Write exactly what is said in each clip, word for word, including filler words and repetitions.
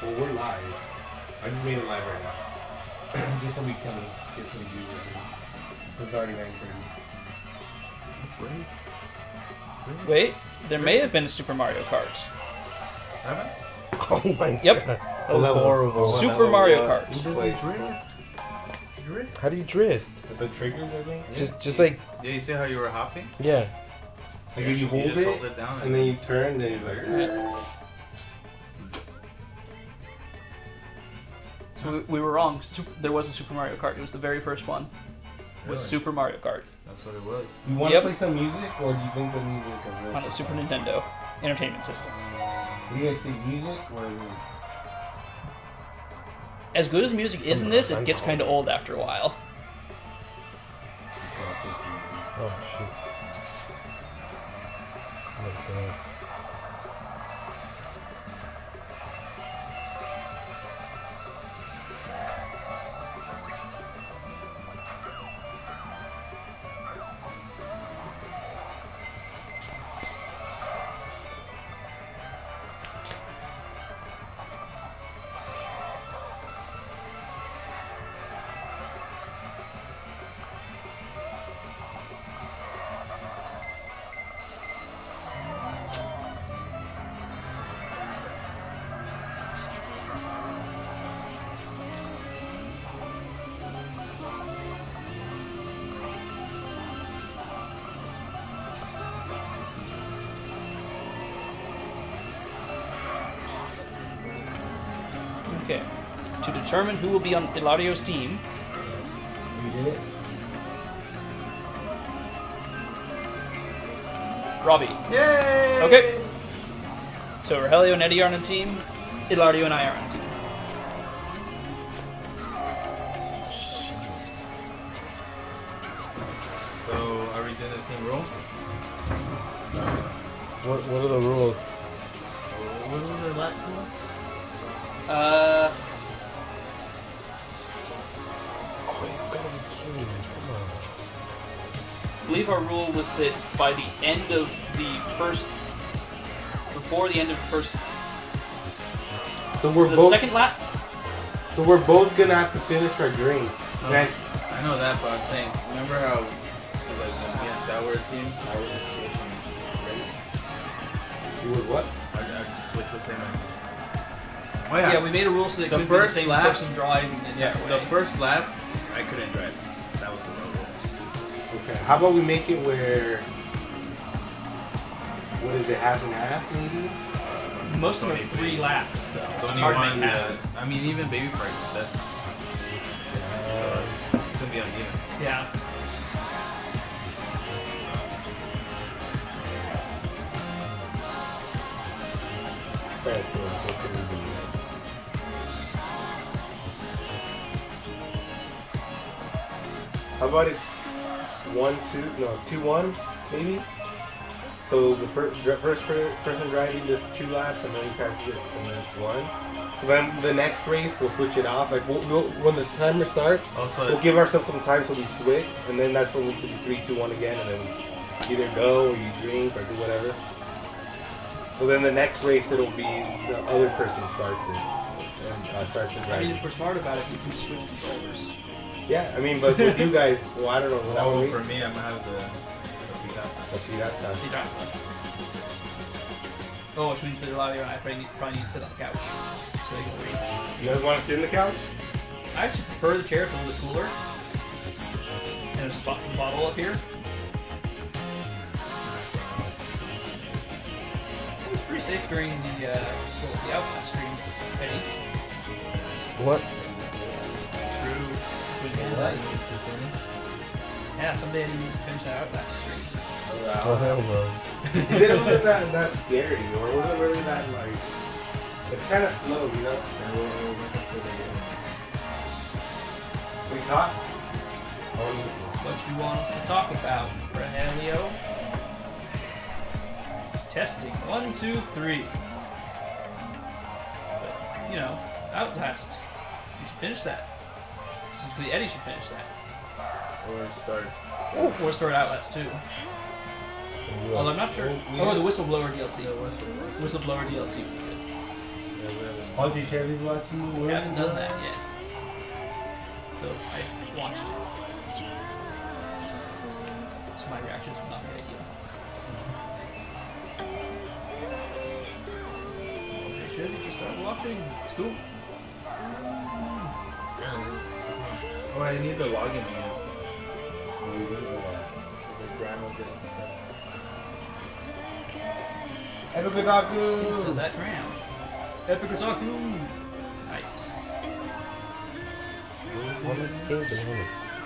Well, we're live. I just made it live right now. Just so we can get some viewers. It's already nine thirty. Wait, there may have been a Super Mario Kart. Have I? Oh my Yep. god. That was horrible. Super Mario Kart. Drift? How do you drift? With the triggers, I think? Yeah. Just just like... Yeah, you see how you were hopping? Yeah. Like if you hold you it, hold it down and then you turn, then he's like... Yeah. So we, we were wrong. Super, there was a Super Mario Kart. It was the very first one. Was Really? Super Mario Kart. That's what it was. You want Yep. to play some music, or do you think the music is real? On the Super Nintendo Entertainment System. Do you guys think music, or... As good as music is in this, it gets kind of old after a while. Oh shit. What's that? Okay. To determine who will be on Ilario's team, You did it? Robbie. Yay! Okay. So Rogelio and Eddie are on a team. Ilario and I are on a team. So, are we doing the same rule? What what are the rules? What was the last rule? Uh, Oh, you've got to be kidding me. Come on. I believe our rule was that by the end of the first, before the end of the first, So was we're it the both... second lap? So we're both gonna have to finish our drinks. Oh, Okay? I know that, but I'm saying, remember how, like, when me and Sal were a team, I was just switching race? You would what? I, I just switched with him and... Oh Yeah. yeah, we made a rule so that it The couldn't be the first same lap- person driving the yeah, entire the way. first lap, I couldn't drive. That was the rule. Okay. How about we make it where... What is it, half and half, maybe? Most of them are three laps, though. It's So it's only hard to one, make uh, half. I mean, even baby park is that. Uh, it's gonna be uneven. Yeah. Fair, fair, fair, fair. How about it's one, two, no, two, one, maybe? So the first, first per- person driving does two laps and then he passes it and then it's one. So then the next race we'll switch it off. Like we'll, we'll, when the timer starts, Also, we'll give ourselves some time so we switch, and then that's when we can do three, two, one again, and then either go or you drink or do whatever. So then the next race it'll be the other person starts it and uh, starts the I mean, driving. if we're smart about it, we can switch controllers. Yeah, I mean, but with you guys, well, I don't know. That oh, one for me, I'm gonna have the. the Okay, that time. They drive. Oh, which means that Ilario and I probably need, probably need to sit on the couch so they can reach. You guys want to sit in the couch? I actually prefer the chairs a little bit cooler. And a spot for the bottle up here. It's pretty safe during the uh, well, the Outlast stream, Eddie. What? True. Yeah, someday Eddie needs to finish that Outlast stream. Oh hell no. It wasn't that, that scary, or was it really that, like, it's kind of slow, you know? We talk? What you want us to talk about, Rogelio? Testing. One, two, three. But, you know, Outlast. You should finish that. Specifically, Eddie should finish that. Or start. Or start Outlast too. Although I'm not sure. Oh, the Whistleblower D L C. Whistleblower D L C. Yeah, we haven't Audrey Chevy's watching. We haven't done that yet. So I watched it. So my reactions were not very ideal. Okay, shit, just start watching. It's cool. Oh, I need the login again. The grandma did stuff. Epic Otaku! Still that gram. Epic Otaku! Nice. What is the game?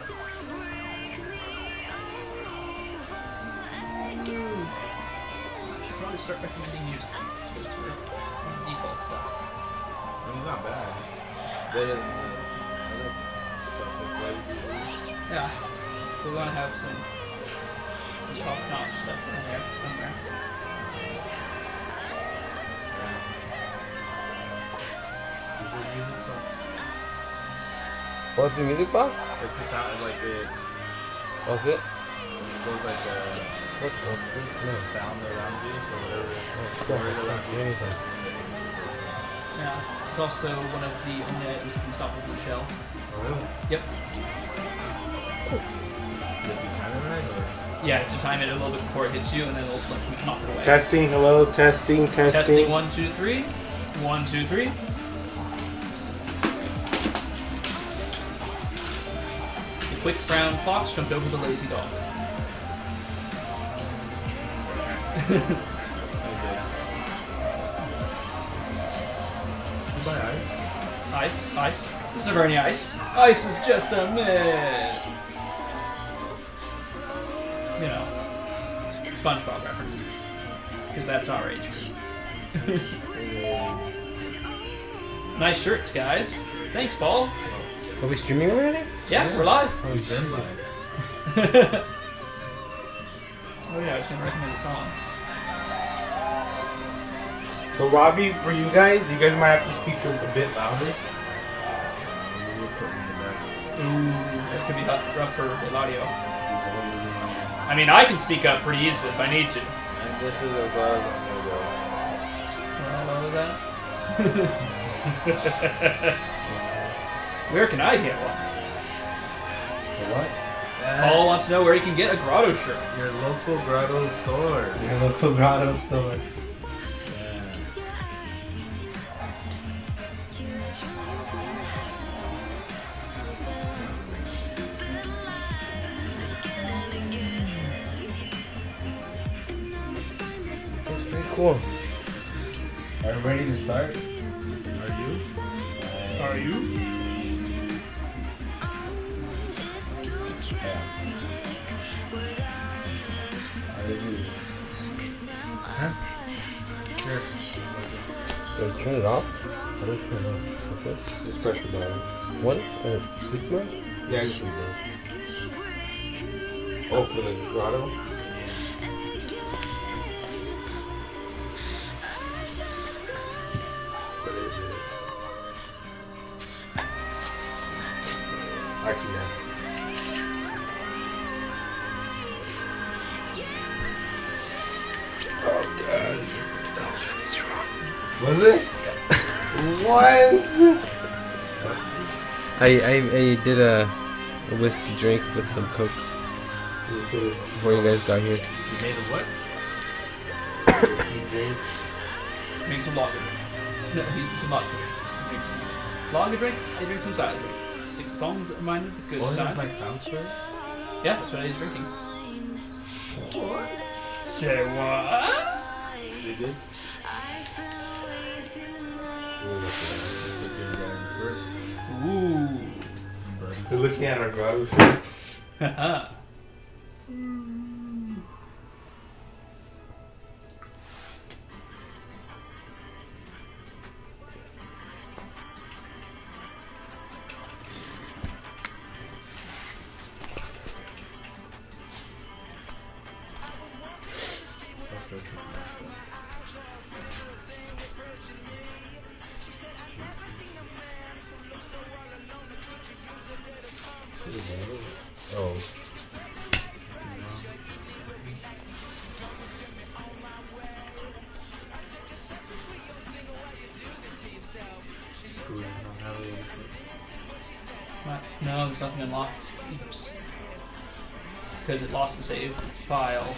Should probably start recommending music. So it's for default stuff. I mean, it's not bad. Better than the other stuff like Light. Yeah. We're gonna have some some top notch stuff in there somewhere. What's the music box? It's a sound like it, What's it? it goes like a What the fuck? No. sound around you, so whatever. Oh, word I around can't see you. anything. Yeah. It's also one of the only items that can stop a blue shell. Oh, really? Yep. Did you time it right, or? Yeah, to time it a little bit before it hits you, and then it'll like knock it away. Testing, hello, testing, testing. Testing one, two, three. One, two, three. The quick brown fox jumped over the lazy dog. Okay. You buy ice? Ice, ice. There's never any ice. Ice is just a myth. You know, SpongeBob references, because that's our age group. Nice shirts, guys. Thanks, Paul. Are we streaming already? Yeah, we're live. Oh, We've been live. Oh yeah, I was gonna recommend a song. So Robbie, for you guys, you guys might have to speak a, a bit louder. Ooh, that could be hu- rough for the audio. I mean, I can speak up pretty easily if I need to. And this is as loud as I'm gonna go. Well, that. Where can I get one? What? Paul wants to know where he can get a Grotto shirt. Your local grotto store. Your local grotto store. Yeah. That's pretty cool. Are you ready to start? Are you? Are you? Yeah. How do you do this? Huh? Sure. Yo, turn it off? How do I turn it off? Okay. Just press the button. What? Uh, sleep mode? Yeah, just leave it. Oh, for the grotto? What is it? Actually, yeah. Oh god. That was really strong. Was it? What? I, I, I did a, a whiskey drink with some coke before you guys got here. You made a what? Whiskey drink. Make some lager drink. No, he some vodka drink. Make some lager drink, I drink some cider drink. Six songs that remind me of the good Oh, there's times. my pounds for it? Yeah, that's what I was drinking. Say what? Is it good? Ooh. We're looking at our grotto shirts. Haha. Oh. Ooh, I don't have any. Not, no, there's nothing unlocked. Oops. Because it lost the save file,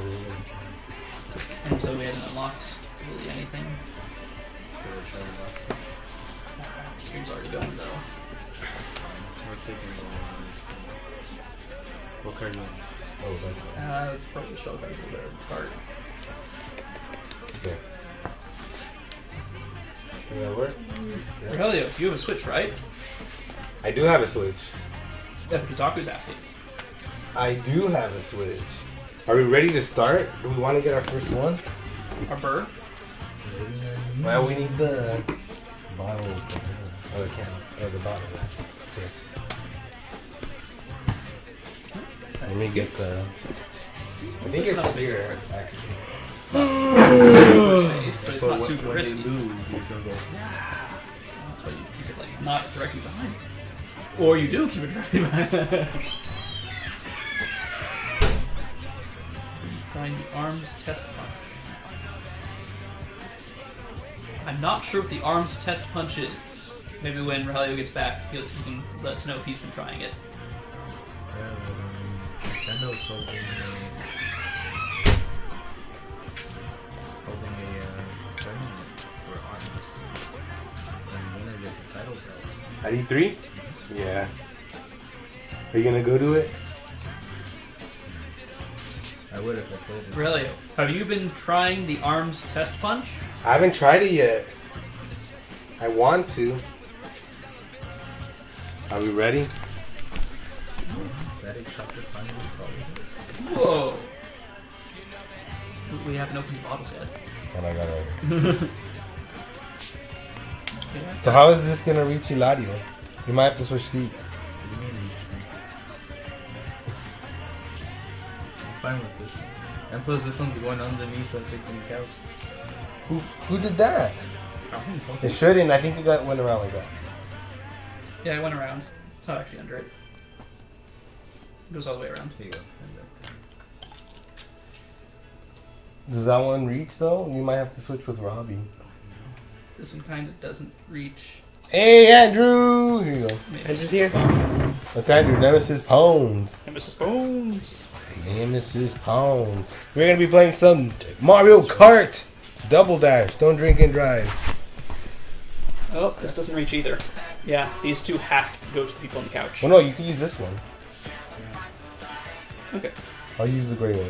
and so we haven't unlocked really anything. The stream's already going though. We're taking a while. What card do you want? Oh, that's it. Uh, it's probably the shell cards over there. Card. Okay. Does that work? Yeah. Aurelio, you have a Switch, right? I do have a Switch. Epic Kotaku's asking. I do have a Switch. Are we ready to start? Do we want to get our first one? Our bird? Well, we need the bottle. Oh, the can. Oh, the bottle. Here. Let me get the. I think It's it's not here, actually. Super safe, but it's But not when- super when risky. they lose, you can go. That's why you keep it like not directly behind. Or you do keep it directly behind. Trying the arms test punch. I'm not sure what the arms test punch is. Maybe when Rogelio gets back, he'll, he can let us know if he's been trying it. Yeah, but, um, Nintendo's holding a, holding a uh, tournament for arms. And the winner gets a title belt. At E three? Yeah. Are you gonna go do it? I would if I played it. Rogelio, have you been trying the arms test punch? I haven't tried it yet. I want to. Are we ready? Static Shocker finally probably. Whoa! We haven't opened the bottles yet. And I gotta. So how is this gonna reach Eladio? You might have to switch seats. What do you mean? I'm fine with this one. And plus this one's going underneath the freaking couch. Who who did that? It shouldn't. I think it got went around like that. Yeah, I went around. It's not actually under it. It goes all the way around. Here you go. Does that one reach though? You might have to switch with Robbie. This one kind of doesn't reach. Hey Andrew! Here you go. Andrew's here. That's Andrew. Nemesis Pones. Nemesis Bones. Nemesis Pones. We're gonna be playing some Mario Kart Double Dash. Don't drink and drive. Oh, this doesn't reach either. Yeah, these two have to go to the people on the couch. Well, no, you can use this one. Okay. I'll use the gray one.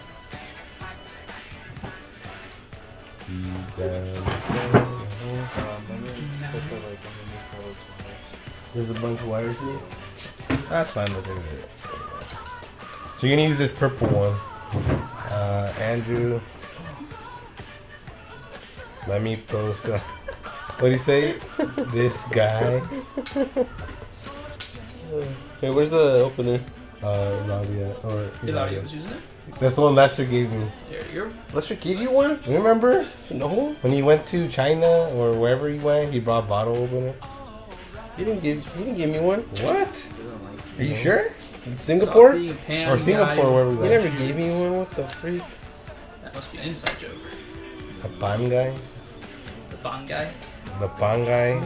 There's a bunch of wires here. That's fine. Look at it. So you're gonna use this purple one, uh, Andrew. Let me post. Uh, what do you say? This guy. Hey, where's the opener? Uh, Nadia or Eladio was using it. That's the one Lester gave me. There you go. Lester gave you one? You remember No. when he went to China or wherever he went? He brought a bottle opener. You didn't give. You didn't give me one. What? Are you No. sure? In Singapore? Stop being a pan Or Singapore, guy. where we You went. never gave me one. What the freak? That must be an inside joke. The pan guy. The Bond guy. The pan guy.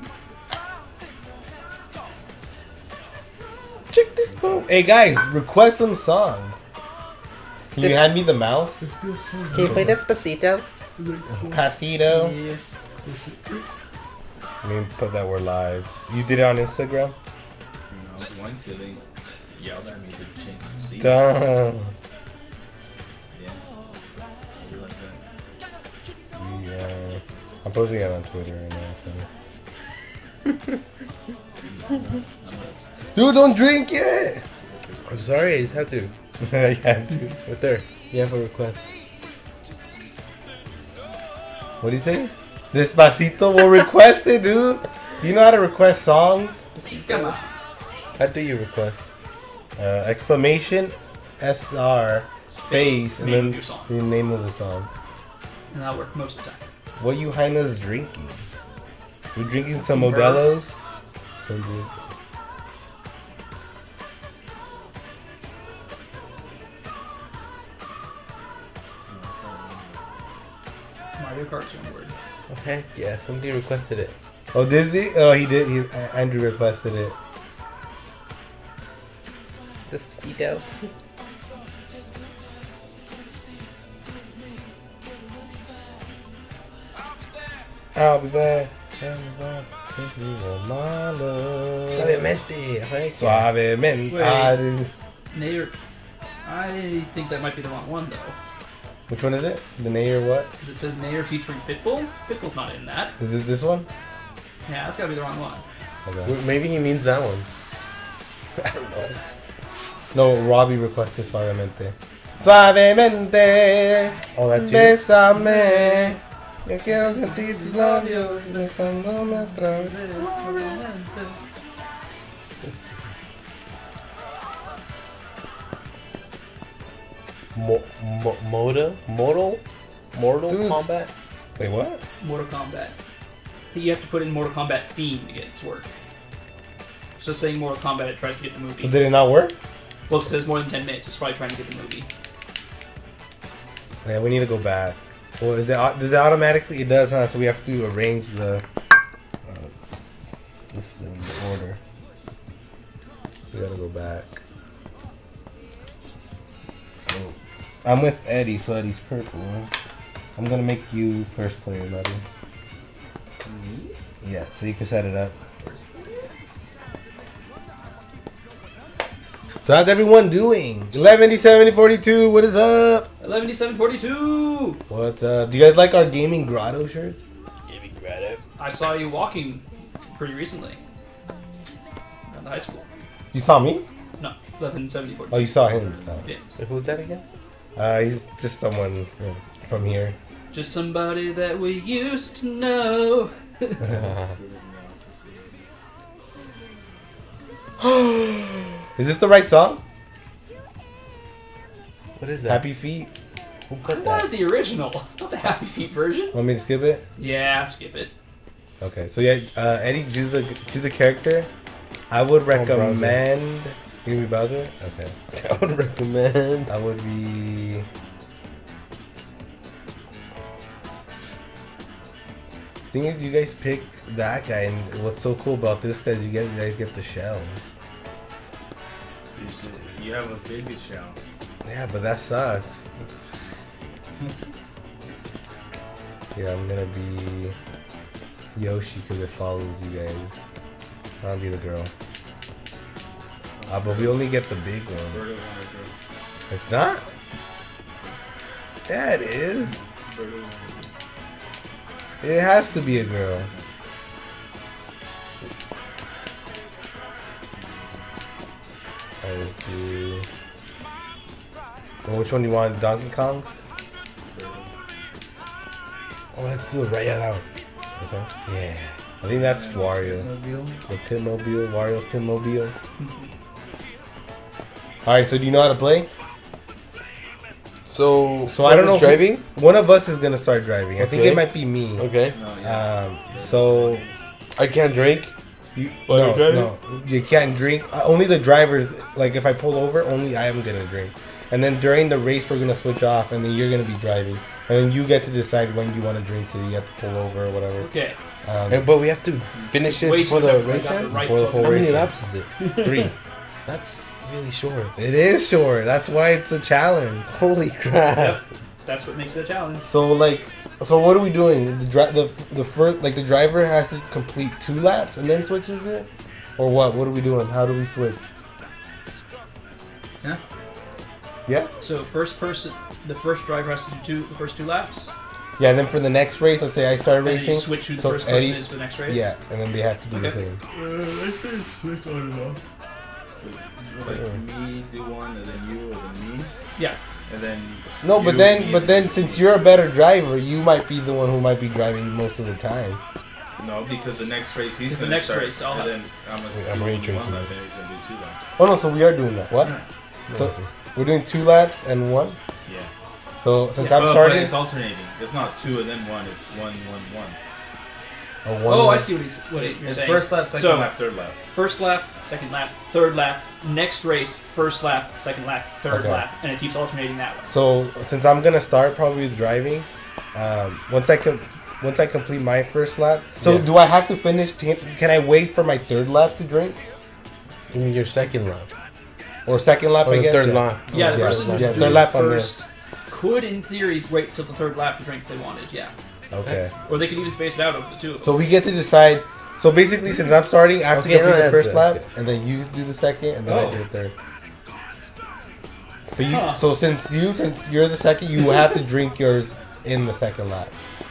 Check this phone. Hey guys, request some songs. Can you This- hand me the mouse? Can you play Despacito? Pasito. Yeah. Let me put that we're live. You did it on Instagram? I was going to, they yelled at me to change seats. Duh. Yeah. I do like that. Yeah. I'm posting it on Twitter right now. Dude, don't drink it! I'm sorry. I just had to. I had to. Right there. You have a request. What do you say? Despacito will request it, dude. You know how to request songs? Come on. How do you request? Uh, exclamation S R space and name then of your song. the name of the song. And that'll work most of the time. What you hyenas drinking? You drinking some Some Modelo's? Don't drink. Mario Kart's one word. Oh heck yeah! Somebody requested it. Oh, did he? Oh, he did. He, Andrew requested it. Despacito. I'll be there. My love. Suavemente. Suavemente. Wait. Nair. I think that might be the wrong one though. Which one is it? The Nair what? Because it says Nair featuring Pitbull. Pitbull's not in that. Is this this one? Yeah, that's gotta be the wrong one. Okay. Maybe he means that one. I don't know. No, Robbie requested Suavemente. Suavemente. Oh, that's you? Bésame. Yo quiero sentir tus labios besándome otra vez. Mo mo Moda? Mortal? Mortal Dude, Kombat? Wait, what? Mortal Kombat. You have to put in Mortal Kombat theme to get it to work. It's just saying Mortal Kombat, it tries to get the movie. So did it not work? Well, it says more than ten minutes. It's probably trying to get the movie. Yeah, we need to go back. Well, is it, does it automatically? It does, huh? So we have to arrange the uh, this in the order. We gotta go back. So I'm with Eddie, so Eddie's purple. Huh? I'm gonna make you first player, buddy. Me? Yeah, so you can set it up. So how's everyone doing? eleven seventy forty-two, what is up? eleven seven forty-two! What's up? Do you guys like our Gaming Grotto shirts? Gaming Grotto. I saw you walking pretty recently. Around the high school. You saw me? No, eleven seventy forty-two. Oh, you saw him. Oh. Yeah. So who's that again? Uh, he's just someone yeah, from here. Just somebody that we used to know. Is this the right song? What is that? Happy Feet? Who I put wanted that? the original, not the Happy Feet version. Want me to skip it? Yeah, skip it. Okay, so yeah, uh, Eddie, choose a, choose a character. I would recommend... You gonna be Bowser? Okay. I would recommend. I would be... Thing is, you guys pick that guy, and what's so cool about this guy is you guys, you guys get the shells. You, should, you have a baby shell. Yeah, but that sucks. Yeah, I'm gonna be Yoshi because it follows you guys. I'll be the girl. Uh, but we only get the big one. It's not? Yeah, it is. It has to be a girl. Let's do... Well, which one do you want? Donkey Kong's? Oh, let's do it right out. Is that? Yeah. I think that's Wario. The Pitmobile, Wario's Pitmobile. Alright, so do you know how to play? So, So I don't know. who's driving? Who, one of us is gonna start driving. I think Okay. it might be me. Okay. No, yeah. Um, so I can't drink. you While no, you're driving? no, you can't drink. Uh, only the driver. Like if I pull over, only I am gonna drink. And then during the race, we're gonna switch off, and then you're gonna be driving, and then you get to decide when you want to drink. So you have to pull over or whatever. Okay. Um, And, but we have to finish it Wait, before so the we race got the ends? right Before the so- whole How many race laps is it? three. That's really short. It is short. That's why it's a challenge. Holy crap. Yep. That's what makes it a challenge. So like, so what are we doing? The dri- the the first like the driver has to complete two laps and then switches it, or what? What are we doing? How do we switch? Yeah. Yeah. So first person, the first driver has to do two, the first two laps. Yeah, and then for the next race, let's say I started And then racing. you switch who the so first Eddie- person is for the next race. Yeah, and then they have to do the Okay. same. Uh, I say switch on and off. Like me do one, and then you, and then me, Yeah. and then. No, but you, then me, but and- then since you're a better driver, you might be the one who might be driving most of the time. No, because the next race he's It's the gonna next start, race, I'll and have- then I'm gonna I'm do already one drinking. lap, and he's gonna do two laps. Oh no, so we are doing that. What? So we're doing two laps and one. Yeah. So since Yeah. I'm But- starting, but it's alternating. It's not two and then one. It's one, one, one. a one Oh, I lap. see what he's what you're It's saying. first lap, second So- lap, third lap. First lap, second lap, third lap. Next race, first lap, second lap, third Okay. lap, and it keeps alternating that way. So since I'm gonna start probably with driving, um, once I can, once I complete my first lap. So Yeah. do I have to finish? Can I wait for my third lap to drink, You mean your second lap. or second lap? Or I the guess. third yeah. lap. Yeah, the Yeah, person who's yeah, doing third it lap on first could, in theory, wait till the third lap to drink if they wanted. Yeah, Okay. or they could even space it out over the two of them. So we get to decide. So basically, since I'm starting, I have Okay, to no, complete the that's- first that's lap, and then you do the second, and then Oh. I do the third. But you, Huh. so since you, since you're the second, you have to drink yours in the second lap.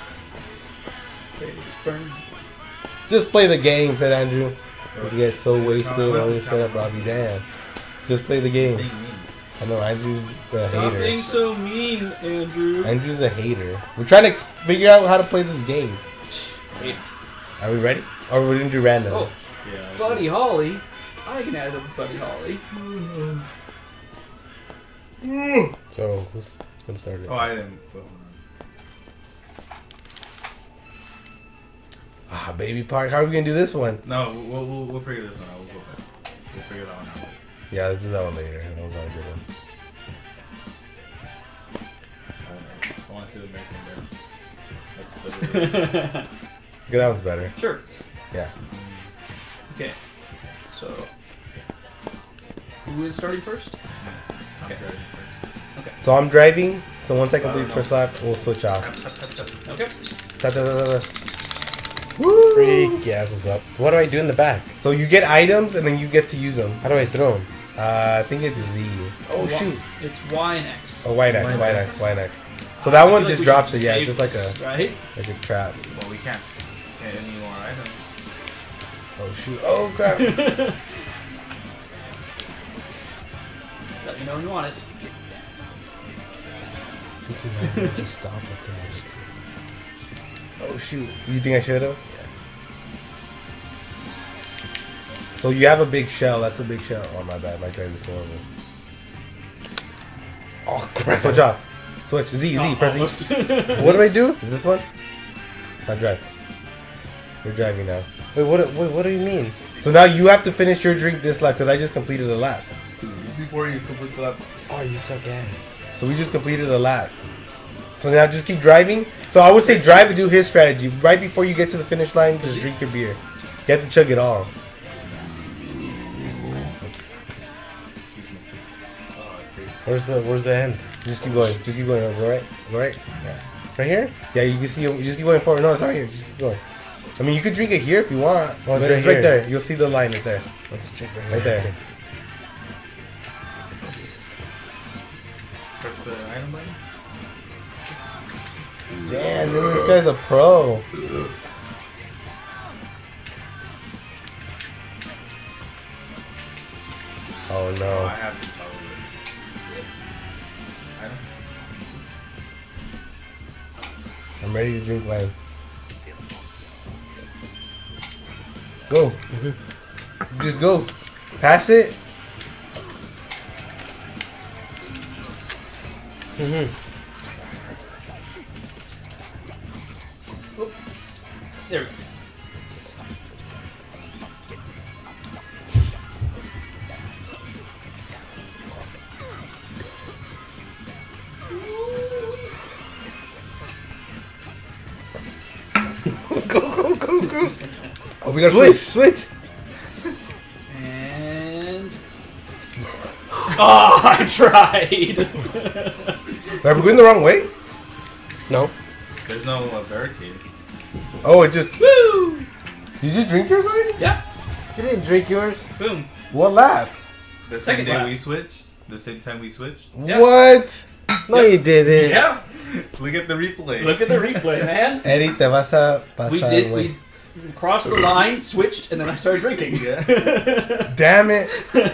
Burn. Just play the game, said Andrew. You get so wasted. Oh, you shut up, Robbie. Damn. Just play the game. Being mean. I know Andrew's the Stop hater. being so mean, Andrew. Andrew's a hater. We're trying to ex- figure out how to play this game. Wait. Are we ready? Or we're gonna do random? Oh, Yeah. Buddy Holly. I can add a Buddy Holly. So who's gonna start it? Oh, I didn't. Well, Ah, baby park. How are we gonna do this one? no, we'll, we'll, we'll figure this one out. We'll go back. We'll figure that one out. Yeah, let's do that one later. That was not a good one. I want to see the making there. Episode of this. Okay, that one's better. Sure. Yeah. Okay. So, who is starting first? I'm Okay. ready first. So I'm driving. So once I complete Uh, no. first lap, we'll switch off. Tap, tap, tap, tap. Okay. Ta- ta- ta- ta- ta. Woo! Freak asses up. So what do I do in the back? So you get items and then you get to use them. How do I throw them? Uh, I think it's Z. Oh Wa- shoot! It's Y and X. Oh, white X, White white X. X, white X. So that I one feel like just we drops should it. Yeah, it's save just like this, a right. like a trap. Well, we can't get any more items. Oh shoot! Oh crap! Let me know when you want it. Just stop it. Oh shoot! You think I should have? So you have a big shell. That's a big shell. Oh my bad. My drive is horrible. Oh crap! Switch off. Switch. Z Z. Oh, Press Z. almost. What do I do? Is this one? I drive. You're driving now. Wait, what? Wait, what do you mean? So now you have to finish your drink this lap because I just completed a lap. Before you complete the lap. Oh, you suck ass. So we just completed a lap. So now just keep driving. So I would say drive and do his strategy. Right before you get to the finish line, just drink your beer. You have to chug it all. Excuse me. Oh, dude. Where's the Where's the end? Just keep going. Just keep going. Go right. Go right. Yeah. Right here? Yeah, you can see him. You just keep going forward. No, it's not here. Just keep going. I mean, you could drink it here if you want. Oh, it's But right it's right here. there. You'll see the line right there. Let's check right, Right here. there. Press the item button. Damn, dude, this guy's a pro. Oh Oh, I no. have to toggle it. Item? I'm ready to drink mine. Go. Just go. Pass it. Mm-hmm. There we go. Go, go, go, go. Oh, we got switch, switch. And oh, I tried. Are we going the wrong way? No. There's no uh, barricade. Oh, it just. Woo! Did you drink yours already? Yeah. You didn't drink yours. Boom. What lap? The same Second day lap. we switched. The same time we switched. Yeah. What? No, you didn't. Yeah. Look at the replay. Look at the replay, man. Eddie, te vas a pasar, We did. güey. We crossed the line, switched, and then I started drinking. Yeah. Damn it.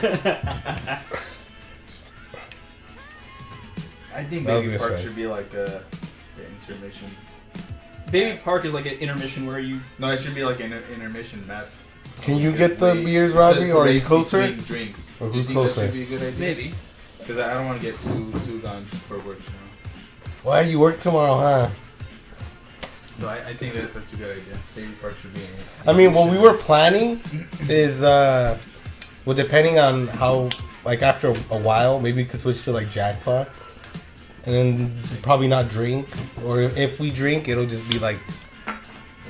I think That was a Baby good Park try. should be like a, the intermission. Baby Park is like an intermission where you. No, it should be like an inter- intermission map. Can you We get could the wait beers, to- Robbie, to or are you race closer? between Drinks. Or You who's think closer? That would be a good idea? Maybe. Because I don't want to get too too gone for work. You know? Why you work tomorrow, huh? So I, I think that that's a good idea. Baby Park should be. I mean, what we were planning is, uh, well, depending on how, like, after a while, maybe we could switch to, like, jackpots. And then probably not drink. Or if we drink, it'll just be, like,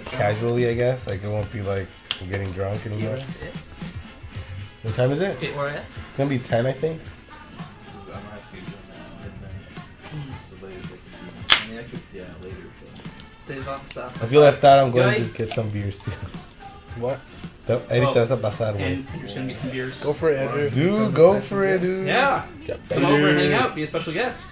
casually, I guess. Like it won't be like I'm getting drunk anymore. Yes. What time is it? Okay, where at? It's gonna be ten, I think. I'm gonna have to be doing that at midnight. It's the latest I can be. I mean, I could yeah later, but They vamos a If you left out, I'm going Good to get some beers too. What? Te- Ahorita vas a pasar, güey. And you're just gonna get some beers. Go for it, Andrew. Dude, go for it, dude. Yeah. Yep. Come over and hang out. Be a special guest.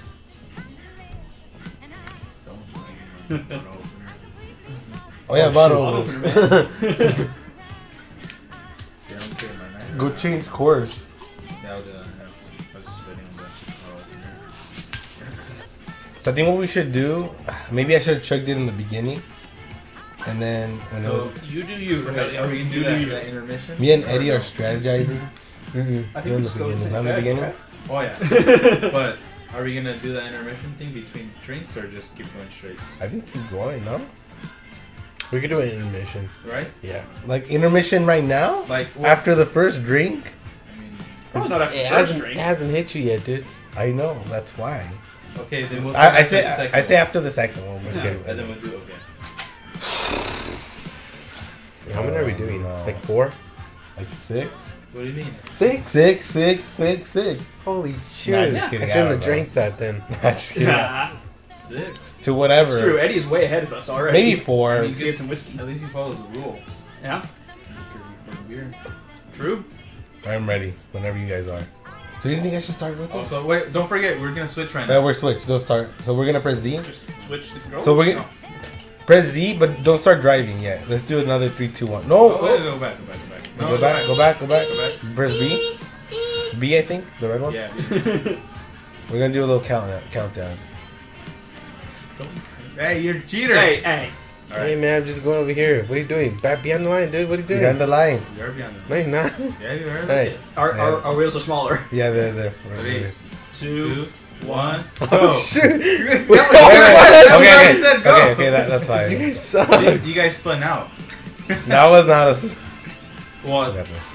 someone's like, you know, opener. Oh yeah, Oh, bottle. Bottle opener. opener, man. Yeah, I don't care, man. I- Go change course. Yeah, I'll do that. I was just waiting on the opener. So I think what we should do, maybe I should have chugged it in the beginning, and then when it So, was, You do you. so Rebellion. are we gonna do You that, you. that intermission? me and Eddie are strategizing. Mm-mm. I think we just go to the Not same in the beginning. right? Oh yeah. But are we gonna do that intermission thing between drinks or just keep going straight? I think keep going, no? We could do an intermission. Right? Yeah. Like intermission right now? Like what- After the first drink? I mean, Probably not after It the first hasn't, drink. it hasn't hit you yet, dude. I know, that's why. okay, then we'll. start I, I after say the second I say one. after the second one. Yeah. Okay. And then we'll do okay. How many are we doing? No. Like four? Like six? What do you mean? Six? Six, six, six, six. Holy Nah, shit. just I kidding. shouldn't I have don't know. drank that then. Just kidding. Yeah. Six. To whatever. It's true. Eddie's way ahead of us already. Maybe four. I mean, you get some whiskey. At least you follow the rule. Yeah. Because you beer. True. I'm ready whenever you guys are. So you think I should start with it? Also, wait, don't forget, we're gonna switch right No, now. we're switched. Don't start. So we're gonna press Z. Just switch the controls. So we're gonna press Z, but don't start driving yet. Let's do another three, two, one. No. Oh, wait, go back, go back, go back. No, go back. Go back. Go back. Go back. Press B. B, I think the red one. Yeah. We're gonna do a little count countdown. Hey, you're a cheater. Hey, hey. All Hey right. man, I'm just going over here. What are you doing? Back behind the line, dude. What are you doing? You're on the line. You're behind No, you're not. them. Yeah, you heard Hey. it. Our, our, our wheels are smaller. Yeah, they're there. Ready? Two. Two, one, Oh, go. shit. That Okay, was- that was okay, already okay, said go. okay, okay, that, that's You fine. guys suck. You, you guys spun out. That was not a. I Well, got this.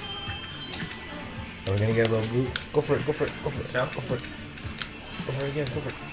We're gonna get a little boot. Go for it, go for it, go for it. Shout. Go for it. Go for it again, go for it.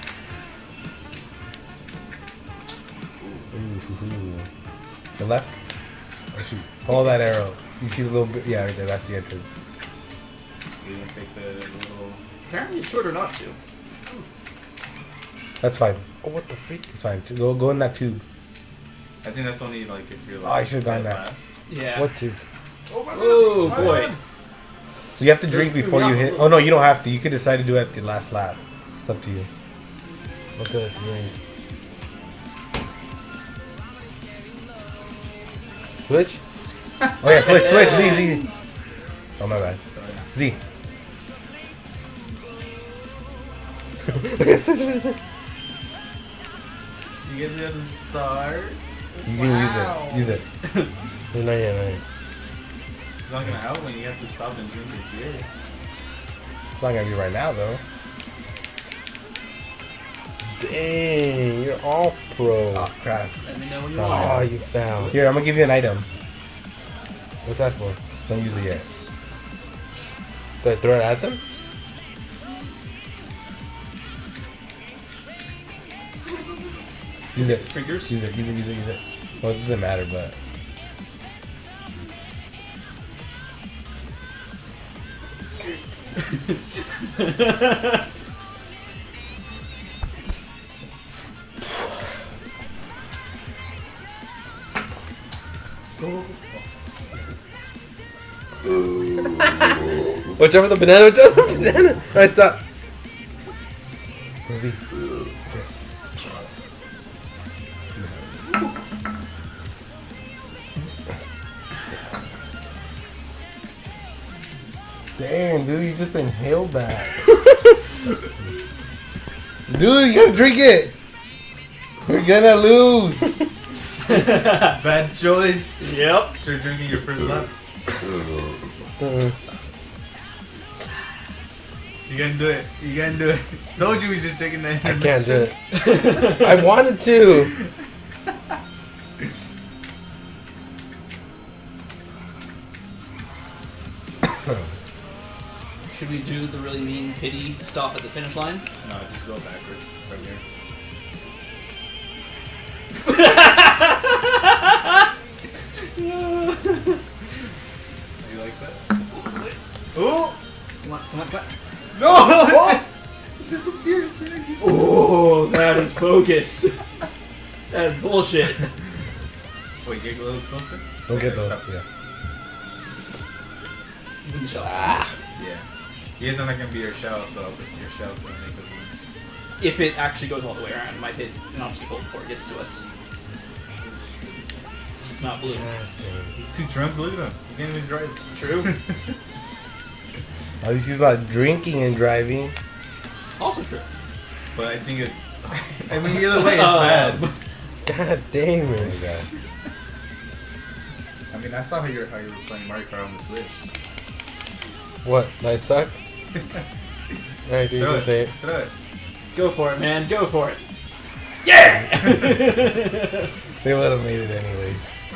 Ooh, ooh, ooh. The left. Oh, shoot. Follow that arrow. You see the little bit? Yeah, right there. That's the entrance. you gonna take the little. Apparently it's shorter not to. That's fine. Oh, what the freak? It's fine. Go, go in that tube. I think that's only like if you're like. Oh, I should've gone dead that. last. Yeah. What to? Oh my Oh, God. boy. My So you have to drink Just- before you hit. Oh no, you don't have to. You can decide to do it at the last lap. It's up to you. What the doing? Switch? Oh yeah, switch, switch, Z, Z. Oh my bad. Z. You guys got to start. You Wow. can use it. Use it. No, not yet, not yet. It's not gonna help when you have to stop and drink your beer. It's not gonna be right now though. Dang, you're all pro. Oh crap. Let me know when you Oh, want. Oh, you found. Here, I'm gonna give you an item. What's that for? Don't use it yet. Do I throw it at them? Use it. Fingers. Use it. Use it. Use it. Use it. Well, it doesn't matter, but. Watch out for the banana, watch out for the banana! Alright, stop. Where's the? Damn, dude, you just inhaled that. Dude, you gotta drink it. We're gonna lose. Bad choice. Yep. Sure, drinking your first lap. Uh-uh. You can do it. You can do it. Told you we should take it. I can't do it. I wanted to. Should we do the really mean pity stop at the finish line? No, just go backwards from here. Come on, come on. No! What? Disappears. Oh, that is bogus. That's bullshit. Wait, get a little closer. Don't get those. Yeah. Win the shell. Ah. Yeah. You guys are not gonna be your shell, so your shell's gonna make us win. If it actually goes all the way around, it might hit an obstacle before it gets to us. It's not blue. He's too drunk. Look at him. He can't even drive. True. At least he's not drinking and driving. Also true. But I think it. I mean, either way, it's Um, bad. God damn it. Oh my God. I mean, I saw how you how you were playing Mario Kart on the Switch. What? I suck? Alright, dude, you Throw can it. say it. Throw it. Go for it, man. Go for it. Yeah! They would have made it anyways.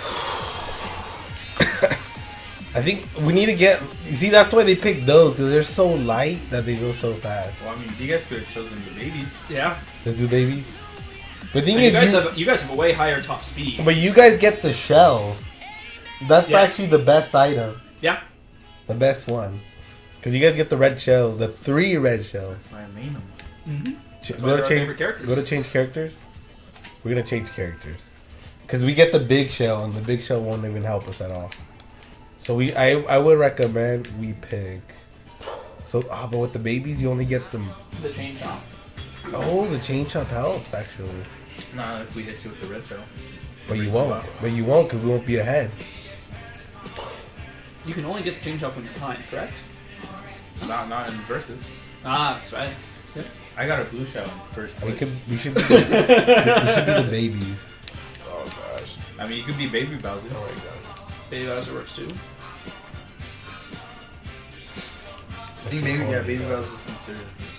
I think we need to get. You see, that's why they picked those because they're so light that they go so fast. Well, I mean, you guys could have chosen the babies. Yeah. Let's do babies. But the thing You is, guys you, have you guys have a way higher top speed. but you guys get the shells. That's Yes. actually the best item, Yeah. the best one, because you guys get the red shells, the three red shells. That's why I named them. Mm-hmm. Ch- That's why go they're to our change. favorite characters. Go to change characters. We're gonna change characters because we get the big shell, and the big shell won't even help us at all. So we, I, I would recommend we pick. So, ah, but with the babies, you only get them. The chain chomp. Oh, the chain chomp helps actually, Nah, if we hit you with the red shell. but you won't. But you won't because we won't be ahead. You can only get the chain chomp when you're behind, correct? Not not in versus. Ah, that's right. I got a blue shell in first We place. could. We should. Be the, we should be the babies. Oh gosh. I mean, you could be Baby Bowser. Oh my god. Baby Bowser works too. I think maybe yeah, Baby Bowser's sincere.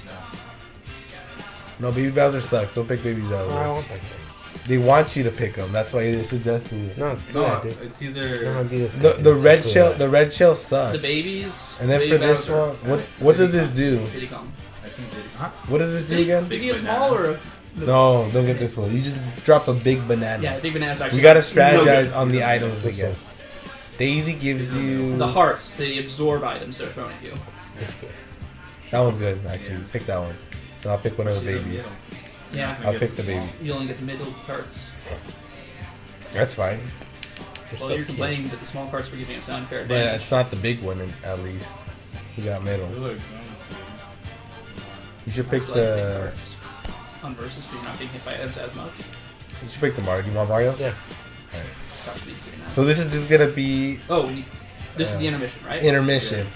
No, baby Bowser sucks. Don't pick baby Oh, I Bowser. want that guy. They want you to pick them. That's why they're suggesting it. No, it's good. No, dude. it's No, either. I'm be this The guy, the dude. red That's shell. what The red shell sucks. The babies. And then Baby for this Bowser, one, what what does this do? Diddy Kong. I think they. Huh? What does this do Big, again? big a Banana. small or a, the, No, don't get this one. You just drop a big banana. Yeah, big banana's actually. We gotta no strategize good. on the items This again. one. Daisy gives you. The hearts, they absorb items they're thrown at you. This guy. That one's good, actually. Yeah. Pick that one. And I'll pick one of the She's in babies. middle. Yeah. I'll pick the baby. You only get the middle carts. That's fine. They're Well, still you're cute. complaining that the small carts were giving us an unfair But advantage. it's not the big one, at least. You got middle. It looks You should I pick like big the. carts on versus because you're not getting hit by items as much. You should pick the Mario. Do you want Mario? Yeah. Alright. Got to be pretty nice. So this is just gonna be Oh, we need, this is Uh, the intermission, right? intermission.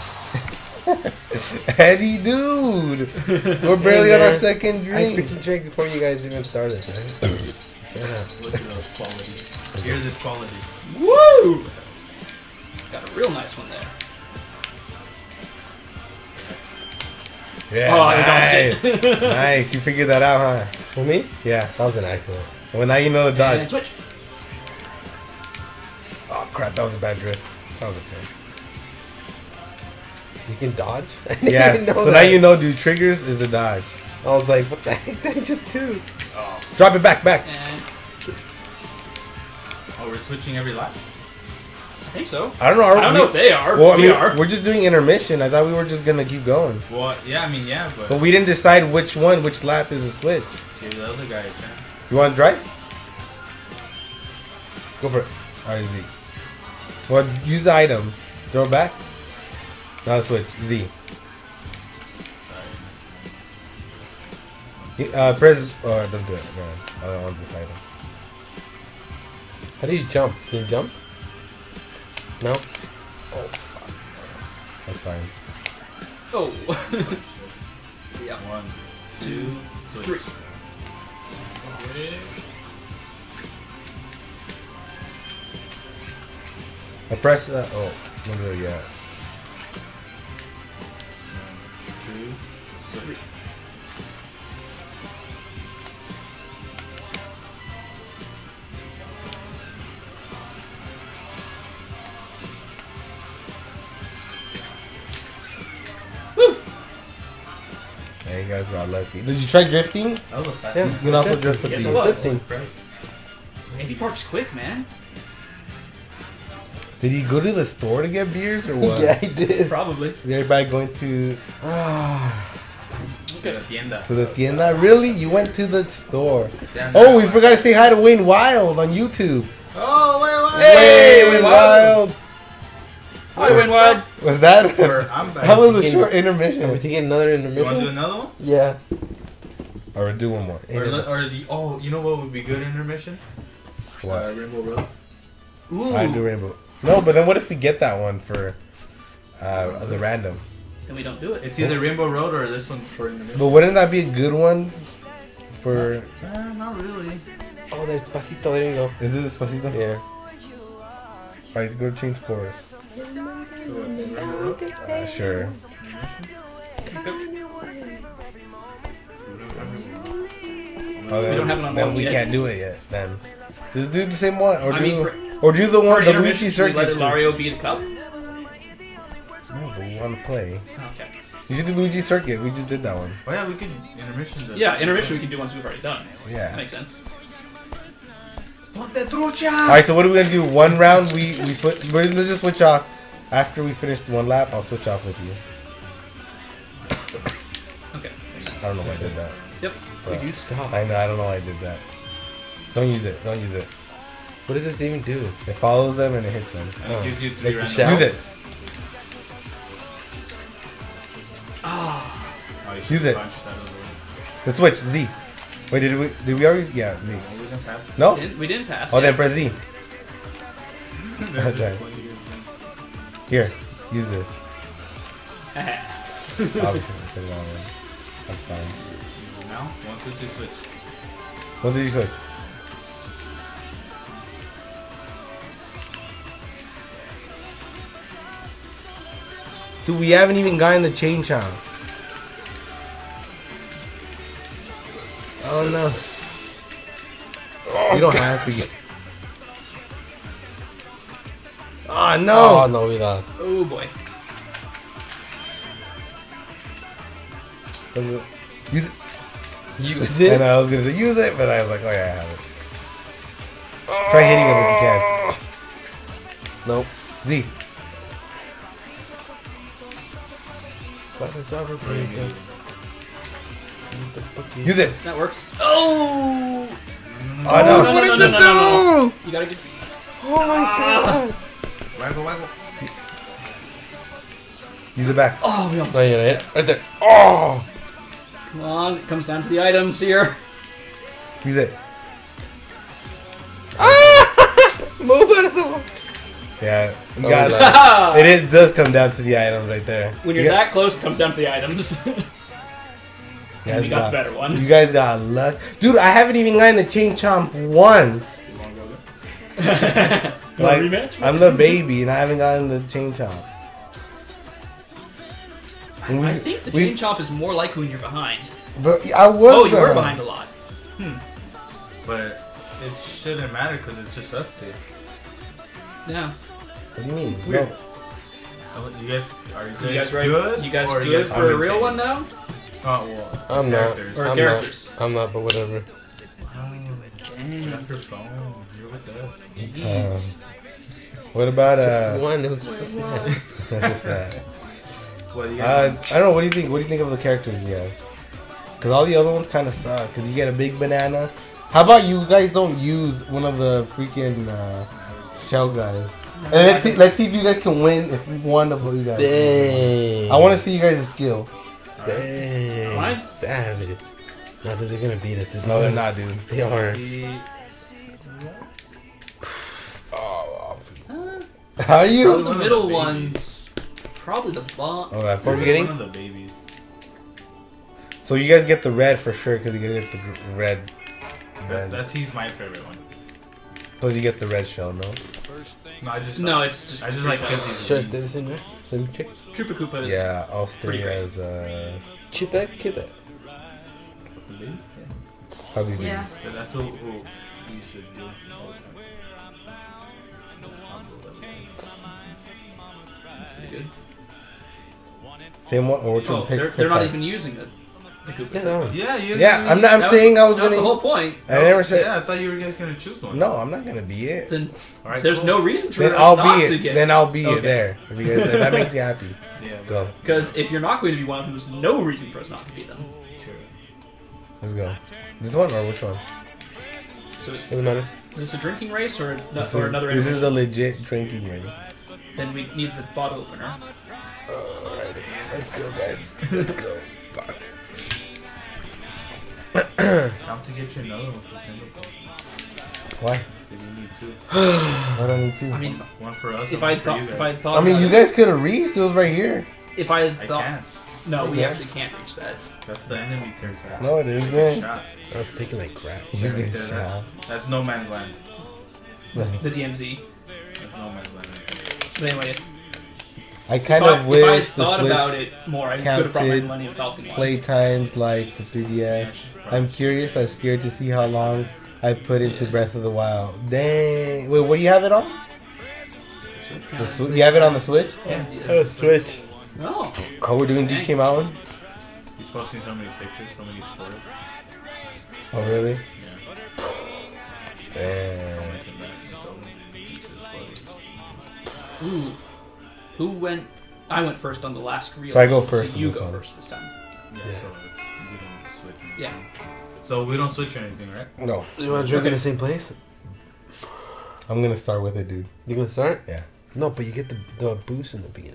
Eddie, dude, we're barely Hey, on our man. second I drink. freaking drank before you guys even started, right? Shut up. Look at those quality. Hear this quality. Woo! Got a real nice one there. Yeah, Oh, I nice. dodged it. Nice, you figured that out, huh? For me? Yeah. That was an accident. Well, now you know the And dodge. switch. Oh crap, that was a bad drift. That was okay. You can dodge? I didn't Yeah. even know So that. now you know, dude. Triggers is a dodge. I was like, what the heck did I just do? Oh. Drop it back, back. And Oh, we're switching every lap. I think so. I don't know. Are I don't we- know if they are. Well, I we mean, are. we're just doing intermission. I thought we were just gonna keep going, Well, yeah, I mean, yeah, but but we didn't decide which one, which lap is a switch. give the other guy a chance. You want to drive? Go for it. All right, Z. Well, use the item. Throw it back. Now switch. Z. Sorry. Uh, press. Oh, don't do it. No, I don't want this item. How do you jump? Can you jump? No? Oh, fuck. That's fine. Oh. Yeah. yeah. One, two, switch. Three. I press. Uh, oh, not really yet. Two, switch. Woo! Yeah, you guys got lucky. Did you try drifting? That was a fast Yeah. You can also drift with Yes, these. it was. Fifteen. Right. Andy Park's quick, man. Did he go to the store to get beers or what? Yeah, he did. Probably. Everybody going to To the tienda. to the tienda? Really? You went to the store? Tienda. Oh, we forgot to say hi to Wayne Wild on YouTube. Oh, wait, wait. Hey, Wayne Wayne Wild. Wild. Hi, Wayne Wild. Was that? Or I'm back. That was a In- short Are we intermission. taking another You want to do intermission? another one? Yeah. Or do one more. Or, le- or the, oh, you know what would be good intermission? What? Uh, Rainbow Road. Ooh. I do Rainbow. No, but then what if we get that one for uh, the random? Then we don't do it. It's either Rainbow Road or this one for intermission. But wouldn't that be a good one for? Uh, not really. Oh, there's Despacito. There you go. Is it Despacito? Yeah. Alright, go change chorus. So, what, Rainbow Road? Uh, sure. Oh, then, We don't have it on then lock we yet. can't do it yet. Then just do the same one, or I do, mean, for- or do the For one the intermission, Luigi should we let circuit. Ilario beat a cup? No, but we want to play. Okay. You should do Luigi circuit. We just did that one. Oh, yeah, we could intermission this. Yeah, intermission we can do ones we've already done. Yeah. Makes sense. Ponte trucha! All right. So what are we gonna do? One round. We we switch. We're gonna just switch off. After we finish one lap, I'll switch off with you. Okay, makes sense. I don't know why I did that. Yep. but- You suck. I know. I don't know why I did that. Don't use it. Don't use it. What does this even do? It follows them and it hits them. And it gives you three Like the random. shell? Use it. Ah. Oh, you should Use it. punch that over there. The switch. Z. Wait, did we did we already? Yeah, Z. Oh, we can pass. No. We didn't, we didn't pass. Oh, yet. then press Z. There's Okay. this one here. Here, use this. Haha. Obviously, put it on there. That's fine. Now, one, two, three, switch. When did you switch? Dude, we haven't even gotten the chain chomp. Oh no. You don't have to get. Oh Oh no! no, we lost. Oh boy. Use it. Use And it. I was gonna say use it, but I was like, oh yeah, I have it. Try hitting him if you can. Nope. Z. Use it. That works. Oh! Oh no, no! no, What no, did no, it no, do? You gotta get. Oh my god. Waggle, waggle. Use it back. Oh, we almost. Oh yeah, yeah, right there. Oh. Come on, it comes down to the items here. Use it. Move out of the way. Yeah, you Oh, got my it. God. It is, does come down to the items right there. When you're you that close, it comes down to the items. got, you we got the better one. You guys got luck, dude. I haven't even gotten the chain chomp once. You wanna go there? Like, rematch? I'm the baby, and I haven't gotten the chain chomp. And we- I think the we- chain chomp is more likely when you're behind. But I was. Oh, you were behind a lot. But it shouldn't matter because it's just us two. Yeah. What do you mean? Weird. No. Oh, You guys, are you guys, You guys ready? good? You guys Or good guys for a haven't real changed? one now? Oh, well. I'm not. characters. Or I'm characters. not. I'm not, but whatever. Get off your phone. You're with us. Um, what about Just uh? one. It was just a snap. That's just sad. What do you Uh, guys I don't know. What do you think? What do you think of the characters you have? Because all the other ones kind of suck. Because you get a big banana. How about you guys don't use one of the freaking uh, shell guys? And let's see. Let's see if you guys can win. If one of you guys. Dang. I want to see you guys' skill. Dang. What? Savage. Not that they're gonna beat us. No, they're not, dude. They are. Oh, Uh, how are you? probably One the of middle the ones. Probably the bomb. Oh, that's What are we getting? One of the babies. So you guys get the red for sure because you get the gr- red. That's, red. that's he's my favorite one. Plus you get the red shell, no? No, I just No, it's just. I just like because he's Should I stay the same way? Same chick? Trooper Koopa is. Yeah, I'll stay pretty great. as uh, Chipa, Kipa. probably. the- Yeah. But that's what who we used to do all the time. This combo that we did. Pretty good. Same one, or which Oh, one? Pick, they're, pick they're not one. even using it. The Koopa. Yeah, that one. Yeah, you. Yeah, I'm not. I'm That saying I was That was gonna. the whole point. I never said. Yeah, I thought you were guys gonna choose one. No, I'm not gonna be it. Then All right, there's cool. no reason for Then us I'll not be to it. get. Then I'll be Okay. it there. If, you guys, if that makes you happy, Yeah, go. Because if you're not going to be one of them, there's no reason for us not to be them. Sure. Let's go. This one or which one? So it's, Doesn't matter. is this a drinking race or, no, This or is, another? this is a animation? legit drinking race. Then we need the bottle opener. Alrighty, let's go, guys. Let's go. Fuck. Time to get you another one from Singapore. Why? Because you need two. I don't need two. I mean, One for us. if and I one for thought, you if I guys. thought, I mean, about you it- guys could have reached. It was right here. if I I thought, can't. no, we Okay. actually can't reach that. That's the enemy territory. No, it Take a isn't. shot. I'm thinking like crap. You Right get there, shot. that's, that's no man's land. The D M Z. That's no man's land. Right there. But anyway, I kind if, I, of if I wish the thought about Switch it more, I could have brought my counted Millennium Falcon one. play times like the three D S. I'm curious. I'm scared to see how long I've put into Yeah. Breath of the Wild. Dang. Wait, what do you have it on? The Swi- you have it on the Switch? Yeah. Oh, Switch. No. Oh, we're doing D K Mountain? He's posting so many pictures, so many spoilers. Oh, really? Yeah. Damn. Comments and that. So many pictures, spoilers. Ooh. Who went? I went first on the last reel. So I go first So on you this go one. first this time. Yeah, Yeah. so it's we don't switch. Anything. Yeah. So we don't switch or anything, right? No. You want to drink Okay. in the same place? I'm going to start with it, dude. You gonna start? Yeah. No, but you get the the boost in the beginning.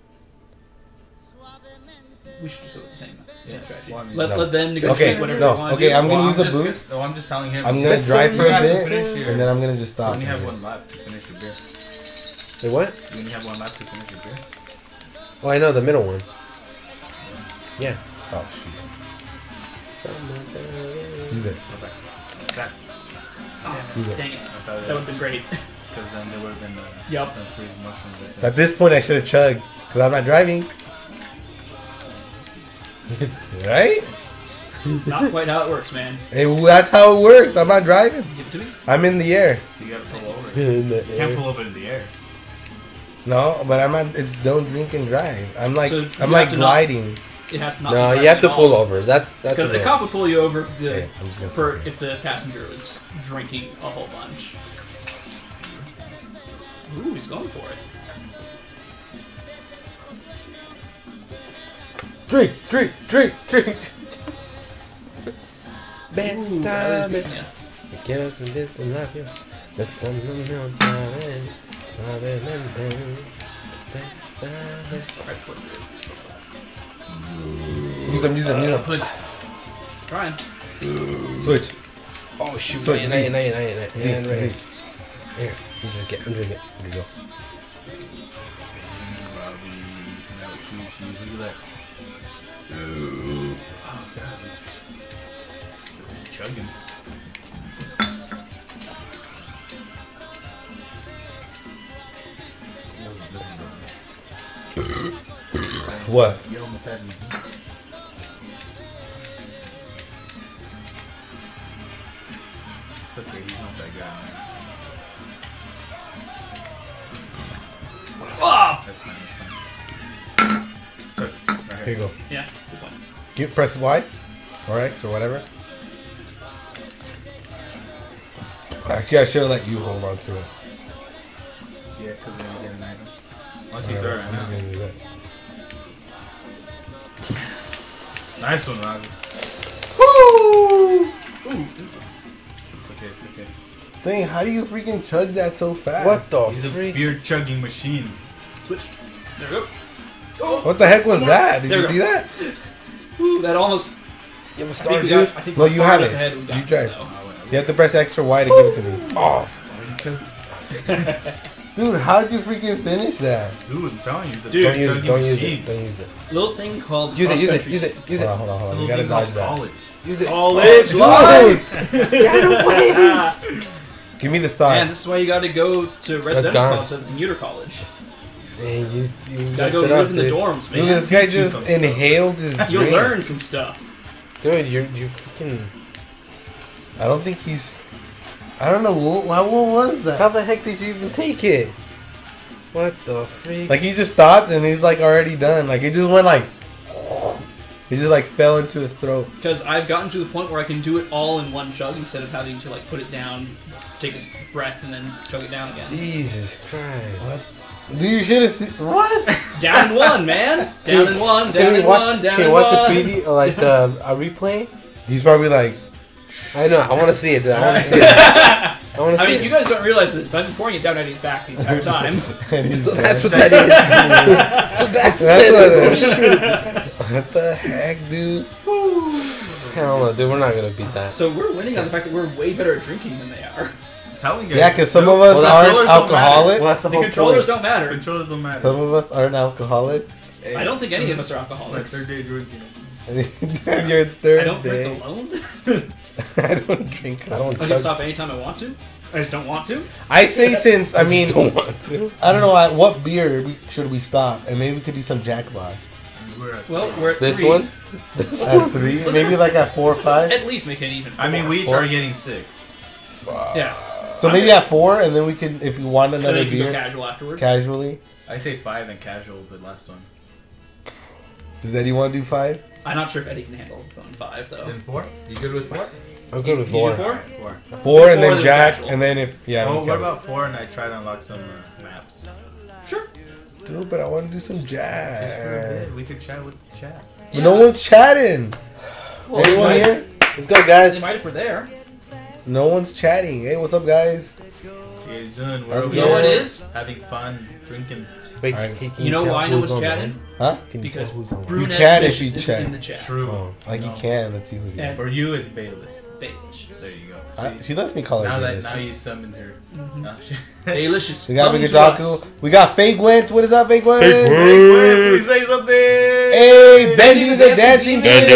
We should just go with the same, same Yeah. strategy. Well, I mean- let, No. let them negotiate Okay, whatever no, they want okay, to I'm do. gonna use the just, boost. Oh, I'm just telling him. I'm going to Let's drive say for you a have to bit, finish your- and then I'm going to just You stop. only have one lap to finish your beer. Wait, what? You only have one lap to finish your beer. Oh, I know the middle one. Yeah. Oh, shoot. Use it. Go back. Back. Oh, Use it. dang it. I thought That would have been great. Because then there would have been uh, Yup. some free Muslims right there. At this point, I should have chugged, because I'm not driving. Right? Not quite how it works, man. Hey, that's how it works. I'm not driving. Give it to me. I'm in the air. You gotta pull over. In the You can't air. pull over in the air. No, but I'm not. It's don't drink and drive. I'm like So you I'm have like to not- gliding. It has to not. No, be you have to driving at pull all. over. That's that's Because a the rule. cop would pull you over if the Okay, I'm just gonna for stop if the passenger was drinking a whole bunch. Ooh, he's going for it. Drink, drink, drink, drink. Ooh, that was Bedtime. good, yeah. Quiero sentir tu labio, besándome otra vez, suavemente. Besame. Right foot. Use them. Use them. Use them. Push. Trying. Switch. Oh shoot! So Not yet, not yet, not yet, not yet. Z, Yeah, right Z. here. Here, I'm drinking it. I'm drinking it. Here you go. Robbie, now shoes, shoes. Look at that. Oh god, it's, it's chugging. What? You almost had me. It's okay, he's not that guy. Ah! That's fine, that's fine. Chug, right Here you go. Yeah. Good point. You press Y or X or whatever. Actually, I should have let you hold on to it. Yeah, because then you get an item. Unless you Whatever, throw it I'm just right gonna do that. now. Nice one, Robbie. Woo! Ooh. It's okay, it's okay. Dang, how do you freaking chug that so fast? What the He's a freak? beer chugging machine. Switch. There we go. Oh, What the heck was that? Did There you we see go. that? ooh, that almost. You have a I star, think we dude. got, I think No, we're you far have enough it. ahead we got You this, tried. though. You have to press extra Y to give it to me. Oh, Oh, dude, how'd you freaking finish that? Dude, I'm telling you, it's a Dude, beer don't use it. chugging Don't use machine. it. Don't use it. Little thing called. Use it. Use it. cross-country Use it. Use Hold it. on, hold on, It's a hold on. You little gotta thing dodge called that. college. Use it. College Dude! life! You gotta wait. Give me the star. Man, this is why you gotta go to residential gone. college instead of commuter college. Man, you you You gotta messed go it live up, in the dude. dorms, Dude, man. this guy Teach you just some stuff. inhaled his You'll drink. learn some stuff. Dude, you're you freaking. I don't think he's. I don't know what. What, what was How that? the heck did you even take it? What the freak? Like he just stopped and he's like already done. Like it just went like. He just like fell into his throat. Because I've gotten to the point where I can do it all in one chug instead of having to like put it down, take a breath, and then chug it down again. Jesus Christ. What? Dude, you should have seen. What? Down in one, man. Down in one. Can Down we in watch, one. Down can in we watch one. a preview, or like uh, a replay? He's probably like. I know. I want to see it. Dude. I want to see it. I want to I see mean, it. you guys don't realize this, but I've been pouring it down Eddie's back the entire time. So that's what that is. So that's, That's what that is. What the heck, dude? Hell no, dude. We're not gonna beat that. So we're winning on the fact that we're way better at drinking than they are. I'm telling you. Yeah, because some of Well, us the aren't controllers don't alcoholics. Well, that's the, The whole controllers point. don't matter. Controllers don't matter. Some of us aren't alcoholics. Hey, I don't think any of us are it's my alcoholics. third day drinking. Your third I don't day. drink alone. I don't drink. I don't. I can stop anytime I want to. I just don't want to. I say since I I mean just don't want to. I don't know at what beer we, should we stop, and maybe we could do some Jack Box We're at- Well, we're at This three. one. This at three, Let's- maybe like at four or five. At least make it even. I mean, we each Four. are getting six. Yeah. So maybe at four, and then we can, if you want So then another you can go beer, casual afterwards. casually. I say five and casual, the last one. Does Eddie want to do five? I'm not sure if Eddie can handle going five though. Then four? You good with four? I'm good with You four. do four? Alright, four. Four, and Four, then then Jack, casual. and then if yeah. Oh, we what can. about four and I try to unlock some uh, maps? Sure. Dude, but I want to do some Just for a Jack. bit, we could chat with the chat. But no one's chatting. Well, Anyone they might- here? Let's go, They guys. might if we're there. No one's chatting. Hey, what's up, guys? What you guys doing? Where How's are it we? You know what Yeah. it is? Having fun, drinking. Wait, Alright. can, can You know tell why no who's one's online? chatting? Huh? Can you Because tell who's online? Brunette can if Vicious you is chat. in the chat. True. Oh, like No. you can. Let's see who's here. And For you, it's Baelish. Baelish. There you go. I, See? she lets me call her. now that Baelish. now you summoned her. Oh, shit. Baelish is We got coming Big to us. Daku. We got Fake Went. What is up, Fake Went? Hey, Gwen, please say something. Hey, Bendy the, the Dancing Dancing Demon.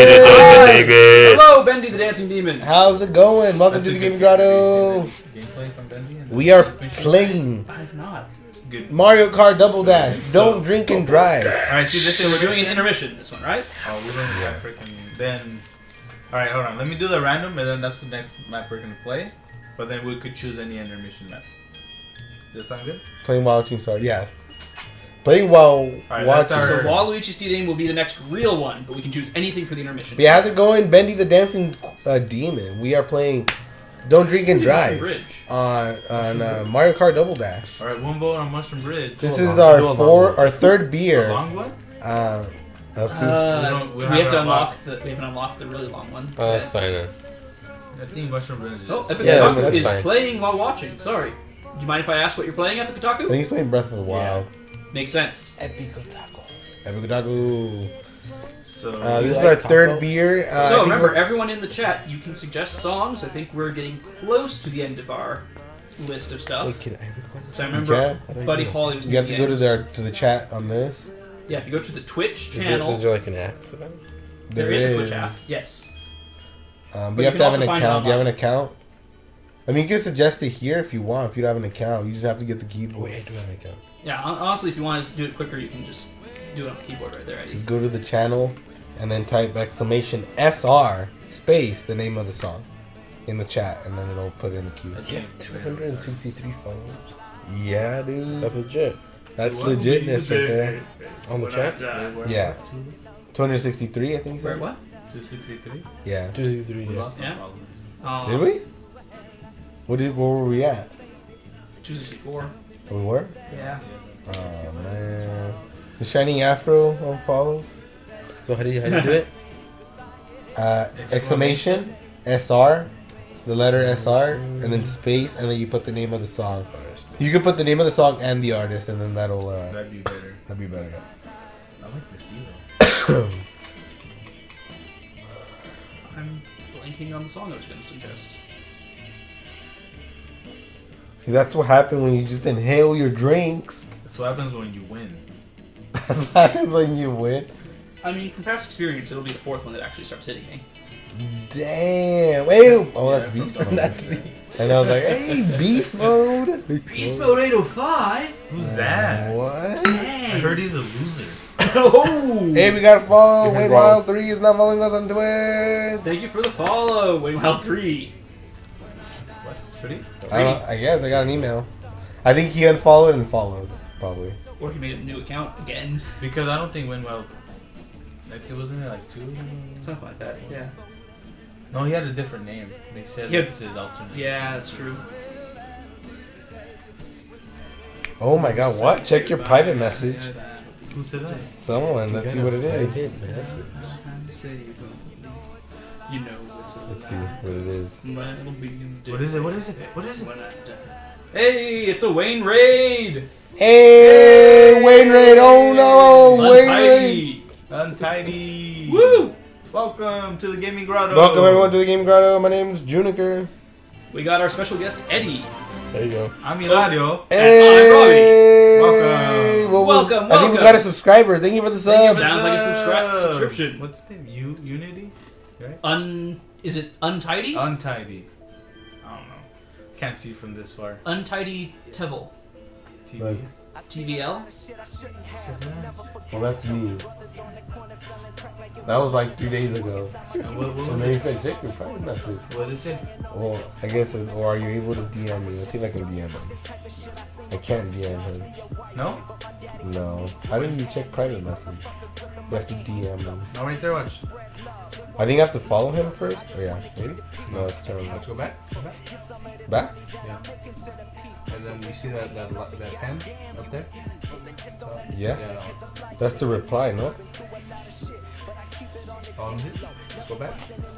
Demon. Hello, Bendy the Dancing Demon. How's it going? Welcome to the Gaming Grotto. Gameplay from Bendy and We are Mission. playing I've not. Good. Mario Kart Double Dash. Don't drink and drive. Alright, see this So is we're doing an intermission this one, right? Oh, we don't have freaking. Then. Alright, hold on. Let me do the random, and then that's the next map we're gonna play. But then we could choose any intermission map. Does that sound good? Playing while watching Star. Yeah. Playing while Alright, watching that's our- So Star. Waluigi Stadium will be the next real one, but we can choose anything for the intermission. But yeah, how's it going? Bendy the Dancing uh, Demon. We are playing Don't Drink and Drive Bridge. on, on uh, Mario Kart Double Dash. Alright, one vote on Mushroom Bridge. This Do a is long- our do a long four, one. our third A beer. long one? Uh, let's see. Uh, We don't- we we, don't have have to it unlock the. We haven't unlocked the really long one. Oh, that's fine then. I think Mushroom Bridge is. Oh, Epic Yeah, Kotaku that's is fine. playing while watching. Sorry. Do you mind if I ask what you're playing, Epic I Kotaku? think he's playing Breath of the Wild. Makes sense. Epico taco. Epic Kotaku. So, Uh, this is like our taco? third beer. Uh, I so think remember, we're- everyone in the chat, you can suggest songs. I think we're getting close to the end of our list of stuff. Wait, can I record this? So I remember can? How do I Buddy do it? Holly was you have to the go to end. their to the chat on this. Yeah, if you go to the Twitch Is there, channel, is there like an app for that? there is a Twitch app. Yes. Um, But you you have can to have also an find it account. Do you have an online. account? I mean, you can suggest it here if you want. If you don't have an account, you just have to get the keyboard. Wait, I do have an account. Yeah, hon- honestly, if you want to do it quicker, you can just do it on the keyboard right there, Eddie. Just go to the channel and then type exclamation S R space the name of the song in the chat, and then it'll put it in the queue. That's You have two hundred sixty-three followers. Yeah, dude. That's legit. That's legitness right there. On the chat? Yeah. two hundred sixty-three, I think you Where said. what? two sixty-three? Yeah. two sixty-three, We yeah. lost Yeah. some followers. Um, Did we? What did? Where were we at? two sixty-four. We were. Yeah. Oh man. The Shining Afro unfollowed. So how do you, how do, you do it? Uh, exclamation S R, the letter S R, and then space, and then you put the name of the song. You can put the name of the song and the artist, and then that'll uh, That'd be better. that'd be better. I like the C though. I'm blanking on the song I was going to suggest. See, that's what happened when you just inhale your drinks. That's what happens when you win. That's what happens when you win. I mean, from past experience, it'll be the fourth one that actually starts hitting me. Damn. Hey, oh, that's Yeah, beast from- mode. That's me. And I was like, hey, beast mode. Beast Mode eight oh five? Who's that? What? I Dang. heard he's a loser. Oh! Hey, we gotta follow. You're Wait, wrong. Wild three is not following us on Twitch. Thank you for the follow, Wayne Wild three. What? Three? I, don't, I guess I got an email. I think he unfollowed and followed, probably. Or he made a new account again. Because I don't think Winwell Like, wasn't it like two? Something like that. Yeah. No, he had a different name. They said Yeah. this is alternate. Yeah, that's true. Oh my god, what? Check your private message. Who said that? Someone, let's see what it is. You know what's a Let's see what it is. What is it? What is it? What is it? Hey, it's a Wayne raid. Hey, Wayne Raid! Oh no, Wayne Raid! Untidy. Untidy. Woo! Welcome to the Gaming Grotto. Welcome everyone to the Gaming Grotto. My name's Juniker. We got our special guest Eddie. There you go. I'm Eladio. Hey, Welcome. What was- Welcome, I think we welcome. got a subscriber. Thank you for the Thank you sub. for Sounds the like a sub. subscri- subscription. What's the name? U Unity? Right? Un is it untidy? Untidy. I don't know. Can't see from this far. Untidy Tevil. T V. Like- T V L. Well, that's me. That was like three days ago. And what, what, And then he said, check your private message. what is it? Well, I guess it's, or are you able to D M me? Let's see if I can D M him. I can't D M him. No? No. How do you check private message? You have to D M him. No, right there. Watch. I think I have to follow him first. Oh, yeah. Maybe? No, let's turn him Watch. Go back. Go back. back. Yeah. And then you see that that li- that pen up there? So, Yeah. Yeah. That one. That's the reply, no? Oh, is it? Let's go back.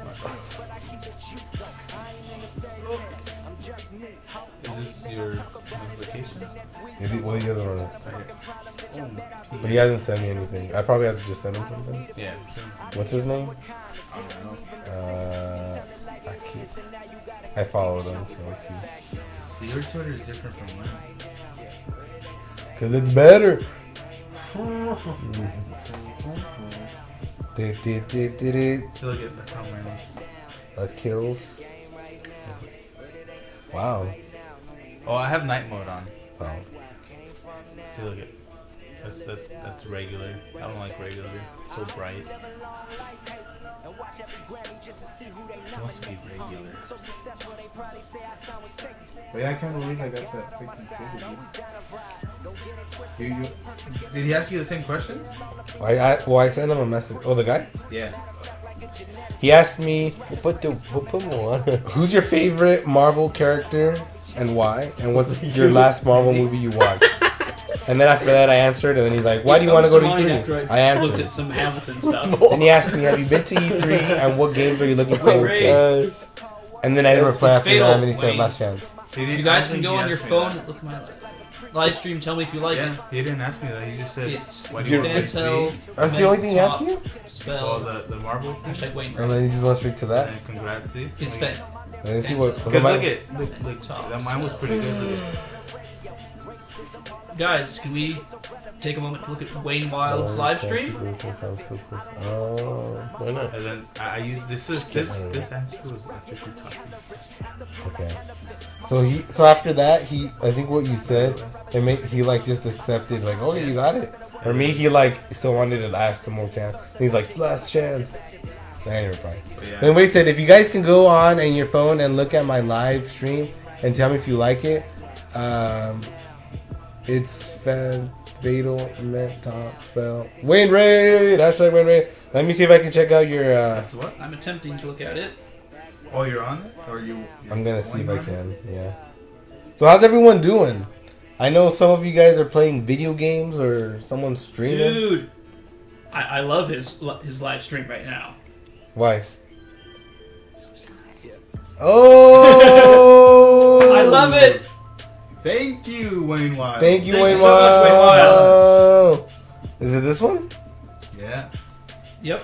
Is this your notifications? Maybe, what the other one? Right here. But he hasn't sent me anything. I probably have to just send him something. Yeah. Sure. What's his name? I don't know. Uh, I can't. I followed him, so let's see. So your Twitter is different from mine. Cause it's better. Did did did did it? So look at that's how mine is. A kills. Wow. Oh, I have night mode on. Oh. See, look at that's that's that's regular. I don't like regular. It's so bright. It wants to be regular. But yeah, I can't believe I got that freaking ticket. You, you, Did he ask you the same questions? I, I well I sent him a message. Oh, the guy. Yeah. He asked me, "Put the put more on." Who's your favorite Marvel character and why? And what's your last Marvel movie you watched? And then after that, I answered, and then he's like, "Why do you want to go to E three?" I Looked answered. at some Hamilton stuff. And he asked me, "Have you been to E three? And what games are you looking forward to?" And then I didn't reply It's after that, fatal, and then he said, Wayne. "Last chance." He didn't- You guys I can don't go think on he your asked me phone, that. look at my live stream, tell me if you like Yeah, he didn't ask me that. He just said, it. "Why do you want to Fantel, be?" That's the only thing he asked top, you? Oh, Spell, the the Marvel thing. hashtag Wayne And raid. then he just went straight to that. And congrats, see. It's fan. And then see what. Because what look am I- at look, look, that mine was pretty good. Look at Guys, can we take a moment to look at Wayne Wild's live stream? Oh, why not? And then I I used this is this this answer was after two talking. Okay. So he, so after that, he, I think what you said, it made he like just accepted, like, oh, you got it. For me, he like still wanted to ask some more chance. And he's like, last chance. I didn't reply. Yeah. Then Wade said, if you guys can go on in your phone and look at my live stream and tell me if you like it, um, it's fan fatal met top spell Wayne Raid hashtag Wayne Raid. Let me see if I can check out your. Uh, That's what? I'm attempting to look at it. Oh, you're on it, or you? I'm gonna see if I can. Yeah. So how's everyone doing? I know some of you guys are playing video games or someone's streaming. Dude, I, I love his his live stream right now. Why? Oh! I love it. Thank you, Wayne Wild. Thank you, Thank Wayne you so much, Wayne Wild. Is it this one? Yeah. Yep.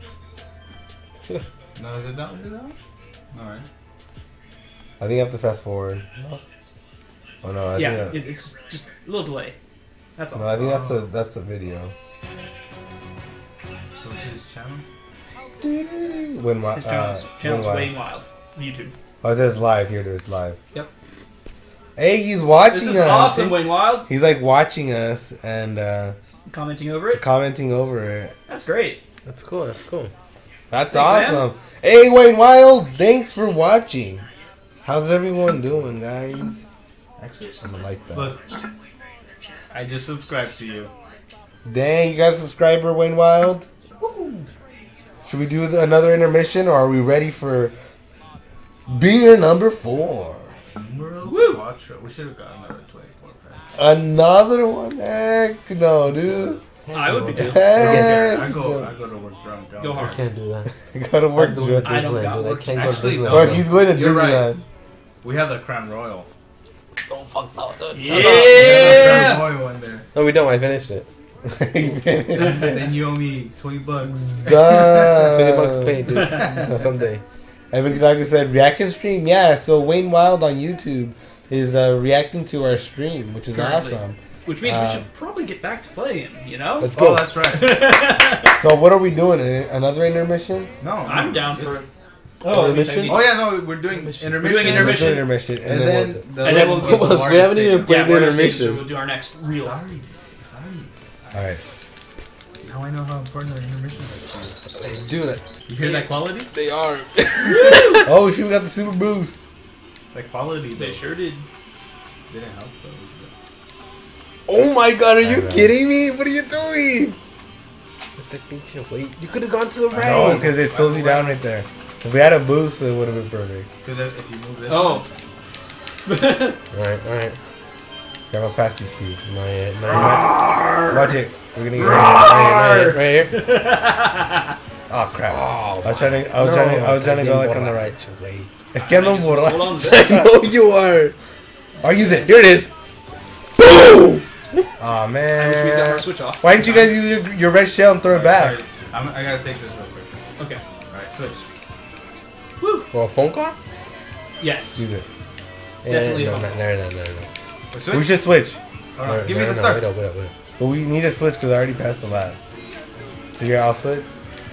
No, is it that? Is it that one? All right. I think I have to fast forward. Oh no! I Yeah, think it, it's just, just a little delay. That's that, all. no, I think that's a that's the video. What's his channel? Wayne Wild. His channel's, uh, channel's Wayne Wayne Wild. YouTube. Oh, it says live. Here it is, live. Yep. Hey, he's watching This us. is awesome, Wayne Wild. He's like watching us and uh, Commenting over it. commenting over it. That's great. That's cool. That's cool. That's Thanks, awesome. Hey, Wayne Wild, thanks for watching. How's everyone doing, guys? Actually, I'm gonna like that. look, I just subscribed to you. Dang, you got a subscriber, Wayne Wild? Woo! Should we do the- another intermission, or are we ready for beer number four? Numero Woo. cuatro. We should have got another twenty-four pack. Another one? Heck no, dude. I would be down. Heck I go, no. I go to work drunk. I Go don't hard. I can't do that. You gotta work I'm going drunk. to I don't Disneyland, got dude. I work. can't Actually, go to no. Or Disneyland. he's going to You're right. Disneyland. We have the Crown Royal. Oh, fuck no, dude. Yeah. We have the Crown Royal in there. No, we don't. I finished it. Then you owe me twenty bucks. Duh. twenty bucks paid, dude. Someday. Evan Kazaka said, reaction stream? Yeah, so Wayne Wild on YouTube is uh, reacting to our stream, which is Currently. awesome. Which means Uh, we should probably get back to playing, you know? Let's go. Oh, that's right. So what are we doing? An- Another intermission? No, I'm no, down this- for... Oh, Intermission? Oh yeah, no, we're doing intermission. We're doing Let's do intermission. intermission. And, And then, then, we'll- the And then we'll little- get the we Warriors haven't even thing. played Yeah, the we're intermission. intermission. We'll do our next reel. Sorry, sorry. Alright. Now I know how important the intermission is. Dude, it. You hear that quality? They are. Oh, shoot, we got the super boost. That quality. They though. sure did. Didn't help though. Oh my god, are I you know. kidding me? What are you doing? With the pinche weight. You could have gone to the No, right. because it slows you down right there. If we had a boost, it would have been perfect. Because if, if you move this. Oh. Alright, alright. I'm gonna pass these to you. Not yet, not yet. Watch it. We're gonna get Right, right here, right here. Oh crap! Oh, I was trying to. I was trying to. I was trying to go like on the right. Way. Es que ando I guess we'll hold borracho. on to this. No, you are. Or use it. Here it is. Boom! Aw I wish we got man. our switch off. Why didn't you guys use your, your red shell and throw it Alright, back? sorry. I'm, I gotta take this real quick. Okay. Alright, switch. Woo. Well, a phone call? Yes. Use it. Definitely Eh, a no, phone no, call. no, no, no, no. We switch? We should switch. Hold on, No, give no, me the no, start. Wait up, wait up, wait up. But we need to switch because I already passed the lap. So here, I'll switch.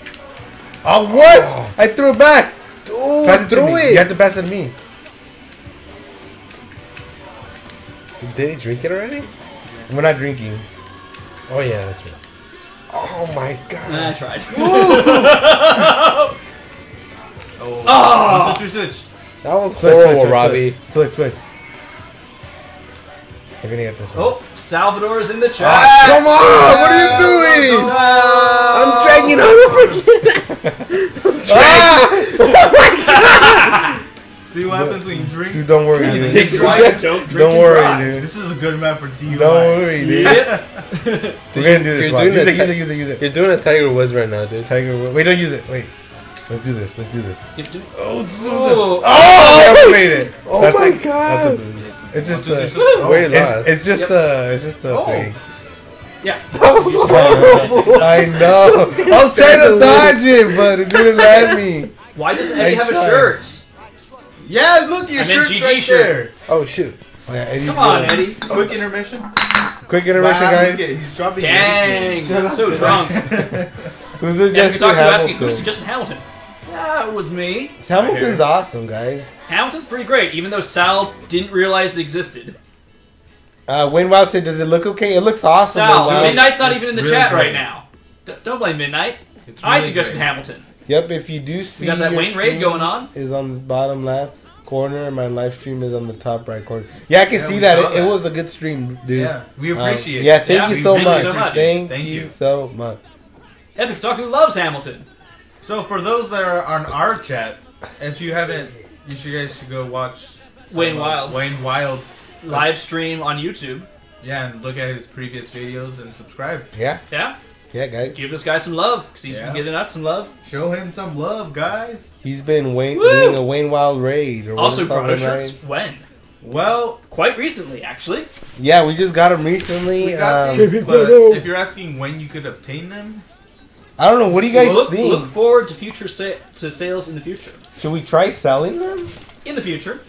Oh what? Oh. I threw it back. Dude, Pass it to throw me. it. You have to pass it to me. Did he drink it already? We're not drinking. Oh yeah, that's it. Oh my god. I tried. Oh. Oh. Switch, switch, switch. That was Switch, horrible, switch, switch, Robbie. Switch, switch. We're gonna get this one. Oh, Salvador's in the chat. Ah, come on! What are you doing? I'm dragging on over. Ah! See what happens when you drink? Dude, don't worry, dude. Take This drive, is- don't drink Don't and worry, drive. dude. This is a good map for D U I. Don't worry, dude. Yep. We're gonna do this. You're Watch. doing Use a it, use ti- it, use it, use it. You're doing a Tiger Woods right now, dude. Tiger, Woods- wait, don't use it. Wait, let's do this. Let's do this. You have to- Oh, this is- Oh. oh, I made it. Oh That's my a, God. That's a boost. It's just One, two, a. three, switch. Oh, Wait, It's, lost. it's just Yep. a. It's just a Oh. thing. Yeah. That was horrible. I know. I was trying to dodge it, but it didn't let me. Why doesn't I Eddie have a tried. shirt? Yeah, look, your I meant shirt's G G right shirt. there. Oh shoot. Oh, yeah, Eddie's Come on, good. Eddie. Quick intermission. Quick intermission, Wow, guys. look at- He's dropping Dang. So drunk. Who's the Yeah, Justin you're asking, who's Hamilton? suggested Hamilton? That was me. Hamilton's awesome, guys. Hamilton's pretty great, even though Sal didn't realize it existed. Uh, Wayne Wild said, "Does it look okay? It looks awesome." Sal, Wayne Wild. Midnight's not even in the really chat great. right now. D- don't blame Midnight. It's I really suggested great. Hamilton. Yep, if you do see got that your Wayne raid stream going on. is on the bottom left corner, and my live stream is on the top right corner. Yeah, I can Yeah, see we that. saw It, it that. was a good stream, dude. Yeah, we Um, appreciate yeah, it. thank Yeah, you we so thank much. you so much. Thank, Thank you you. so much. Epic Otaku loves Hamilton. So for those that are on our chat, if you haven't, you should guys should go watch Wayne some, uh, Wild's. Wayne Wild's Live stream on YouTube. Yeah, and look at his previous videos and subscribe. Yeah, Yeah, yeah, guys. give this guy some love because he's Yeah. been giving us some love. Show him some love, guys. He's been Wayne, Woo! doing a Wayne Wild raid. Or what Also, is it called, Grotto Wayne shirts. raid? When? Well, Quite recently, actually. Yeah, we just got him recently. we got Um, these, but if you're asking when you could obtain them, I don't know. What do you guys look, think? look forward to future sa- to sales in the future. Should we try selling them? In the future,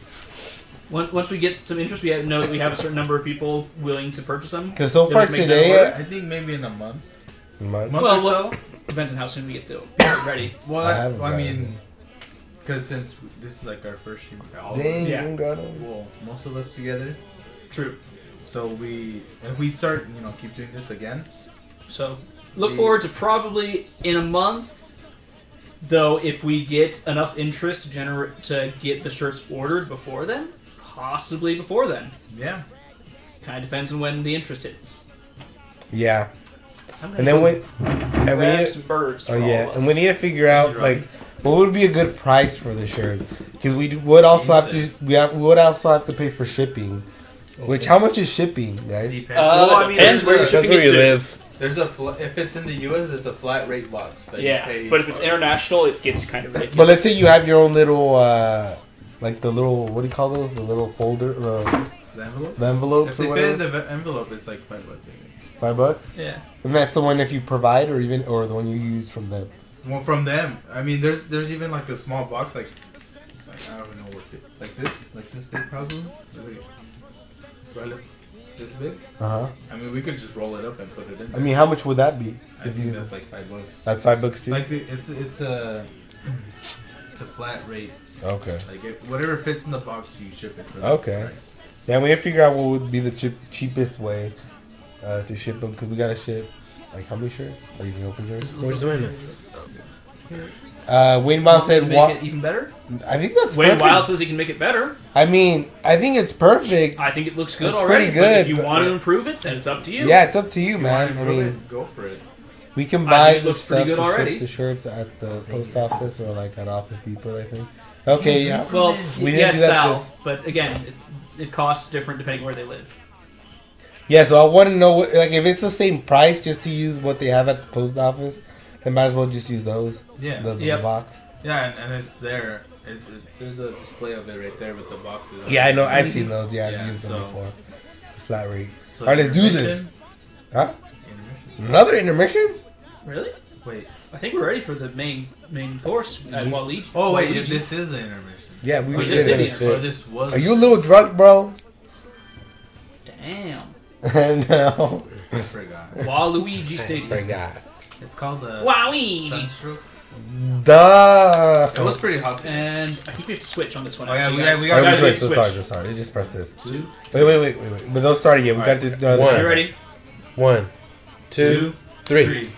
Once once we get some interest, we have, know that we have a certain number of people willing to purchase them. Because so Then far we can make today, that work. I think maybe in a month, Month? month Well, or so. what- Depends on how soon we get the get ready. Well, I I, haven't I got mean, because since this is like our first year, all of us, Dang, Yeah. you got 'em. well, most of us together. True. So we, if we start, you know, keep doing this again. So look We- forward to probably in a month. Though, if we get enough interest to generate to get the shirts ordered before then, possibly before then. Yeah. Kind of depends on when the interest hits. Yeah. I'm gonna And then go- when and we grab need, some birds. oh for all yeah, of us. and we need to figure out like what would be a good price for the shirt because we would also have to we, have, we would also have to pay for shipping. Which how much is shipping, guys? Depends. Uh, well, I mean, depends there's where a- you're shipping Depends where it you to. live. There's a fl- if it's in the U S, there's a flat rate box. That Yeah, you pay but if it's for. international, it gets kind of ridiculous. But let's say you have your own little, uh, like the little what do you call those? The little folder, the, The envelope. the envelopes If or they pay in whatever. the ve- envelope, it's like five bucks. I think. Five bucks. Yeah. And that's the one if you provide, or even or the one you use from them. Well, from them. I mean, there's there's even like a small box like, like I don't even know what it, like this, like this big probably. Like, probably this big. Uh huh. I mean, we could just roll it up and put it in. I There. mean, how much would that be? I if think you- that's like five bucks. that's five bucks too. Like the, it's it's a it's a flat rate. Okay. Like it, whatever fits in the box, you ship it for. that Okay. price. Yeah, we need to figure out what would be the cheap, cheapest way uh, to ship them because we gotta ship like how many shirts? Or you can open yours. Where's Wayne? Uh, Wayne Wild Want me to said, make wa- it even better. I think that's Wayne perfect. Wild says he can make it better. I mean, I think it's perfect. I think it looks good It's already. pretty But if good, you but- want to improve it, then it's up to you. Yeah, it's up to you, You man. wanna I improve mean, it? Go for it. we can I buy think it the looks pretty stuff good to already. ship the shirts at the post office or like at Office Depot, I think. Okay, yeah. Well, We didn't yes, do that Sal, this- but again, it, it costs different depending where they live. Yeah, so I want to know, what, like, if it's the same price just to use what they have at the post office, then might as well just use those. Yeah. The, the Yep. box. Yeah, and, and it's there. It's, it, there's a display of it right there with the boxes. Yeah, I know. I've seen those. Yeah, I've Yeah, used them so- before. Flat rate. So Alright, let's do this. intermission? Huh? Intermission. Another intermission? Really? Wait. I think we're ready for the main main course at Ye- Waluigi. Oh wait, yeah, Waluigi. this is an intermission. Yeah, we Oh, just just did did it. it. Or this was. Are you a little drunk, bro? Damn. No. I forgot. Waluigi Stadium. Forgot. It's called the Wowie! Sunstroke. Duh. It was pretty hot today. And I think we have to switch on this one. Oh, yeah, actually, we guys. got- we Alright, got- Guys, we we switch. have So to sorry, switch. so sorry. Just press this. Two, Wait, wait, wait, wait, wait. But don't start it yet. We Alright. got to do another. One. Are you ready? One, two, two, three. three.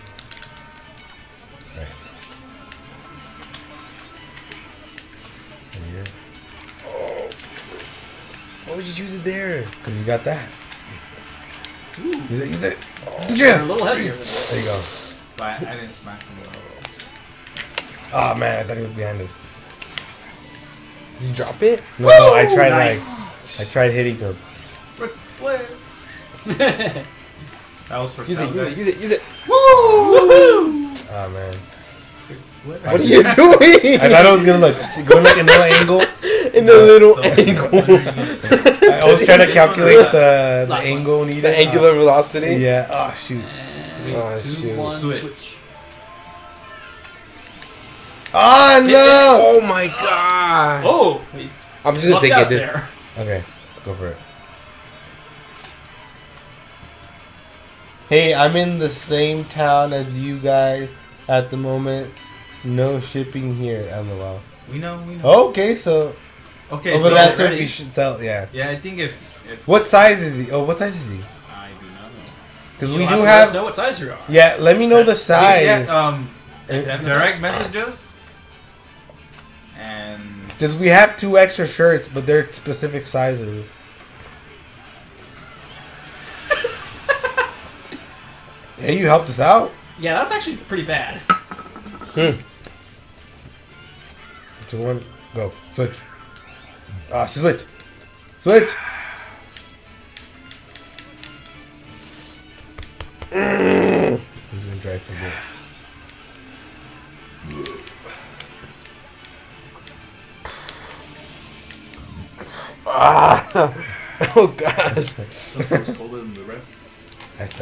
Why would you use it there? Because you got that. Use it. Use it. They're a Yeah. little heavier than this. There you go. But I, I didn't smack him well. Oh man, I thought he was behind us. Did you drop it? No, no, I tried Nice. like I tried hitting him. Ric Flair. That was for Use sound, it, use it, guys. use it, use it. Woohoo! Oh man. What What are you doing? I thought I was gonna like go like another angle. In the little So, angle. I was trying to calculate the, the Last one. angle needed. The angular velocity? Yeah. Oh shoot. And Oh, two, shoot. one, Switch. switch. Oh no. Oh my god. Oh! We I'm just gonna lucked take out it, dude. there. Okay, go for it. Hey, I'm in the same town as you guys at the moment. No shipping here. LOL. We know, we know. Okay, so Okay, over so that's what ready. we should sell. Yeah. yeah, I think if if What size is he? Oh, what size is he? I do not know. Because You'll we have do to let us have. know what size you are. Yeah, let me know the size. Yeah, um, Uh, direct message us. And Because we have two extra shirts, but they're specific sizes. Hey, you helped us out. Yeah, that's actually pretty bad. Hmm. Two, one, go. Switch. Ah, switch. Switch. Mm. He's gonna drive from there. Ah. Oh gosh. something's colder than the rest. That's a.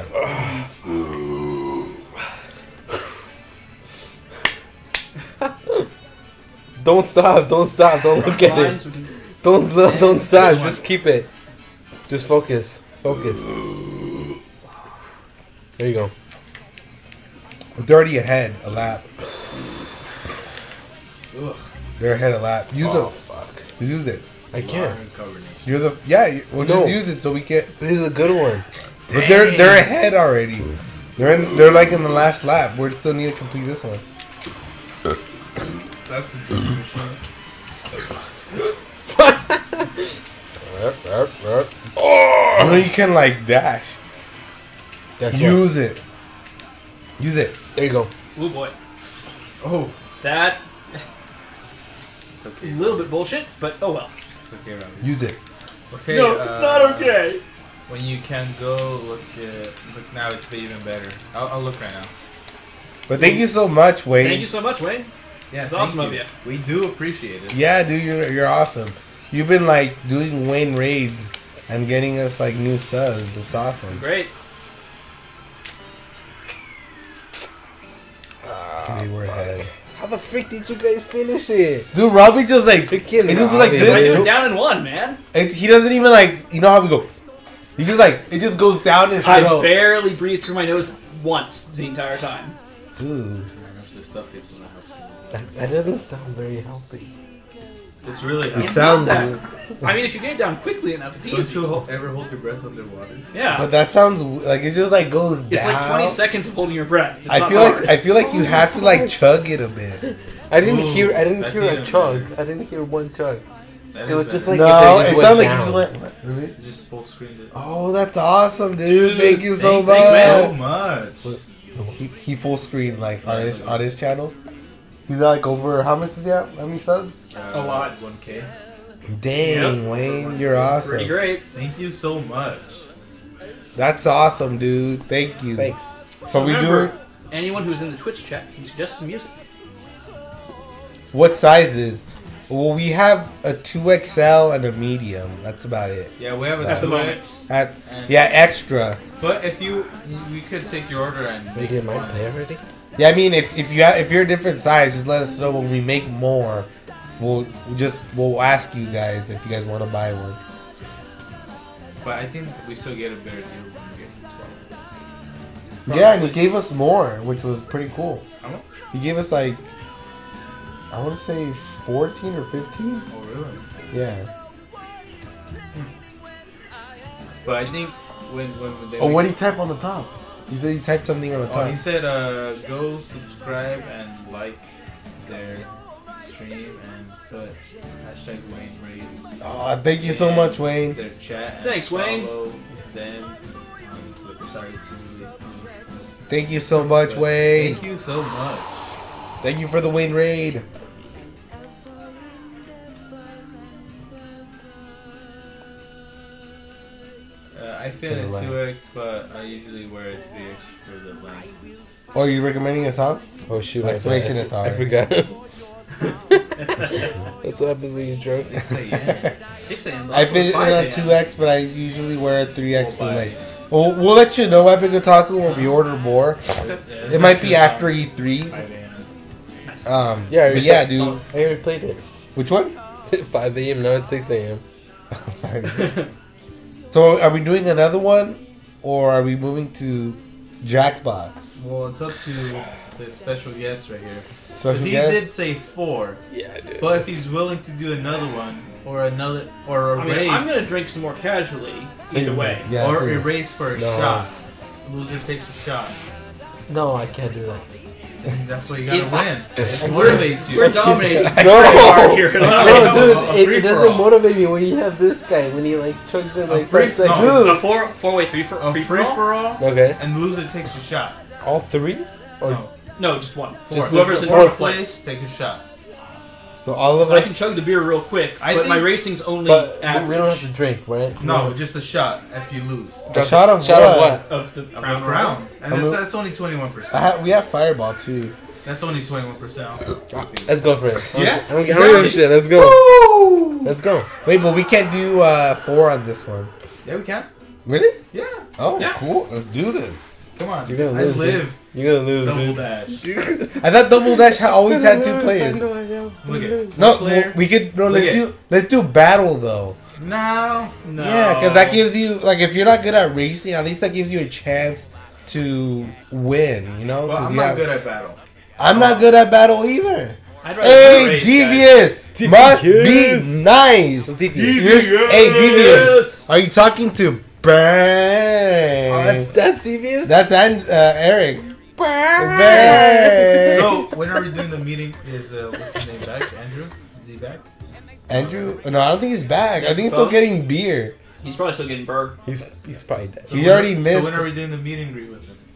Don't stop, don't stop, don't Cross look at lines, it. we can- Don't don't, don't stop, This one. just keep it. Just focus. Focus. There you go. They're already ahead a lap. Ugh. They're ahead a lap. Use Oh it. fuck. Just use it. I can't. Iron cover nation. You're the yeah. You, well, No. just use it so we get. This is a good one. But they're they're ahead already. They're in, they're like in the last lap. We still need to complete this one. That's the juice machine. You know you can like dash. That's what? Use it. Use it. There you go. Oh boy. Oh, That it's a okay. little bit bullshit, but oh well. It's okay, Robbie. Use it. Okay. no, it's uh, not okay. When you can go look at look now, it's even better. I'll, I'll look right now. But thank you so much, Wayne. Thank you so much, Wayne. Yeah, It's thank awesome of you. We do appreciate it. Yeah, dude, you're you're awesome. You've been like doing Wayne raids and getting us like new subs. It's awesome. Great. Today we're ahead. How the freak did you guys finish it? Dude, Robbie just like Freaking it just like Robbie, this. I man. do it down in one, man. It's, he doesn't even like you know how we go. He just like it just goes down his I throat. barely breathe through my nose once the entire time. Dude, Stuff is what helps you. That, that doesn't sound very healthy. It's really it helpful. sounds. I mean, if you get it down quickly enough, it's Don't easy. you ho- ever hold your breath underwater? Yeah. But that sounds like it just like goes down. It's like twenty seconds of holding your breath. It's I not feel hard. like I feel like you have to like chug it a bit. I didn't Ooh, hear. I didn't that's hear a even chug. better. I didn't hear one chug. That It is was just better. like No, if it they sounded just like you went just down. went. You just full screened it. Oh, that's awesome, dude. Dude, Thank you so Thank- much. Thanks, man. So much. He, he full screen like on his on his channel. He's got like over how much does he have? How many subs? Uh, A lot. one K. Dang, Yep. Wayne, you're awesome. Pretty great. Thank you so much. That's awesome, dude. Thank you. Thanks. So we Remember, doing anyone who's in the Twitch chat can suggest some music. what sizes? Well, we have a two X L and a medium. That's about it. Yeah, we have a At the two moment. X. At, And- yeah, extra. But if you, we could take your order and Wait, make did mine one. play already? Yeah, I mean, if if you have, if you're a different size, just let us know when we make more. We'll we'll just we'll ask you guys if you guys want to buy one. But I think we still get a better deal when we get the twelve. Yeah, and he gave us more, which was pretty cool. How much? He gave us like I want to say fourteen or fifteen. Oh, really? Yeah. But I think when when they Oh, what did he type on the top? He said he typed something on the Oh, top. he said, uh, go subscribe and like their stream and put hashtag Wayne Raid. Oh, thank you so much, Wayne. Their chat. And Thanks, Wayne. Follow them on Twitter. Sorry to. Thank you so much, But Wayne. Thank you so much. Thank you for the Wayne raid. Uh, I fit For the in length. two X, but I usually wear a three X for the length. Oh, are you recommending a song? Oh shoot! I- Exclamation I, is I hard. forgot. That's what happens when you drunk. six A M. six a.m. I fit in five a a.m. two X, but I usually wear a three X for We'll buy like. it. Well, we'll let you know, Epic Otaku, when we order more. Yeah, It it's might actually be after around E three. five A M. Nice. Um, Yeah, I but yeah, already- dude. I already played it. Which one? five a.m. Now it's six a.m. So, are we doing another one, or are we moving to Jackbox? Well, it's up to the special guest right here. So Because he did say four, Yeah, I did. but if he's willing to do another one or another or a I mean, race I'm gonna drink some more casually. Either way. Yeah, or so- a race for a No. shot, loser takes a shot. No, I can't do that. That's what you gotta It's- win. It motivates you. We're dominating. No. pretty hard here. No, No, no, dude, a it, free it for doesn't all. motivate me when you have this guy when he like chugs in like free- five seconds. no. Dude. A four four way three for A free free for all? for all, Okay, and loser takes a shot. all three. Or No, No, just one. Four. Just Whoever's in fourth fourth place. place take a shot. So all of So I us. can chug the beer real quick, I but think- my racing's only but average we don't have to drink, right? No, just a shot if you lose. A shot of shot what? of what? of the of Round the round, and I'm that's, a- that's only twenty-one I percent. ha- we have Fireball too. That's only twenty-one percent. Let's go for it. I don't- Yeah? I don't, I don't give a shit. Let's go. Let's go. Wait, but we can't do uh, four on this one. Yeah, we can. Really? Yeah, Oh, Yeah. cool. Let's do this. come on. You're gonna I lose, dude. live You're gonna lose, double dude. dash. I thought Double Dash ha- always had two I players. know I am. Look at No, player. well, we could. No, Look let's at- do. Let's do battle though. No. No. Yeah, because that gives you like if you're not good at racing, at least that gives you a chance to win. You know. Well, 'Cause I'm you not have- good at battle. I'm not good at battle either. I'd rather Hey, race, devious T P must kids. be nice. Let's deep You're- you. Hey, devious. Are you talking to Bang? Oh, that's that's devious. That's An- uh, Eric. Bang. guys. So when are we doing the meeting? Is uh, what's his name back? Andrew? Is he back? Andrew? No, I don't think he's back. I think he's still Suppose. getting beer. He's probably still getting burnt. He's he's probably dead. He already missed. So when are we doing the meet and greet with him?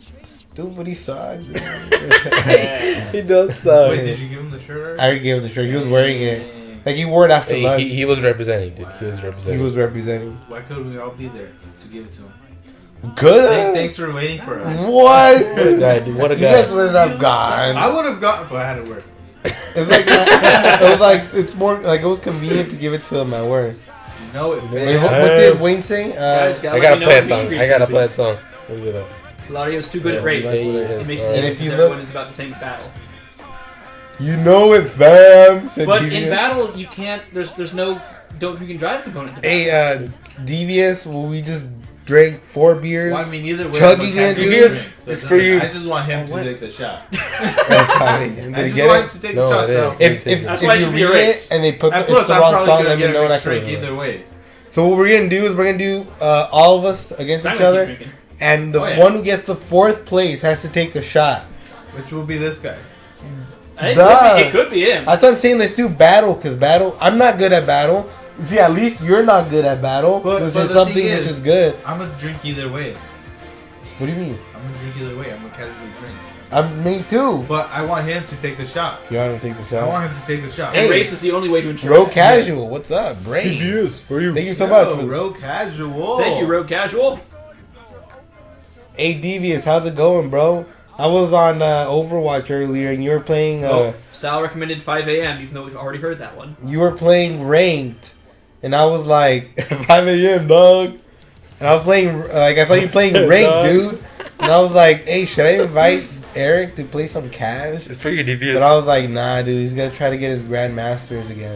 Dude, but he sucked. Yeah. He does suck. Wait, did you give him the shirt already? I already gave him the shirt. He was wearing it. Like, he wore it after Hey, lunch. he, he was representing, dude. He was He representing. was representing. Why couldn't we all be there to give it to him? Good. Thank- Thanks for waiting for us. What? What a guy, dude. What a You guys guy. would have gone. I would have got, but I had to work. It's like it was like it's more like it was convenient to give it to him at work. You know it, Wait, man. what, what did Wayne say? Uh, Guys, gotta I let gotta me play know a what song. meat I gotta grease play would a song. What is it at? be. Lauderio's too good Yeah, at race. like- It makes And it if you because look- everyone is about the same battle. you know it, fam. Said But Devious. in battle, you can't. There's there's no don't drink and drive component. To Hey, battle. uh, Devious. Well, we just drank four beers. Well, I mean, either way, Chugging I'm a it, captain dude. drink. So It's it for doesn't- you. I just want him to What? take the shot. Did I he just get want it? him to take No, the shot. it is. So. If, if, That's if why it you should be a read it race. and they put And the, plus, it's the I'm wrong probably song, gonna then get we a know mixed not drink to. either way. So what we're gonna do is we're gonna do uh, all of us against So I'm each gonna keep other, drinking. and the Oh, yeah. one who gets the fourth place has to take a shot. Which will be this guy. It Duh. could, be, it could be him. That's what I'm saying. Let's do battle, cause battle. I'm not good at battle. See, at least you're not good at battle, But- which but is the something thing which is- is good. I'm gonna drink either way. What do you mean? I'm gonna drink either way. I'm gonna casually drink. I'm me too. But I want him to take the shot. You want to take the I shot? want him to take the shot. And Hey. race is the only way to ensure. Road that. casual. What's up, Brave? for you. Thank you so Yo, much. For Road casual. Thank you, Road Casual. Hey, Devious, how's it going, bro? I was on uh, Overwatch earlier, and you were playing. Uh, Oh, Sal recommended five a m even though we've already heard that one. You were playing ranked, and I was like, five a m, dog. And I was playing, like, I saw you playing ranked, dude. And I was like, hey, should I invite Eric to play some cash? It's pretty devious. But I was like, nah, dude, he's gonna try to get his Grandmasters again.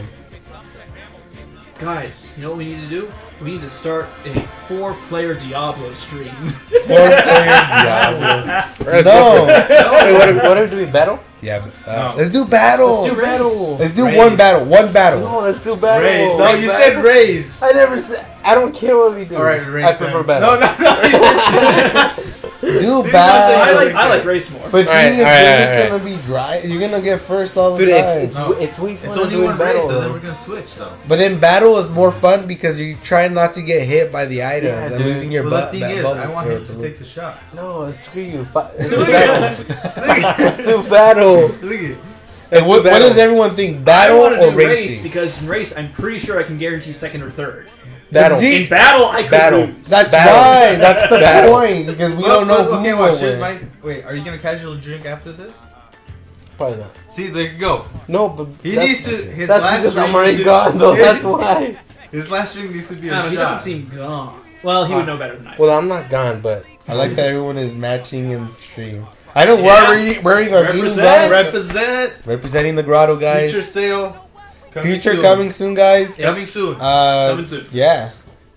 Guys, you know what we need to do? We need to start a four-player Diablo stream. Four player Diablo. Let's No. Wait, what if, what if do we battle? Yeah, but, uh, No. let's do battle. Let's do battle. Let's do Raise. one battle. One battle. No, let's do battle. Raise. No, you Battle. said raise. I never said. I don't care what we do. All right, raise. I prefer then. battle. No, no, no. you said- Do These guys battle. I are- like I like race more. But Alright, thing is, alright, you're just alright. gonna be dry. You're gonna get first all the Dude, time. it's it's, No. it's way fun It's only doing one battle. race, so then though. we're gonna switch though. But in battle is more fun because you try not to get hit by the items Yeah, and dude. losing your Well, butt. the thing that is, bubble I want or him to blue. take the shot. No, screw you. Fi- let's do Look battle. at Let's do battle. Look at And what, do what battle. does everyone think? I Battle want to or do race racing? because in race, I'm pretty sure I can guarantee second or third. Battle. See, In battle, I could Battle. lose. That's Battle. right. That's the Battle. point because we But- don't know but, who okay, will watch. Here's win. my. Wait, are you gonna casually drink after this? Probably not. See, there you go. No, but He that's, needs to. His That's last because drink I'm already needs to- gone, though. That's why. His last drink needs to be I a don't know, shot. he doesn't seem gone. Well, he would know better than I. Well, I'm not gone, but I like that everyone is matching in stream. I know Yeah. we're wearing our gaming Represent. grotto, Represent. representing the grotto, guys. Future sale. Coming Future soon. coming soon, guys. Yep. Coming soon. Uh, Coming soon. Yeah,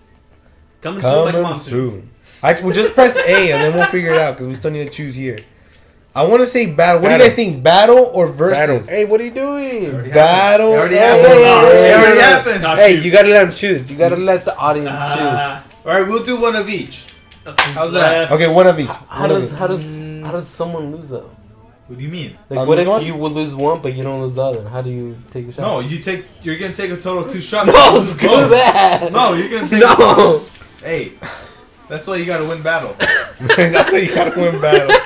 Coming soon like a coming monsoon. soon. I we'll just press A and then we'll figure it out because we still need to choose here. I want to say battle. What do you Battle. guys think? Battle or versus? battle. Hey, what are you doing? Already Battle. It already Hey, happened. hey, It hey, already hey, happened. Not Hey, you. you gotta let them choose. You gotta let the audience Uh, All right, we'll do one of each. How's that? Okay, one of each. choose. How One of does each. how does how does someone lose though? What do you mean? Like, On what this if one? you would lose one but you don't lose the other? How do you take a shot? No, you take. You're gonna take a total of two shots. no, This is screw both. that. No, you're gonna take. No. A total. Hey, that's why you gotta win battle. That's how you gotta win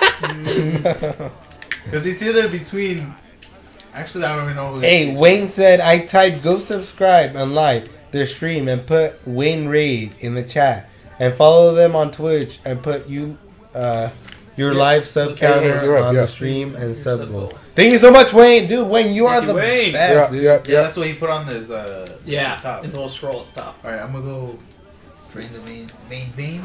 battle. Because it's either between. Actually, I don't even know who. Hey, it's Wayne said I typed go subscribe and like their stream and put Wayne Raid in the chat and follow them on Twitch and put you uh your Yeah. live sub Okay, counter you're up, on you're the up. stream and Your sub sub goal. goal. Thank you so much, Wayne. Dude, Wayne, you are Thank the you, Wayne. best, You're up, dude. you're up, Yeah, you're up. that's what he put on his uh. yeah, Top. in the little scroll at the top. All right, I'm gonna go drain the main main vein.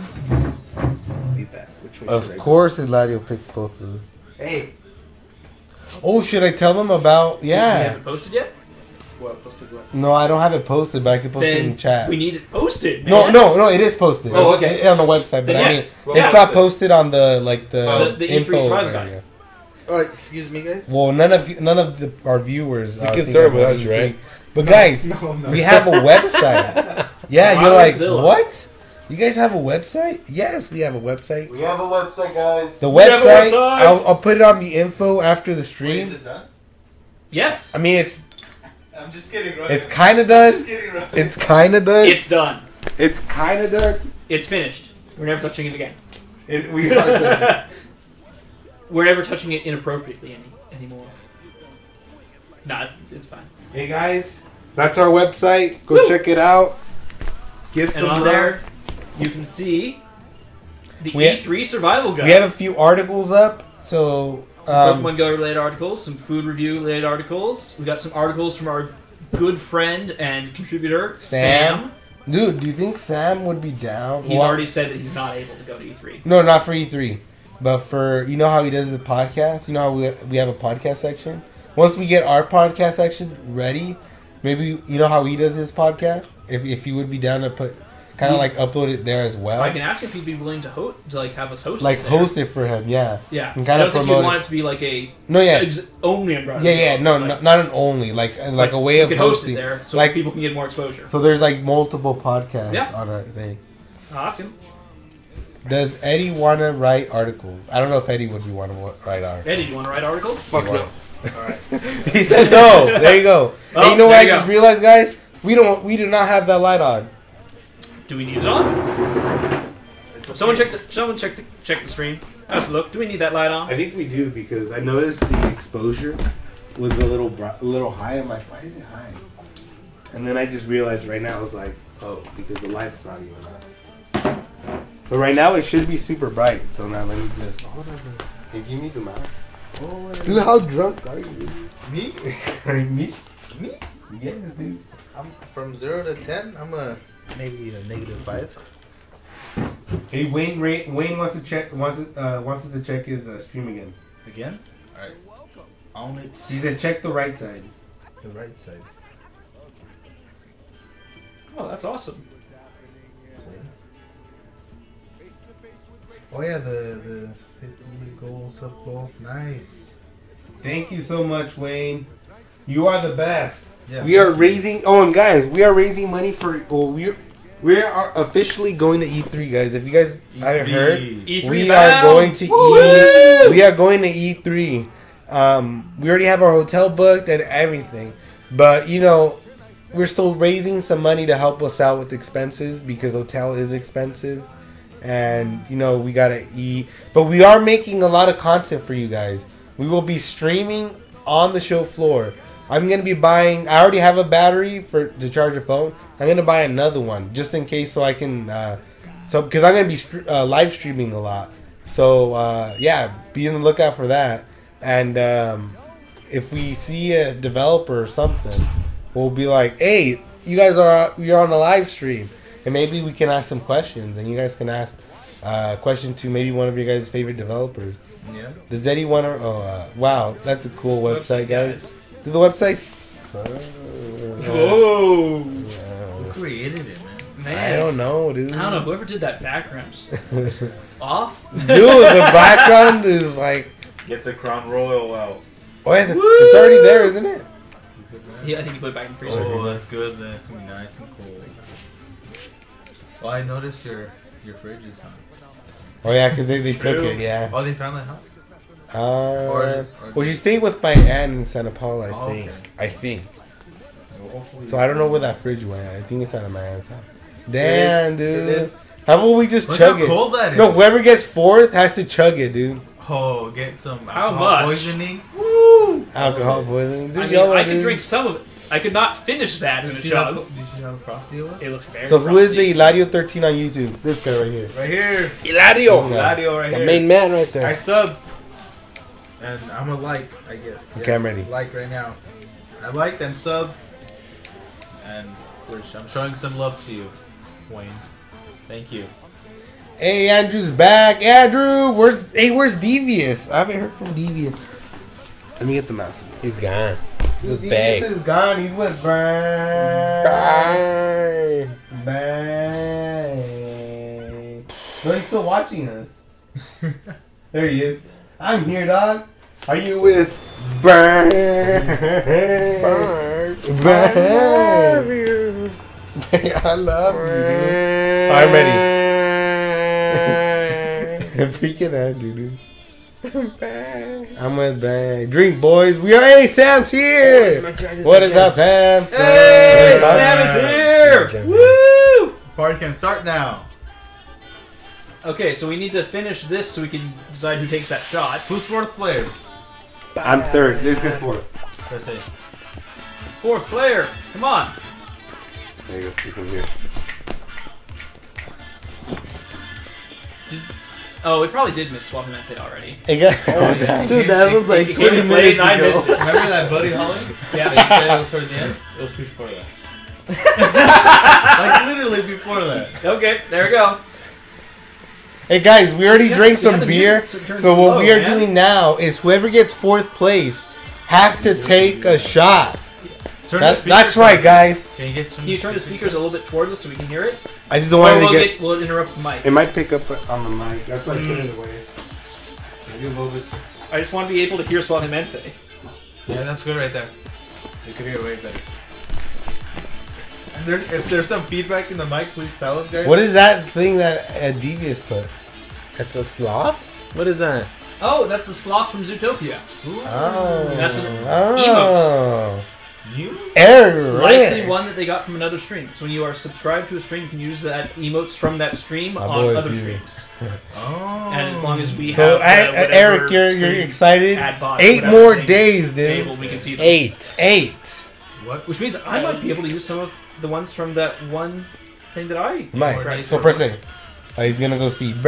Be back. Which way should I Of go? course, Eladio picks both of them. Hey, Oh, should I tell them about? You Yeah. haven't posted yet? what? What's the what? No, I don't have it posted, but I can post it in Then the chat. we need it posted, man. No, no, no, it is posted. Oh, okay. On the website, but Then I yes. mean, Yeah. it's not posted on the like the, Oh, the- the E info three survivor guide. area. All right, excuse me, guys. Well, none of you, none of the, our viewers. You uh, can think serve about without you, E three. right? But guys, No, no. we have a website. Yeah, Wow, you're like, Godzilla. what? You guys have a website? Yes, we have a website. We have a website, guys. The We have a website, website. I'll, I'll put it on the info after the Wait, is stream. it done? Yes, I mean, it's I'm just kidding, right? it's kind of I'm done. just kidding, right? It's kind of done. it's done. It's kind of done. It's finished. We're never touching it again. It, we are done. we're never touching it inappropriately any anymore. Nah, it's, it's fine. Hey guys, that's our website. Go Woo! check it out. Give and some on love. there, you can see the We E three survival guide. We have a few articles up, so some um, Pokemon Go related articles, some food review related articles. We got some articles from our good friend and contributor Sam. Sam. Dude, do you think Sam would be down? He's Well, already said that he's not able to go to E three. No, not for E three, but for you know how he does his podcast. You know how we we have a podcast section. Once we get our podcast section ready, maybe you know how he does his podcast. If if he would be down to put kind of like upload it there as well. I can ask if he'd be willing to host to like have us host like it there. host it for him. Yeah. Yeah. And I kind don't of think promote he'd want it. it to be like a No, yeah. ex- only on Yeah, yeah, no, like, no, not an only, like like, like a way we of can host hosting. it there so like people can get more exposure. So there's like multiple podcasts Yeah. on our thing. I'll ask him. Does Eddie want to write articles? I don't know if Eddie would be want to write articles. Eddie, do you want to write articles? Fuck no. Alright. He said no. There you go. Oh, hey, you know what there I you just go. realized, guys? We don't. We do not have that light on. Do we need it on? Someone check the someone check the check the stream. Let's look. Do we need that light on? I think we do because I noticed the exposure was a little bri- a little high. I'm like, why is it high? And then I just realized right now I was like, oh, because the light's not even on. So right now it should be super bright. So now let me just. Hey, give me the mouse. Oh, dude, how drunk are you? Me? me? Me? Yes, dude. I'm from zero to ten. I'm a maybe a negative five. Hey, Wayne. Ray, Wayne wants to check. Wants uh, wants us to check his uh, stream again. Again? All right. On it. He said check the right side. The right side. Oh, that's awesome. Play. Oh yeah, the the fifty goal sub goal. Nice. Thank you so much, Wayne. You are the best. Yeah. We are raising. Oh, and guys, we are raising money for. Well, we're we are officially going to E three, guys. If you guys haven't heard, E three we bound. are going to Woo! E. We are going to E three. Um, we already have our hotel booked and everything, but you know, we're still raising some money to help us out with expenses because hotel is expensive, and you know we gotta eat. But we are making a lot of content for you guys. We will be streaming on the show floor. I'm gonna be buying. I already have a battery for to charge a phone. I'm gonna buy another one just in case, so I can. Uh, so because I'm gonna be st- uh, live streaming a lot. So uh, yeah, be on the lookout for that. And um, if we see a developer or something, we'll be like, "Hey, you guys are you're on a live stream," and maybe we can ask some questions, and you guys can ask uh, a question to maybe one of your guys' favorite developers. Yeah. Does Eddie want to? Oh, uh, wow, that's a cool website, Website, guys. Do the website? Whoa. Who created it, man? Man, I don't know, dude. I don't know. Whoever did that background just looks off. Dude, the background is like, Get the Crown Royal out. oh yeah, the, it's already there, isn't it? Yeah, I think you put it back in the freezer. Oh, that's good. Then it's gonna be nice and cool. Well, I noticed your your fridge is gone. Oh yeah, because they, they took True. it, yeah. Oh, they found that house. Uh, Or- or- well, she stayed with my aunt in Santa Paula, I Oh, think. okay. I think. Well, hopefully- So I don't know where that fridge went. I think it's out of my aunt's house. Damn, It dude. is. How about we just Look chug how it? cold that is. No, whoever gets fourth has to chug it, dude. Oh, get some How alcohol much? poisoning. Woo! Alcohol poisoning. Dude, I mean, YOLO, I can dude. drink some of it. I could not finish that in Did a you, have, jug. did you have a frosty over? It looks very So who is frosty. the Eladio thirteen on YouTube? This guy right here. Right here. Ilario. Gladio right The here. main man right there. I subbed. And I'm a like, I guess. Okay, I'm ready. Like right now. I liked and subbed. And we're sh- I'm showing some love to you, Wayne. Thank you. Hey, Andrew's back. Andrew, where's hey, where's Devious? I haven't heard from Devious. Let me get the mouse. He's gone. He's Dude, with Devious Bay. is gone. He's with Burn. Bye. Bang. No, he's still watching us. There he is. I'm here, dog. Are you with Burn? Bye. Burn. I love you, dude. I'm ready. Freaking Andrew, dude. I'm with Bang. Drink, boys. We are. Hey, Sam's here. What is up, Sam? Hey, Sam. Sam is here! Jam. Woo! Party can start now. Okay, so we need to finish this so we can decide who takes that shot. Who's fourth player? I'm third. This gets fourth. Let's say. Fourth player, come on. There you go. Stick him here. Oh, we probably did miss Swapamente already. Hey, guys. Dude, that was like He twenty came and played minutes and I ago. missed it. Remember that Buddy Holly? Yeah. That you said it was towards the end? It was before that. Like literally before that. Okay, there we go. Hey guys, we already Yeah, drank yeah, some the beer, music turns so what low, we are man. doing now is whoever gets fourth place has to take a shot. Turn That's, the that's speakers right, down. guys. Can you get some? Can you turn the speakers a little bit towards us so we can hear it? I just don't Or want we'll, to get. get, we'll interrupt the mic. It might pick up on the mic. That's why I put it away. Maybe a little bit. I just want to be able to hear Swapamente. Yeah, that's good right there. You can hear way better. And there's, if there's some feedback in the mic, please tell us, guys. What is that thing that uh, Devious put? That's a sloth? What is that? Oh, that's the sloth from Zootopia. Oh, That's an oh. You? Eric. Likely one that they got from another stream. So when you are subscribed to a stream, you can use that emotes from that stream My on boys other use streams. Oh. And as long as we So, have I, uh, I- whatever Eric, you're you're stream excited. ad bots, Eight whatever more thing days, dude. enabled, we can see them. Eight. Eight. What? Which means I might be able to use some of the ones from that one thing that I. Mike. days So for per se, uh, he's gonna go see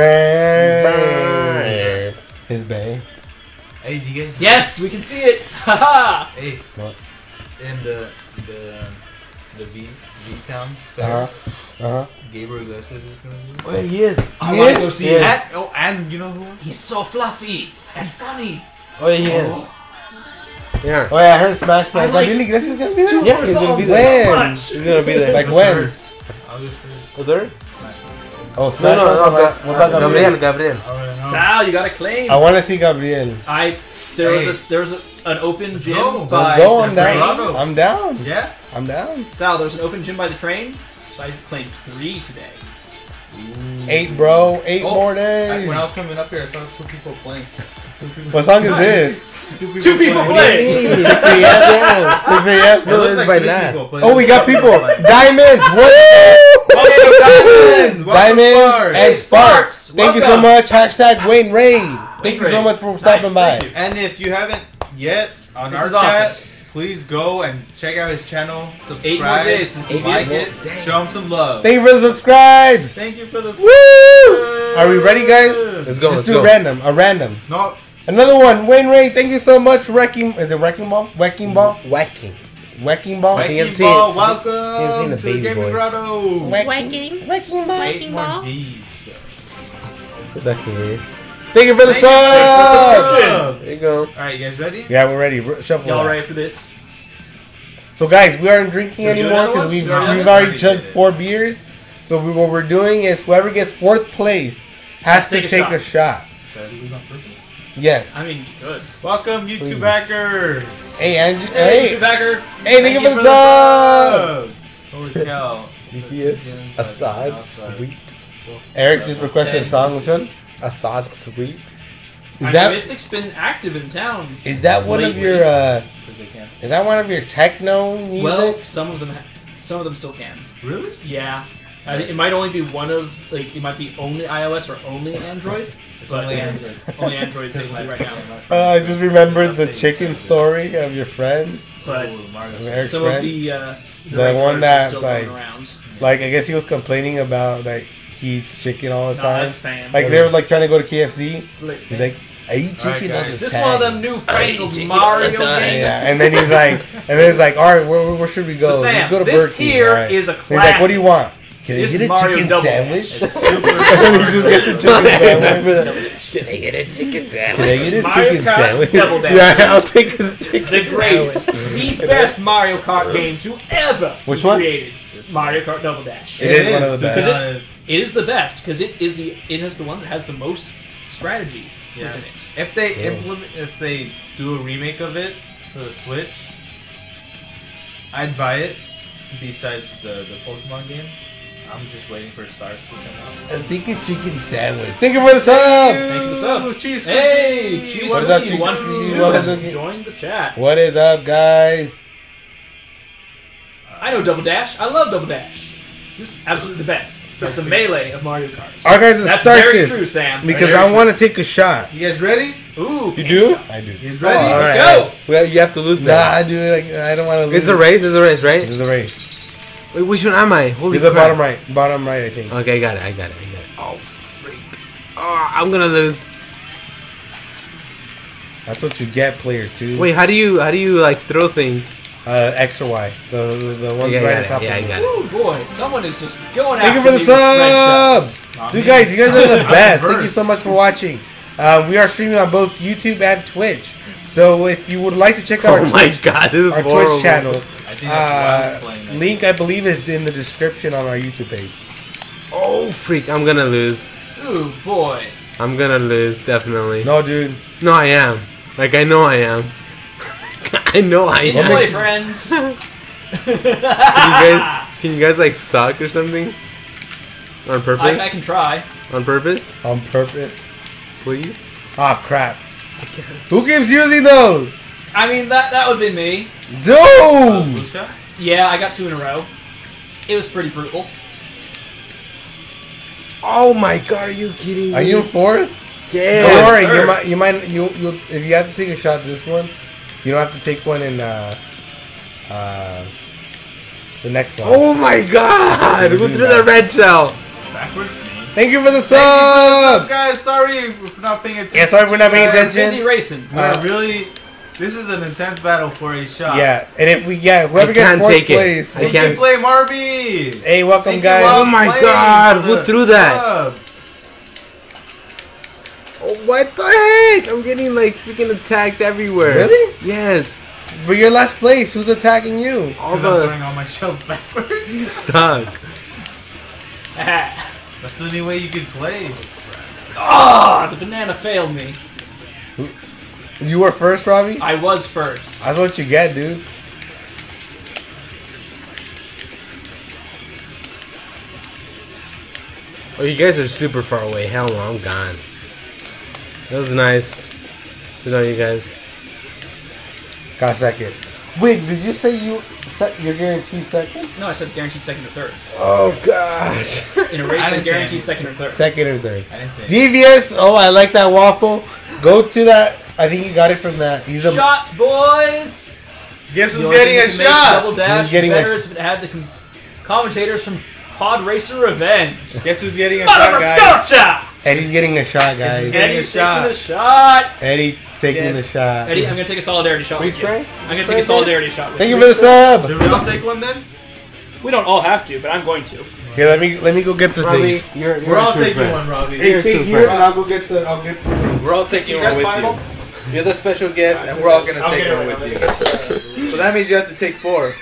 Burn. His bay. Hey, do you guys? know- Yes, we can see it. Haha. Hey. What? In the the the V V Town Uh huh. fair, Uh huh. Gabriel Iglesias is gonna be. Oh, he is. I Yes. want to go see Yeah. it. And, oh, and you know who? He's so fluffy and funny. Oh, he is. Yeah. Oh yeah, I heard Smash I Mouth. like Really, Gracias gonna be there? Yeah, he's gonna be songs there. so When? much. He's gonna be there. Like when? Obviously, Oh, there? Smash. Oh, No, Smash no, Mouth. no. We'll talk Gabriel, Gabriel. Gabriel. Alright, no. Sal, you got a claim. I want to see Gabriel. I there was Hey. a there was a, an open gym go. by Let's go. I'm the down. train. Grotto. I'm down. Yeah. I'm down. Sal, there was an open gym by the train, so I claimed three today. Eight, bro. Eight Oh, more I, days. when I was coming up here, I saw two people playing. Two people What song is Nice. this? Two people playing. six a.m. six a.m. No, It looked it's like by three that. people, but Oh, it we was got two people. playing. Diamonds. What? Welcome, Diamonds. Welcome, Diamonds Sparks. and Sparks. Sparks, Thank you so welcome. much. Hashtag Wayne Ray. Thank you so Ray. much for stopping Nice, by. thank you. And if you haven't yet on This our is chat, awesome. please go and check out his channel. Subscribe. Eight more days since Eight like Devious. it. days. Show him some love. Thank you for the subscribes. Thank you for the. Woo! Are we ready, guys? Let's go. Just Let's do go. random. A random. No. Another one. Wayne Ray. Thank you so much. Wrecking. Is it Wrecking Ball? Wrecking Ball? Whacking. Wrecking Ball? Wrecking- Mikey can see Ball, it. welcome You can see the to the baby Gaming boys. Grotto. Wrecking. Wrecking Ball. Eight more D's. That's weird. Thank you for the Thank you subs. for the sub. There you go. Alright, you guys ready? Yeah, we're ready. R- Shuffle. Y'all that. ready for this? So guys, we aren't drinking Should we do anymore another one? because we've, Should we do we've another already one? chugged four beers. So we, what we're doing is whoever gets fourth place has Let's to take a take shot. a shot. Should I lose on purpose? Yes. I mean, good. Welcome, YouTube Please. backer. Hey, Andrew. Hey, Hey, Backer. hey, thank you for the sub. sub. Holy cow. G P S. Assad. Sweet. Eric just requested a song. Which one? Assad. Sweet. Is I that mean, Mystic's been active in town. is that one of lately. your uh, Because they can't. is that one of your techno music? Well, some of them, ha- some of them still can. Really? Yeah, I think it might only be one of like it might be only iOS or only Android. It's But- only Android. Only Android's able to right now. uh, I just remembered the chicken story of your friend, But Oh, Mario. of Eric's some of friend. the uh, The right one cards are that's still like- going around. Like I guess he was complaining about like he eats chicken all the No, time. that's fan. Like they were like trying to go to K F C. It's like- He's like, I eat All right, chicken all guys. the Is this time. one of them new fangled chicken Mario all the time. games? Yeah, and then he's like, and then he's like, all right, where, where should we go? So, Sam, Let's go to this Burger King. here All right. is a He's like, what do you want? Can This I get a Mario chicken Double sandwich? It's super And then he just gets the chicken sandwich. Can I get a chicken Can I sandwich? get his Mario chicken Kart sandwich? Double Dash. Yeah, I'll take his chicken The greatest, sandwich. the best Mario Kart game to ever Which be one? created. Mario Kart Double Dash. It is one of the to be best. honest. It is the best because it is the it is the one that has the most strategy Yeah. within it. If they Yeah. implement, if they do a remake of it for the Switch, I'd buy it. Besides the the Pokemon game, I'm just waiting for Stars to come out. I'll take a chicken sandwich. Thank you for the sub. Thanks for the sub. Ooh, Cheese Hey, cookie! Cheese What is up, Cookie Cheese one Cookie? fifty-two What has is up? joined the chat. What is up, guys? I know Double Dash. I love Double Dash. This is absolutely the best. It's the melee of Mario Kart. All right, guys, let's That's start very this true, Sam. because Very I true. want to take a shot. You guys ready? Ooh, You do? shot. I do. You guys ready? Oh, all Let's right. go. Well, you have to lose Nah, that. dude, I, I don't want to lose. It's a race. It's a race, right? It's a race. Wait, which one am I? Holy You're the crap. bottom right. Bottom right, I think. Okay, I got it. I got it. I got it. Oh, freak. Oh, I'm gonna lose. That's what you get, player two. Wait, how do you how do you like throw things? Uh, X or Y. The the, the ones Yeah, I right got on it. top Yeah, of I it. got it. Oh boy, someone is just going Thank you after for the me with red sub! shots. Dude, guys, you guys are the best. Thank you Reverse. so much for watching. Um, we are streaming on both YouTube and Twitch. So if you would like to check out Oh our, my Twitch, god, this is our horrible. Twitch channel, I think that's uh, wild flame. link I believe is in the description on our YouTube page. Oh, freak. I'm gonna lose. Ooh boy. I'm gonna lose, definitely. No, dude. No, I am. Like, I know I am. I know I Good am. play, friends. Can you guys, can you guys like suck or something? On purpose? I, I can try. On purpose? On purpose. Please? Ah, crap. Who keeps using those? I mean, that that would be me. Dude! Lucia? Yeah, I got two in a row. It was pretty brutal. Oh my god, are you kidding me? Are you in fourth? Yeah. Don't worry, sir. you might, you might, you, you, if you have to take a shot this one, you don't have to take one in, uh, uh, the next one. Oh my god! Who Who do threw that? the red shell? Backwards me. Thank you for the Thank you for the sub, sub! guys. Sorry for not paying attention. Yeah, sorry for not paying guys. attention. Busy racing. We're Uh, really. This is an intense battle for a shot. Yeah, and if we, yeah, whoever I gets can't fourth take it. place, I we'll Thank can't- you, do- Flame Arby. Hey, welcome, Thank you, guys. Wild Oh my Flame, God, for who the threw that? sub. Oh, what the heck? I'm getting like freaking attacked everywhere. Really? Yes. But you're last place. Who's attacking you? All Because I'm the throwing all my shells backwards. you suck. That's the only way you could play. Ah, the banana failed me. You were first, Robbie? I was first. That's what you get, dude. Oh, you guys are super far away. Hell no, I'm gone. That was nice to know you guys. Got second. Wait, did you say you set your guaranteed second? No, I said guaranteed second or third. Oh gosh. In a race, I I'm didn't say guaranteed anything. second or third. Second or third? I didn't say. Devious. Oh, I like that waffle. Go to that. I think he got it from that. He's a. Shots, boys! Guess The who's only getting thing a that can make shot? Double Dash Who's getting a better sh- is if it had the com- commentators from Pod Racer Revenge. Guess who's getting a shot, Mother guys? Scorcha! Eddie's getting a shot, he's guys. getting- Eddie's a shot. taking a shot. Eddie taking Yes. the shot. Eddie, I'm gonna take a solidarity shot with you. try? I'm gonna take a solidarity shot with Thank you. you for the sub. Should we all take one then? We don't all have to, but I'm going to. Here, let me let me go get the Robbie, thing. you're, you're We're a all true taking friend. one, Robbie. Hey, You're stay too here, friend. and I'll go get the. I'll get the thing. We're all taking You one got with five you. of them? You're the special guest, and we're all gonna I'll take get one it, with I'll you. So that means you have to take four.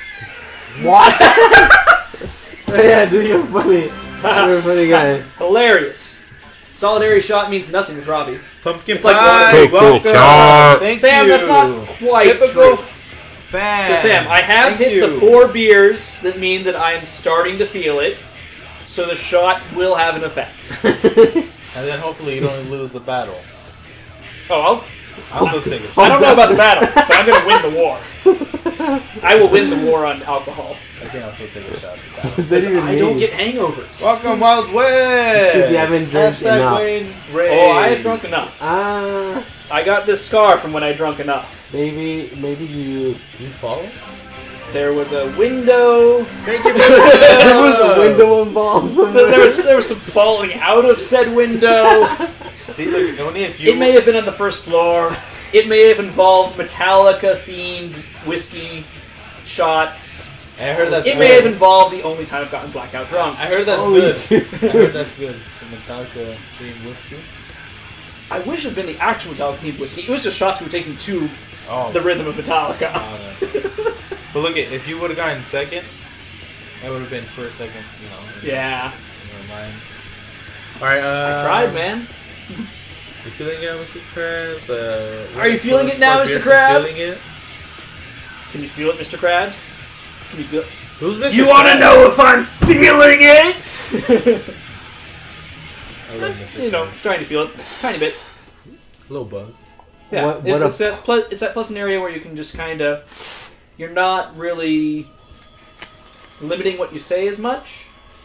Yeah, dude, you're funny. You're a funny guy. Hilarious. Solidarity shot means nothing with Robbie. Pumpkin It's like pie, Take welcome. two shots. Thank Sam, you. that's not quite Typical true. fan. So Sam, I have Thank hit you. the four beers that mean that I am starting to feel it. So the shot will have an effect. And then hopefully you don't lose the battle. Oh, I'll, I'll still take it. I don't know about the battle, but I'm going to win the war. I will win the war on alcohol. I think I'll still take a shot. At the battle. That even I don't mean? get hangovers. Welcome, Wild West. Because you haven't drank Hashtag enough. Wayne Ray. Oh, I have drunk enough. Ah, I got this scar from when I drunk enough. maybe, maybe you. You follow? There was a window. Thank you for There was a window involved somewhere. There was there was some falling out of said window. See, look, only if you. It may have been on the first floor. It may have involved Metallica themed whiskey shots. I heard that's It good. may have involved the only time I've gotten blackout drunk. I heard that's Holy good. shit. I heard that's good. The Metallica themed whiskey. I wish it had been the actual Metallica themed whiskey. It was just shots we were taking to Oh. the rhythm of Metallica. Oh, no. But look, it if you would have gotten second, that would have been first, second. You know. Yeah, Never mind. All right. Uh, I tried, man. You feeling it, Mister Krabs? Uh, Are you feeling it now, Mister Krabs? Can you feel it, Mister Krabs? Can you feel it? Who's Mister You want to know if I'm feeling it? I love Mister You know, Krabs. trying to feel it, tiny bit. Little buzz. Yeah, What- it's, what a- it's, that ple- it's that pleasant area where you can just kind of, you're not really limiting what you say as much.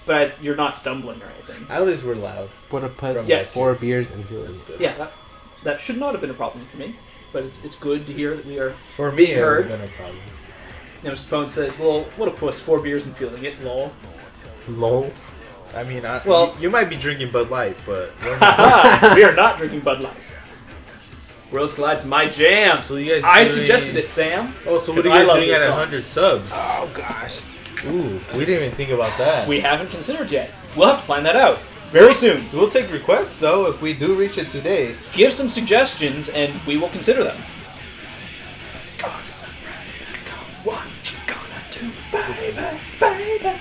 but I, you're not stumbling or anything. At least we're loud. Put a puss, Yes. four beers, and feel it. Yeah, that, that should not have been a problem for me, but it's it's good to hear that we are. For me, it Heard. would have been a problem. You know, Spone says, "Lol, what a puss, four beers and feeling it, lol." Lol. I mean, I, Well- you, you might be drinking Bud Light, but we're not. Haha, we are not drinking Bud Light. Worlds Collide's my jam. So you guys I doing- suggested it, Sam. Oh, so what are Because I you guys love doing this at song. one hundred subs? Oh gosh. Ooh, we didn't even think about that. We haven't considered yet. We'll have to find that out very soon. We'll take requests though if we do reach it today. Give some suggestions, and we will consider them. What you gonna do, baby, baby?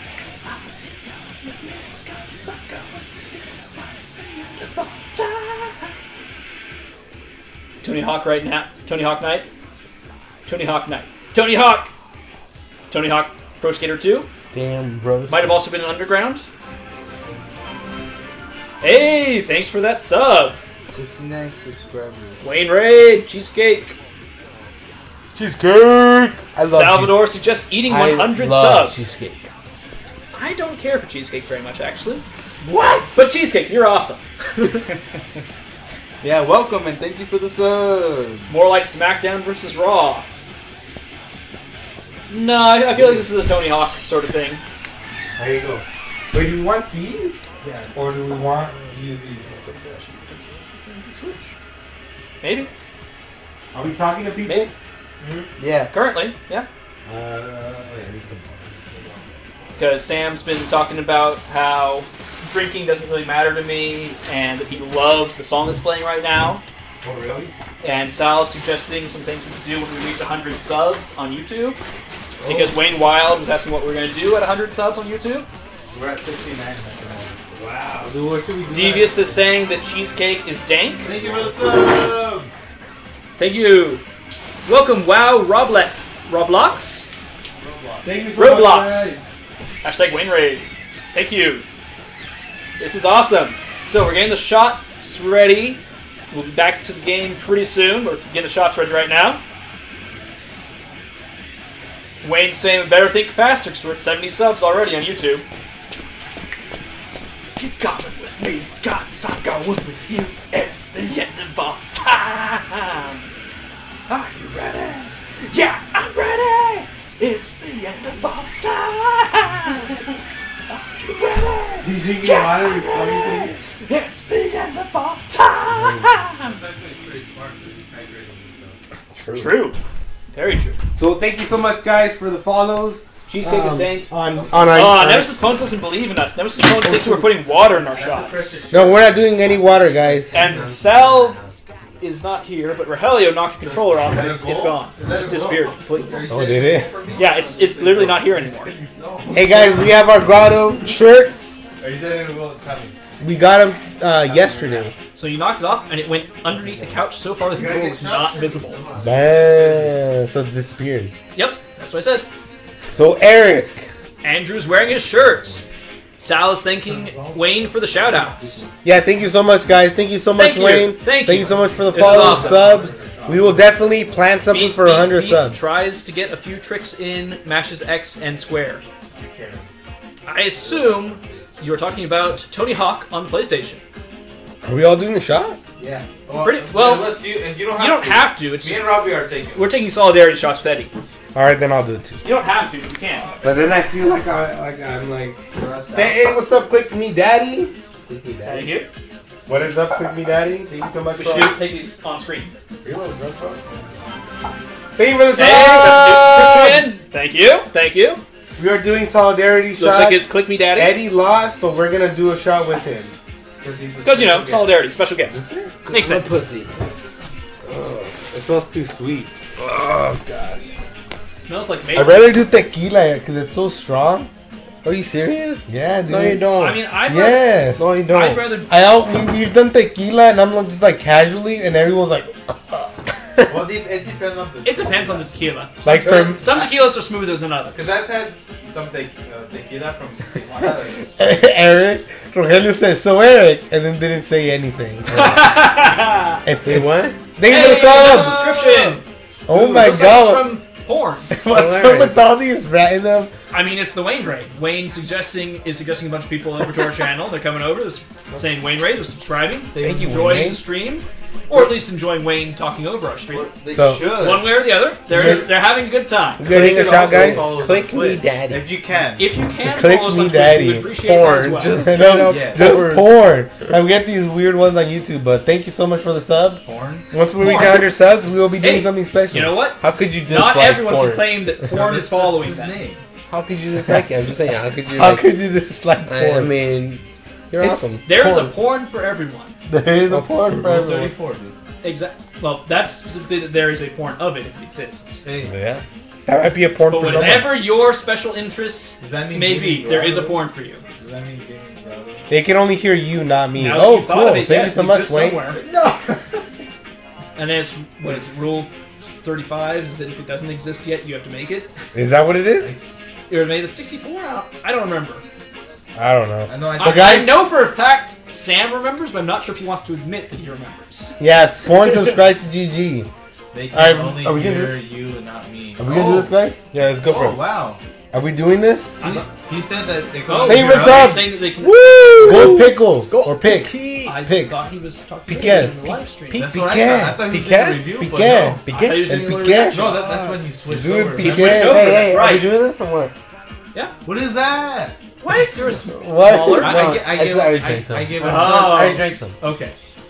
Tony Hawk right now. Tony Hawk Night. Tony Hawk Night. Tony Hawk. Tony Hawk Pro Skater two. Damn, bro. Might have also been an Underground. Hey, thanks for that sub. sixty-nine subscribers. Wayne Raid, Cheesecake. Cheesecake. I love Salvador suggests eating cheese- one hundred I love subs. cheesecake. I don't care for cheesecake very much, actually. What? But cheesecake, you're awesome. Yeah, welcome and thank you for the sub. More like SmackDown versus Raw. No, I, I feel like this is a Tony Hawk sort of thing. There you go. Wait, do we want these? Yeah. Or do we want to use these? Switch. Maybe. Are we talking to people? Maybe. Yeah. Currently, yeah. Uh, wait, I need some. Because Sam's been talking about how drinking doesn't really matter to me, and that he loves the song that's playing right now. Oh, really? And Sal's suggesting some things we could do when we reach one hundred subs on YouTube. Because Wayne Wild was asking what we are going to do at one hundred subs on YouTube. We're at fifty-nine. Wow. Dude, what should we do? Devious is saying that cheesecake is dank. Thank you for the sub. Thank you. Welcome, Wow, Roblet. Roblox? Thank you so Roblox. much, guys. Hashtag Wayne Raid. Thank you. This is awesome. So we're getting the shots ready. We'll be back to the game pretty soon. We're getting the shots ready right now. Wayne's saying we better think faster because we're at seventy subs already on YouTube. You coming with me, cause I'm going with you. It's the end of all time. Are you ready? Yeah, I'm ready. It's the end of all time. Are you ready? Do you drink Yeah, water I'm before you ready. think it? It's the end of all time. pretty smart because he's hydrating himself. True. Very true. So thank you so much, guys, for the follows. Cheesecake is Um, dank. On on our. Oh, our- Nemesis Phones doesn't believe in us. Nemesis Phones thinks we're putting water in our shots. No, we're not doing any water, guys. And Sal is not here, but Rogelio knocked the controller off and it's, it's gone. It just disappeared completely. Oh, did it? Yeah, it's it's literally not here anymore. Hey guys, we have our Grotto shirts. Or you said it was coming. We got them uh, yesterday. So you knocked it off and it went underneath the couch so far the controller was not visible. Man, so it disappeared. Yep, that's what I said. So Eric, Andrew's wearing his shirt. Sal is thanking Wayne for the shoutouts. yeah, thank you so much, guys. Thank you so much, Thank you. Wayne. Thank Thank you. you so much for the This is follows, awesome. subs. We will definitely plan something Beat- for Beat- one hundred Beat subs. tries to get a few tricks in, mashes X and square. I assume you're talking about Tony Hawk on the PlayStation. Are we all doing the shot? Yeah. Well, Pretty- well, unless you, and you don't have You don't to. have to. It's Me just and Robbie are taking. we're taking solidarity shots with Eddie. All right, then I'll do it too. You don't have to. You can. But then I feel like I like I'm like. Hey, hey, what's up, Click Me Daddy? Click me, Thank daddy. you. What is up, Click Me Daddy? Thank you so much We for. should do, take these on screen. Reload, drug bro. Thank you for the Hey, that's a new sub. subscription. Thank you. Thank you. We are doing solidarity Looks shots. like it's Click Me Daddy. Eddie lost, but we're gonna do a shot with him. Because, you know, solidarity, special guest. Makes sense. Pussy. Oh, it smells too sweet. Oh gosh. It smells like I'd maple. rather do tequila because it's so strong. Are you serious? Yeah, dude. No, you don't. I mean, I'd Yes. No, you rather, don't. I'd rather I out, we, we've done tequila and I'm like, just like casually and everyone's like, Well, it it depends on the. It depends on the tequila. like from Some tequilas are smoother than Because others. I've had some te- uh, tequila from Tijuana. Eric. Rogelio says, so Eric, and then didn't say anything. And Say what? Thank you Hey, for the another subs. subscription. Oh my Looks like it's god. from porn. What's up with all these random? I mean, it's the Wayne raid. Wayne suggesting is suggesting a bunch of people over to our channel. They're coming over, they're saying Wayne raid, they're subscribing, they're Thank you, enjoying Wayne. the stream, or at least enjoying Wayne talking over our stream. They So- should. One way or the other, they're they're having a good time. You gonna take a should shot, also guys? follow us Click on me, Twitch, daddy. If you can. If you can Click follow us me, on Twitch, we daddy. would appreciate that as Porn, well. just- No, no, Yeah. just Porn. porn. And we get these weird ones on YouTube, but thank you so much for the sub. Porn? Once we reach Porn. one hundred subs, we will be doing Hey, something special. You know what? How could you dislike Not everyone porn? can claim that porn is That's following his them. name. How could you dislike it? I'm just saying, how could you How like could you dislike porn? I, I mean, you're It's- awesome. There's Porn. a porn for everyone. There is a porn for Rule everyone. thirty-four, dude. Exactly. Well, that's specifically that there is a porn of it if it exists. Hey, Yeah. That might be a porn But for someone. whatever your special interests does that mean may be, Gaming there is a Grotto? porn for you. Does that mean Gaming Grotto? They can only hear you, not me. Now that Oh, you've thought cool. of it, Thank yes, you so it much, exists Wayne. somewhere. No! And then it's, what is it, rule thirty-five is that if it doesn't exist yet, you have to make it. Is that what it is? It was made at sixty-four? I don't, I don't remember. I don't know. I know I I, But guys- I know for a fact Sam remembers, but I'm not sure if he wants to admit that he remembers. Yes, porn subscribe to G G. They can Alright, only are we gonna hear do you and not me. Are we gonna do this, guys? Yeah, let's go for Oh, it. wow. Are we doing this? I'm not, He, he said that they could oh, only Hey, hear what's us. up? saying that they can. Woo! Gold pickles Gold or picks. I Pigs. thought he was talking Piquets. in the live stream. Pique- That's what I Piquet. thought. I thought he was doing a Piquet? review, but Piquet. I no. thought he was El doing a little Piquet. reaction. No, that, that's when he switched Dude, over. Piquet. switched over, Hey, that's hey, right. Are we doing this or what? What is that? What? You're a s- What? smaller? I, I, No, gi- I, I gave, just already I, drank some. I gave it Oh. I already drank some. Okay.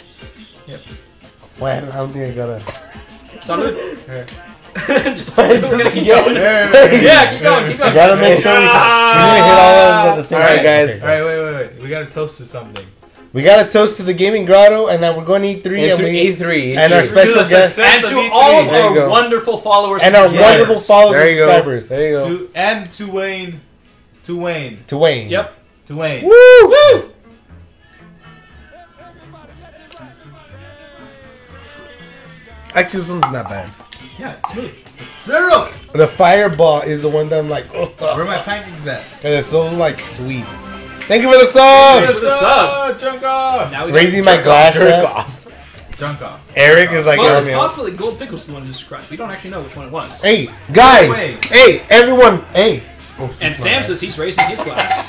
Wait, I don't think I got a. Salud. Yeah. Just, we're gonna keep going. Hey. Yeah, keep going, keep going. I gotta make sure we, we need to hit all of them at the same Alright, time. guys. All right, wait, wait, wait. We got to toast to something. We got to toast to the Gaming Grotto, and then we're going to eat three, and, A we, three. and our To special the guest, success And of to E three. all of There you our go. wonderful followers and our subscribers. wonderful followers There and you go. subscribers. There you go. To, and to Wayne. To Wayne. To Wayne. Yep. To Wayne. Woo! Woo! Actually, this one's not bad. Yeah, it's smooth. Syrup! The fireball is the one that I'm like, oh, Where are my pancakes at? and it's so like sweet. Thank you for the sub. for the sub. Junk off! Now we got Raising my jerk glass Jerk up. off. Junk off. Eric is like, Well, oh, it's man. possible that Gold Pickle's the one who subscribed. We don't actually know which one it was. Hey, guys. Wait. Hey, everyone. Hey. Oh, And my Sam bad. says he's raising his glass.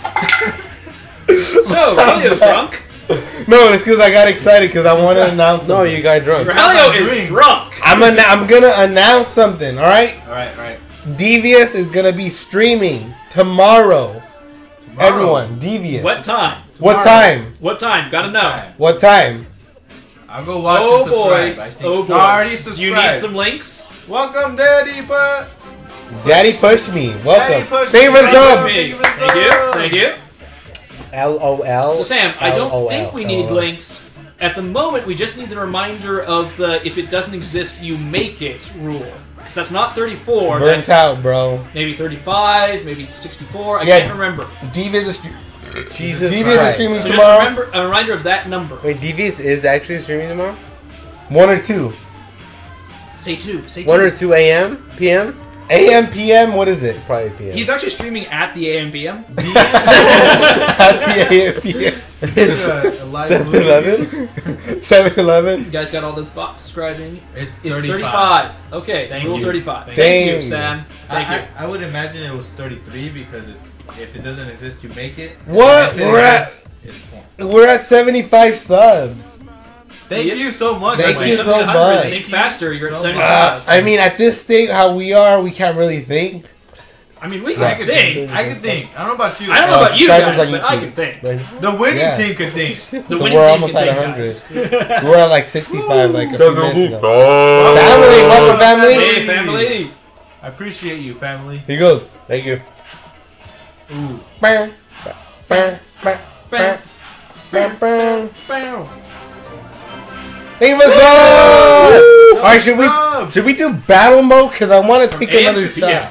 So, Relio's drunk. No, it's because I got excited because I want to announce. No, something. you got drunk. Relio is drink. drunk. I'm gonna. I'm gonna announce something. All right. Alright, alright. Devious is gonna be streaming tomorrow. Tomorrow. Everyone, Devious. What time? What Tomorrow. time? What time? Gotta know. Time. What time? I'll go watch Oh and subscribe. boy. I think. Oh boy. Already You subscribed. need some links? Welcome, Daddy, but Daddy push me. Welcome. Daddy push Thank you me. for the sub. Me. Thank you for the Thank you. sub. Thank you. L O L. So Sam, I don't L O L. think we need L O L. links. At the moment, we just need the reminder of the if it doesn't exist, you make it rule. Because that's not thirty-four. Burnt that's out, bro. maybe thirty-five, maybe sixty-four. I Yeah. can't remember. Devious is, Jesus Devious is Christ. streaming So just tomorrow. remember a reminder of that number. Wait, Devious is actually streaming tomorrow? One or two. Say two. Say two. one or two A M? P M? A M P M. What is it? Probably P M. He's actually streaming at the A M P M. At the A M P M. It's a, a live seven movie. eleven? seven eleven. You guys got all those bots subscribing. It's It's thirty-five. thirty-five. Okay, Thank rule you. thirty-five. Thank Thank, you. you, Sam. Thank I, you. I, I would imagine it was thirty-three because it's if it doesn't exist, you make it. What? If it We're at- exists, it's porn. We're at seventy-five subs. Thank Yeah. you so much. Thank Wayne. you so seven hundred. much. Think faster. You're at So seventy-five. Uh, I mean, at this state, how we are, we can't really think. I mean, we I can can think. think. I can think. I don't know about you. I don't know Uh, about you subscribers guys, on but I YouTube. can think. The winning Yeah. team could think. The So winning we're team almost can at think, one hundred. guys. We're at like sixty-five, like a few minutes ago. Oh. Family, welcome, family. Hey, family. I appreciate you, family. Here you go. Thank you. Ooh. Bam, bam, bam, bam, bam, bam. Bow. Thank you for the sub. All right, should we Sub. should we do battle mode? Cause I want to From take A M another to P shot. M.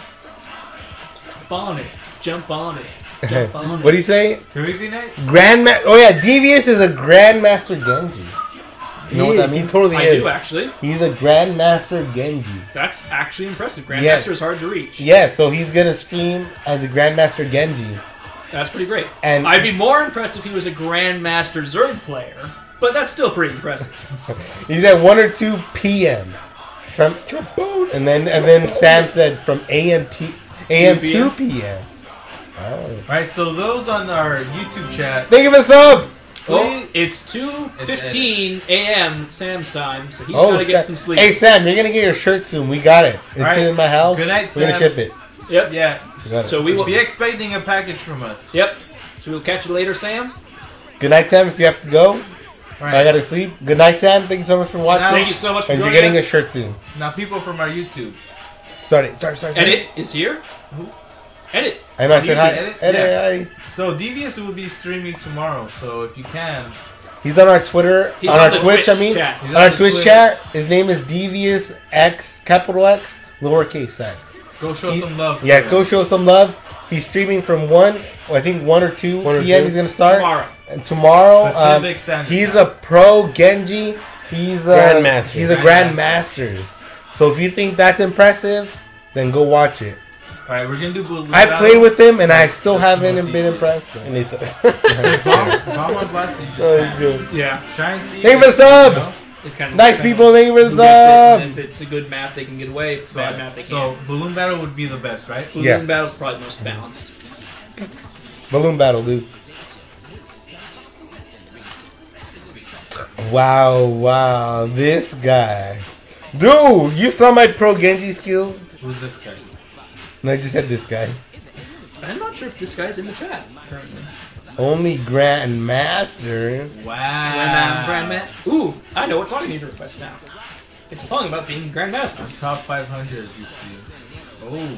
Jump on it. Jump on it. Jump on it. What do you say? Karaoke night? Grandma. Oh yeah, Devious is a Grandmaster Genji. You know what that He means? totally I is. do, actually. He's a Grandmaster Genji. That's actually impressive. Grandmaster Yeah. is hard to reach. Yeah, so he's gonna stream as a Grandmaster Genji. That's pretty great. And- I'd be more impressed if he was a Grandmaster Zerg player, but that's still pretty impressive. He's at one or two P M from Trabona. And then and then Sam said from A M to A M to P M. Oh. Alright, so those on our YouTube chat. Thank you for the sub. Well, it's two fifteen a m Sam's time, so he's Oh, gotta get Sam. some sleep. Hey Sam, you're gonna get your shirt soon. We got it. It's Alright. in my house. Good night, We're gonna Sam. ship it. Yep. Yeah. Got it. So we will. Be expecting a package from us. Yep. So we'll catch you later, Sam. Good night, Sam. If you have to go, Alright. I gotta sleep. Good night, Sam. Thank you so much for watching. Thank you so much for And you're joining getting us. a shirt soon. Now, people from our YouTube. Start it. Sorry, sorry. sorry. Edit is here. Edit. I know. I Did said you hi. edit? Edit. Yeah. So Devious will be streaming tomorrow. So if you can, He's on our Twitter, He's on, on our the Twitch. Twitch I mean, chat. on He's our on the Twitch Twitch. chat. His name is Devious X, capital X, lowercase X. go show He- some love. Yeah, for go him. show some love. He's streaming from one, I think one or two One or p m. two. He's gonna start Tomorrow. And tomorrow, um, Pacific Standard he's Time. a pro Genji. He's a Grandmaster. He's a Grandmaster. grandmasters. So if you think that's impressive, then go watch it. All right, we're gonna do. Blue I played with him, and I still Let's haven't go see been it. impressed. And he says, Bomb on blast. You just Oh, it's spam. good. Yeah. Shine. Thank you for the sub. No? It's kind of Nice people, thank you for Who the gets it, sub. and if it's a good map, they can get away. If it's a bad map, they So can't. balloon battle would be the best, right? Balloon Yeah. Battle's probably the most balanced. Balloon battle, dude. Wow, wow, this guy. Dude, you saw my pro Genji skill? Who's this guy? No, I just said this guy. I'm not sure if this guy's in the chat currently. Only Grandmaster. Wow. Grandma. Ooh, I know what song you need to request now. It's a song about being Grandmaster. Top five hundred. You see. Oh.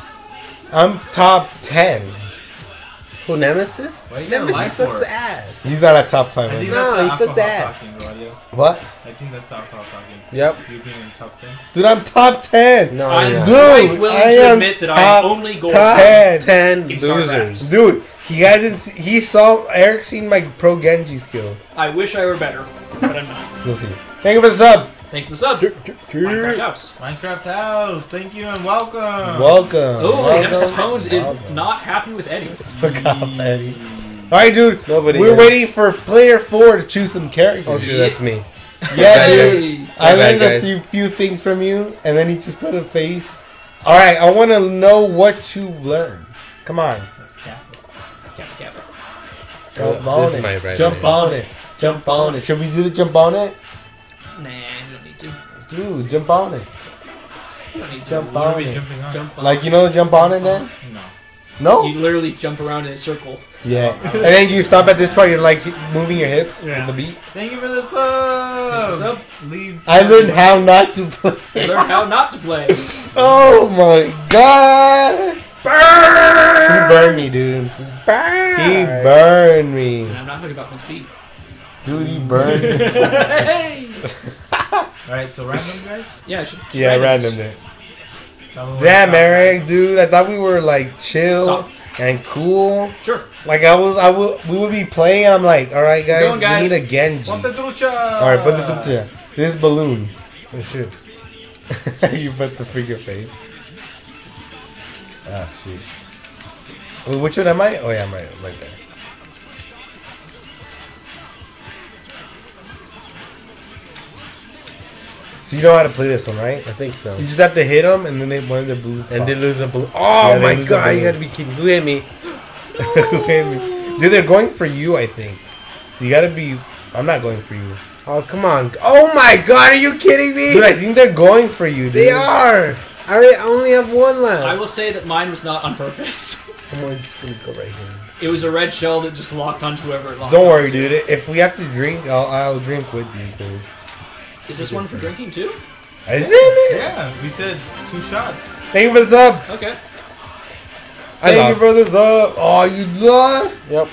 I'm top ten. who, Nemesis? Why you gotta lie Nemesis for sucks it? ass. He's not a top I five think hundred. No, that's he the sucks alcohol ass. talking, Claudio. What? I think that's the alcohol talking. Yep. You being in top ten. Dude, I'm top ten. No, I'm no. Dude, quite willing I to am admit that top I'm only gold ten. ten. Ten In Star losers. Wars. Dude, he hasn't. se- He saw Eric seen my pro Genji skill. I wish I were better, but I'm not. We'll see. Thank you for the sub. Thanks to the sub. Minecraft House. Minecraft House. Thank you and welcome. Welcome. Oh, welcome. Nemesis Bones is Welcome. not happy with Eddie. Look how petty. All right, dude. Nobody We're is. waiting for player four to choose some characters. Oh, shit, that's me. Yeah, Bad dude. Hey. I My bad, learned a guys. few, few things from you, and then he just put a face. All right, I want to know what you've learned. Come on, Let's cap it. Kappa, kappa. jump Well, on this it. is my right jump name. on it. Jump on it. Should we do the jump on it? Nah, you don't need to. Dude, jump on it. You don't need to. Jump What are on we it. jumping on? Jump on. Like you know the jump on it then? No. No. You literally jump around in a circle. Yeah. And then you stop at this part. You're like moving your hips Yeah. with the beat. Thank you for the Thanks for sub. the sub. Leave. I learned how not to play. Learn how not to play. Oh my god! He burned me, dude. He burned me. And I'm not talking about my speed. Dude, he burned me. Hey! All right. So random guys. Yeah, I should. Yeah, randoms. random it. Tell me what Damn, top Eric, dude. I thought we were like chill Stop. and cool. Sure. Like I was, I would, we would be playing, and I'm like, all right, guys, Going, guys. we need a Genji. Ponte trucha. All right, put the tucha. This is balloon. Oh shit. You put the figure face. Ah shit. Wait, which one am I? Oh yeah, I'm right, I'm right there. So you know how to play this one, right? I think so. You just have to hit them, and then they one of the blue. And they lose a balloon. Yeah, Oh they my lose a god, you balloon. gotta be kidding. Who hit me? Dude, they're going for you, I think. So you gotta be. I'm not going for you. Oh, come on. Oh my god, are you kidding me? Dude, I think they're going for you, dude. They are. I already- I only have one left. I will say that mine was not on purpose. Come on, just gonna go right here. It was a red shell that just locked onto whoever it locked Don't worry, onto. dude. If we have to drink, I'll, I'll drink with you, dude. Is this one for drinking too? Isn't it? Yeah, we said two shots. Thank you for the sub. Okay. I Thank you lost. for the sub. Oh, you lost. Yep.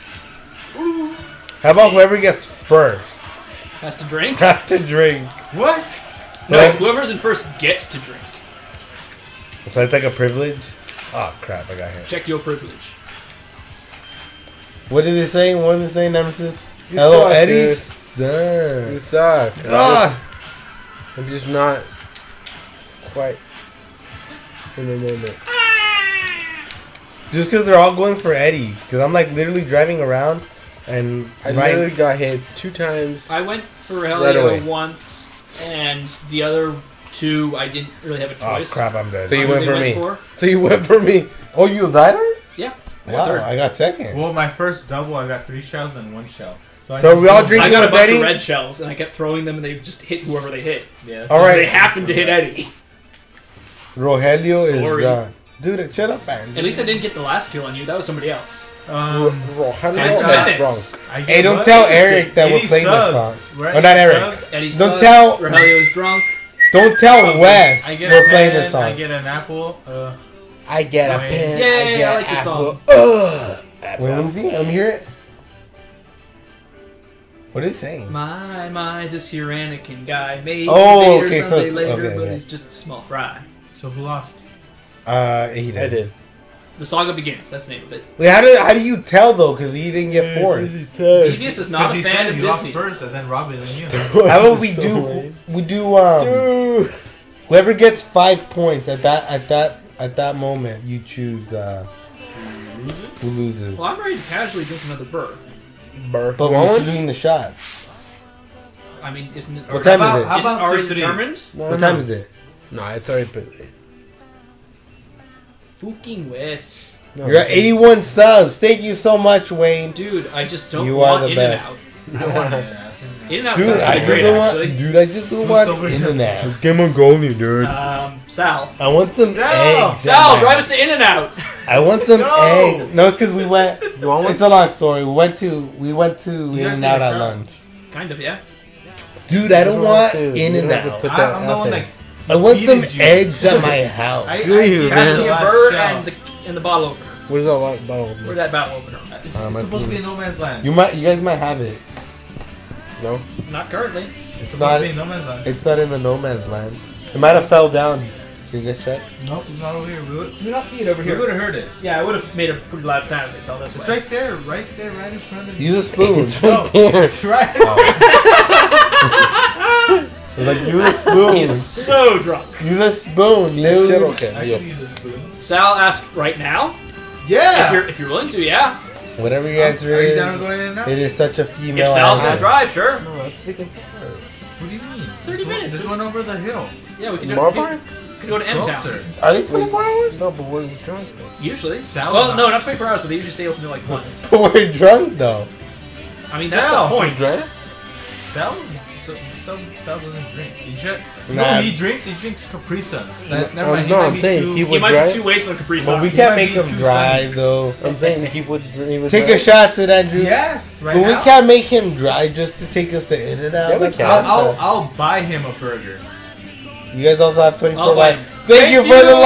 How about whoever gets first Has to drink? has to drink? What? No, Like- whoever's in first gets to drink. So it's like a privilege. Oh crap! I got hit. Check your privilege. What did they say? What did they say, Nemesis? You Hello, suck, Eddie. dude. Son. You suck. I'm Ah! just, I'm just not quite in the moment. Just because they're all going for Eddie. Because I'm like literally driving around and I right. literally got hit two times. I went for Right away. Helio once, and the other Two, I didn't really have a Oh choice. crap! I'm dead. So you Who went they for me. for? So you went for me. Oh, you died already? Yeah. I got Wow, third. I got second. Well, my first double, I got three shells and one shell. I So just we all don't- drink- I got a with bunch Eddie? of red shells, and I kept throwing them, and they just hit whoever they hit. Yeah, that's All what right. They I happened to hit did. Eddie. Rogelio is Sorry. drunk. Dude, shut up, man. At least I didn't get the last kill on you. That was somebody else. Um, Rogelio I is got- drunk. I Hey, get don't what? tell Interesting. Eric that we're eighty playing subs. this song. We're at Oh, not eighty Eric. subs. Eddie Don't sucks, tell- Rogelio's drunk. Don't tell Probably. Wes I get we're a playing pen, this song. I get an apple. Uh, I get a pen, Yay, I get I like this apple. Ugh. Wait, let me see. Let me hear it. What is it saying? My, my, this here Anakin guy. Maybe Oh, later, okay, so someday it's- later, okay, but yeah. he's just a small fry. so who lost? Uh, he did. I did. The saga begins. That's the name of it. Wait, how do how do you tell though? Because he didn't get fourth. Devious is not Because a he fan said of he Disney. lost first, and then Robbie, then you. How about we do? We do. Um, Dude. whoever gets five points at that at that at that moment, you choose uh, who loses. Well, I'm ready to casually drink another burr. Burr. But You want we're one? doing the shot. I mean, isn't it? What or- time How is about- it? how Isn't it about already two, three? determined? No, What no. time is it? No, it's already put. Fucking Wes. No, You're at it's- eighty-one subs. Thank you so much, Wayne. Dude, I just don't You are want the In best. and Out. I want it. In and Out Dude, sounds I pretty just great, don't want. actually. Dude, I just don't Who's want over here? internet. Game on Goldie, dude. Um, Sal. I want some Sal! eggs. Sal, at drive my- us to In and Out. I want some Go! eggs. No, it's because we went. You want one? It's a long story. We went to we went to In gotta and take Out a at shot. lunch. Kind of, yeah. Dude, I don't You don't want have to- In you and don't have to Out. put I, that I'm the out one there. that. I want some defeated you. eggs at my house. I, I Screw you, gave man. Pass the me a last bird shell. and the, and the bottle opener. Where's that lot- bottle? Where's that bottle opener? It's, Uh, it's my supposed to be team. in no man's land. You might, you guys might have it. No. Not currently. It's It's supposed not. to be in no man's land. It's not in the no man's land. It might have fell down. Can you guys check? Nope, it's not over here. We would, Do you not see it over we here? would have heard it. Yeah, I would have made a pretty loud sound if it fell this It's way. right there, right there, right in front of you. Use a spoon. It's No, right there. it's right. It's like use a spoon. He's so drunk. Use a spoon, Shit, dude. okay. I Yo. can use a spoon. Sal asked right now. If Yeah. you're if you're willing to, yeah. Whatever your answer Are you is, down to go in and out? it is such a If female Sal's gonna answer. drive, sure. No, that's freaking. What do you mean? thirty There's one- minutes. There's one over the hill. Yeah, we can do Tomorrow we could, could go to M Town. Closer. Are they twenty-four hours? No, but we're drunk. Usually. Sal's well, not. no, not twenty-four hours, but they usually stay open till like one. But we're drunk though. I mean, that's Sal, the point. Drunk? Sal, Sal, Sal, Sal doesn't drink. He just, you Nah. know what he drinks? He drinks Capri Suns. That, never Um, mind. no, he might I'm be saying too, he He would might drive. be too wasted on Capri But Suns. we He can't might make be him too drive though. I'm saying he would. He would Take a drive. shot to that, Andrew. Yes, right But we now. can't make him drive just to take us to In and Out. Yeah, we That's can. messed I'll, up. I'll, I'll buy him a burger. You guys also have twenty-four I'll buy likes. him. Thank, Thank you for you. the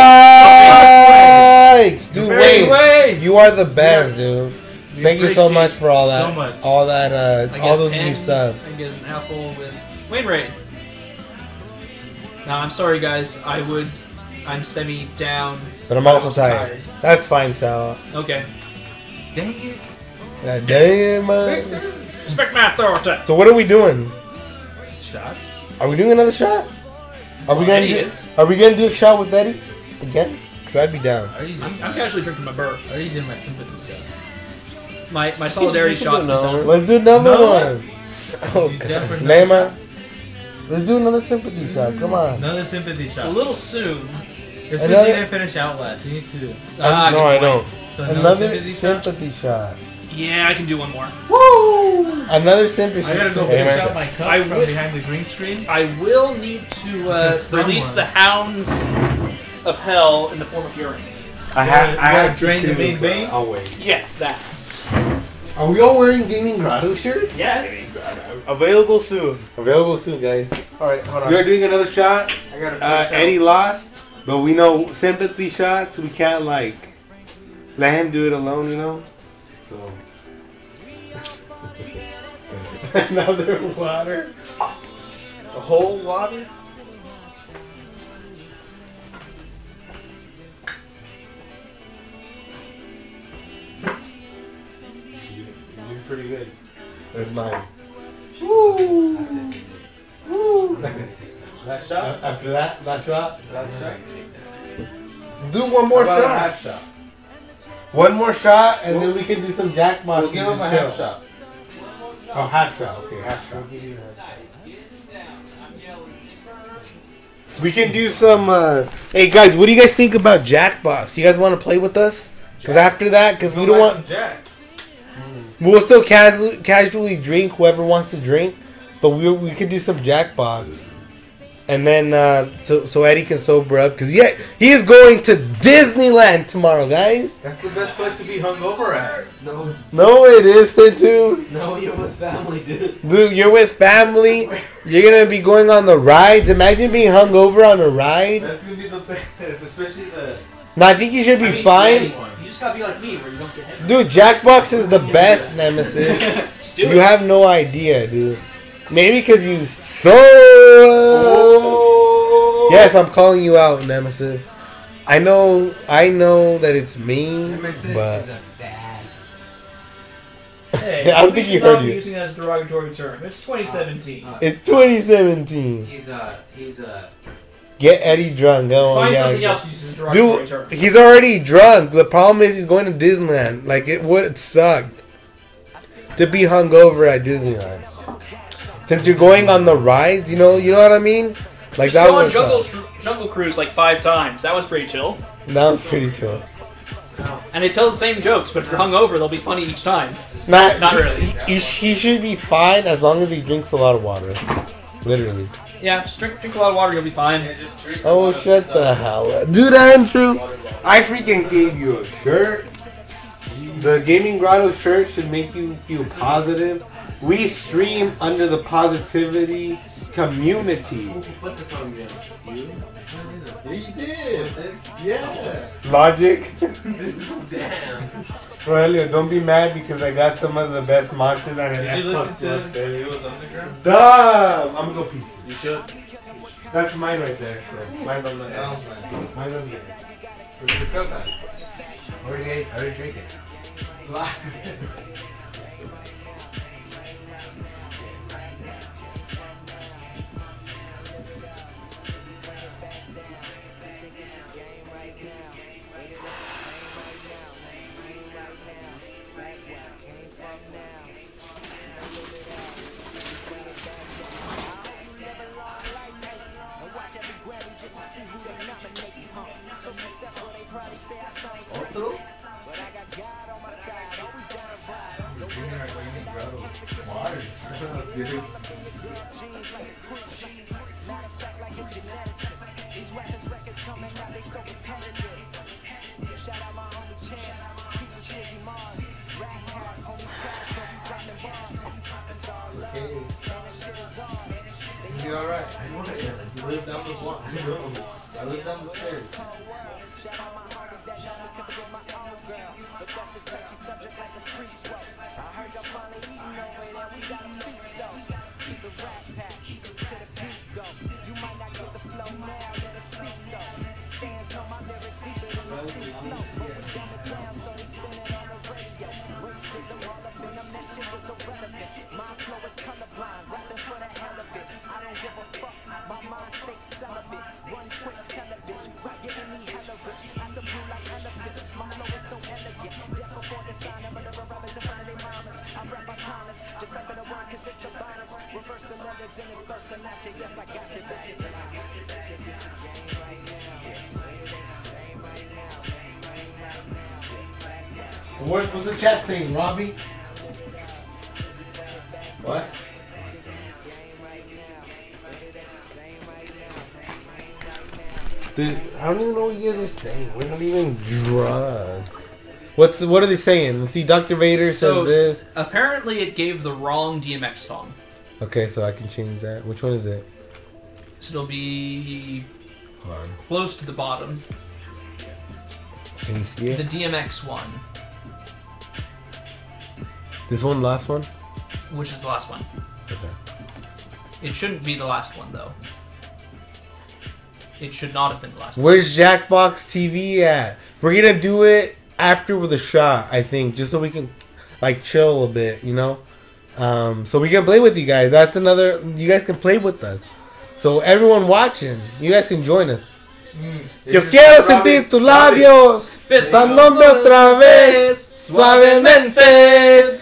likes, dude. Very Wait, Wait. you are the best, dude. We Thank you so appreciate much for all that, So much. all that, uh, I all get those a new pen, subs. I get an apple with Wayne Ray. Now I'm sorry, guys. I would. I'm semi down. But I'm but also tired. That's fine, Sal. Okay. Dang it. God damn, man. Respect my authority. So what are we doing? Shots? Are we doing another shot? Are we Well, gonna Eddie do? is. Are we gonna do a shot with Eddie again? Cause I'd be down. I already did I'm, my- I'm casually drinking my burr. I already did my sympathy shot. My my solidarity You can shots do been another done. Let's do another No. one. Oh, You God. down for another Lema. shot? Let's do another sympathy shot. Come on. Another sympathy It's a shot. little soon. It's Another- since he didn't finish Outlast. He needs to. Ah, No, good I point. don't. So Another sympathy shot? sympathy shot. Yeah, I can do one more. Another sympathy I gotta go shot. finish out my cup I from will- behind the green screen. I will need to uh, Because release someone- the hounds of hell in the form of urine. I have- have. I I have have drained to the main vein? I'll wait. Yes, that. Are we all wearing Gaming Grotto shirts? Yes. Available soon. Available soon, guys. All right, hold on. We are doing another shot. I gotta Uh, finish out. Eddie lost, but we know sympathy shots. We can't like let him do it alone, you know. So another water. The whole water. You're pretty good. There's mine. Woo! That's it. Woo! Last shot. After that, last shot. Last shot. Do one more How about a shot. half shot. One more shot, and then we can do some jackpots. We'll and give him just a chill. half shot. Oh, half shot. Okay, half shot. We can do some. Uh, hey guys, what do you guys think about Jackbox? You guys want to play with us? Because after that, because we don't want. Jacks. We'll still casually casually drink whoever wants to drink, but we we could do some Jackbox. And then, uh, so so Eddie can sober up. Because yeah, he is going to Disneyland tomorrow, guys. That's the best place to be hungover at. No, No, it isn't, dude. no, you're with family, dude. Dude, you're with family. You're going to be going on the rides. Imagine being hungover on a ride. That's gonna be the best, especially the. No, I think you should be I mean, fine. Eddie, you just gotta be like me, where you don't get hit. Dude, Jackbox is the best, Nemesis. Still, You have no idea, dude. Maybe because you so. Oh. Yes, I'm calling you out, Nemesis. I know, I know that it's me, but Hey, I don't we think should you not heard be you. using that as a derogatory term. It's twenty seventeen. It's twenty seventeen. He's uh he's uh Get Eddie drunk. Oh, Find yeah. something else to use as a derogatory Dude, term. he's already drunk. The problem is he's going to Disneyland. Like, it would suck to be hungover at Disneyland. Since you're going on the rides, you know, you know what I mean? Like, Just that go on was Jungle, Jungle Cruise like five times. That was pretty chill. that was pretty chill. And they tell the same jokes, but if you're hungover, they'll be funny each time. Not, Not really. He, he should be fine as long as he drinks a lot of water. Literally. Yeah, just drink, drink a lot of water, you'll be fine. Oh, shut the hell up. Dude, Andrew, I freaking gave you a shirt. The Gaming Grotto shirt should make you feel positive. We stream under the positivity community. who put this on you? You? He did. Yeah. Logic. Damn. Rogelio, don't be mad because I got some of the best matches and Did you listen to It Was Underground? Dumb! I'm gonna go pee. You should. That's mine right there. So mine's on the That was nice. Mine's on the Where's the cup at? Where you I already drink it. You alright? I know I am. He lives down the block. I know. I live down the stairs. What was the chat saying, Robbie? What? Dude, I don't even know what you guys are saying. We're not even drunk. What's what are they saying? Let's see, Doctor Vader says So, this. s- apparently it gave the wrong D M X song. Okay, so I can change that. Which one is it? So it'll be Hold on. close to the bottom. Can you see The it? D M X one, This one, last one? which is the last one. Okay. It shouldn't be the last one, though. It should not have been the last one. Where's Jackbox T V at? We're gonna do it after with a shot, I think, just so we can like chill a bit, you know. Um, so we can play with you guys. That's another. You guys can play with us. So everyone watching, you guys can join us. Yo quiero sentir tus labios besándome otra vez, suavemente,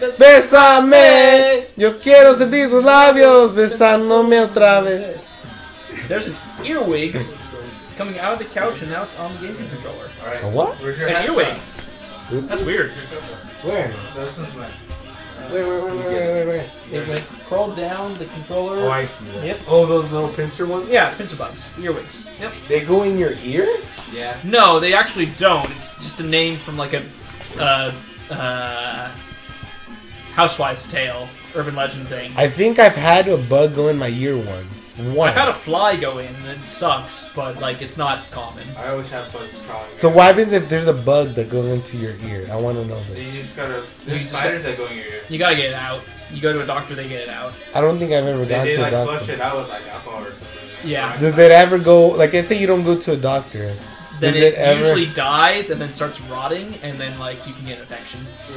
bésame. Yo quiero sentir tus labios besándome otra vez. There's a earwig coming out of the couch, and now it's on the gaming controller. Alright. A what? Where's your An hat earwig. shot? That's weird. Where? That's not mine. Wait, wait, wait, wait, wait, wait. It went crawled down the controller. Oh, I see that. Yep. Oh, those little pincer ones? Yeah, pincer bugs, earwigs. Yep. They go in your ear? Yeah. No, they actually don't. It's just a name from like a uh, uh, Housewife's Tale, urban legend thing. I think I've had a bug go in my ear once. Once. I've had a fly go in, and it sucks, but like it's not common. I always have bugs crawling. So what happens if there's a bug that goes into your ear? I want to know You this. just gotta. There's just spiders that go in your ear. You gotta get it out. You go to a doctor, they get it out. I don't think I've ever They, gone they to a like doctor. flush it out with like alcohol or something. Yeah. Does it ever go, like, let's say you don't go to a doctor. Then Does it, it ever- usually dies and then starts rotting, and then like you can get an infection.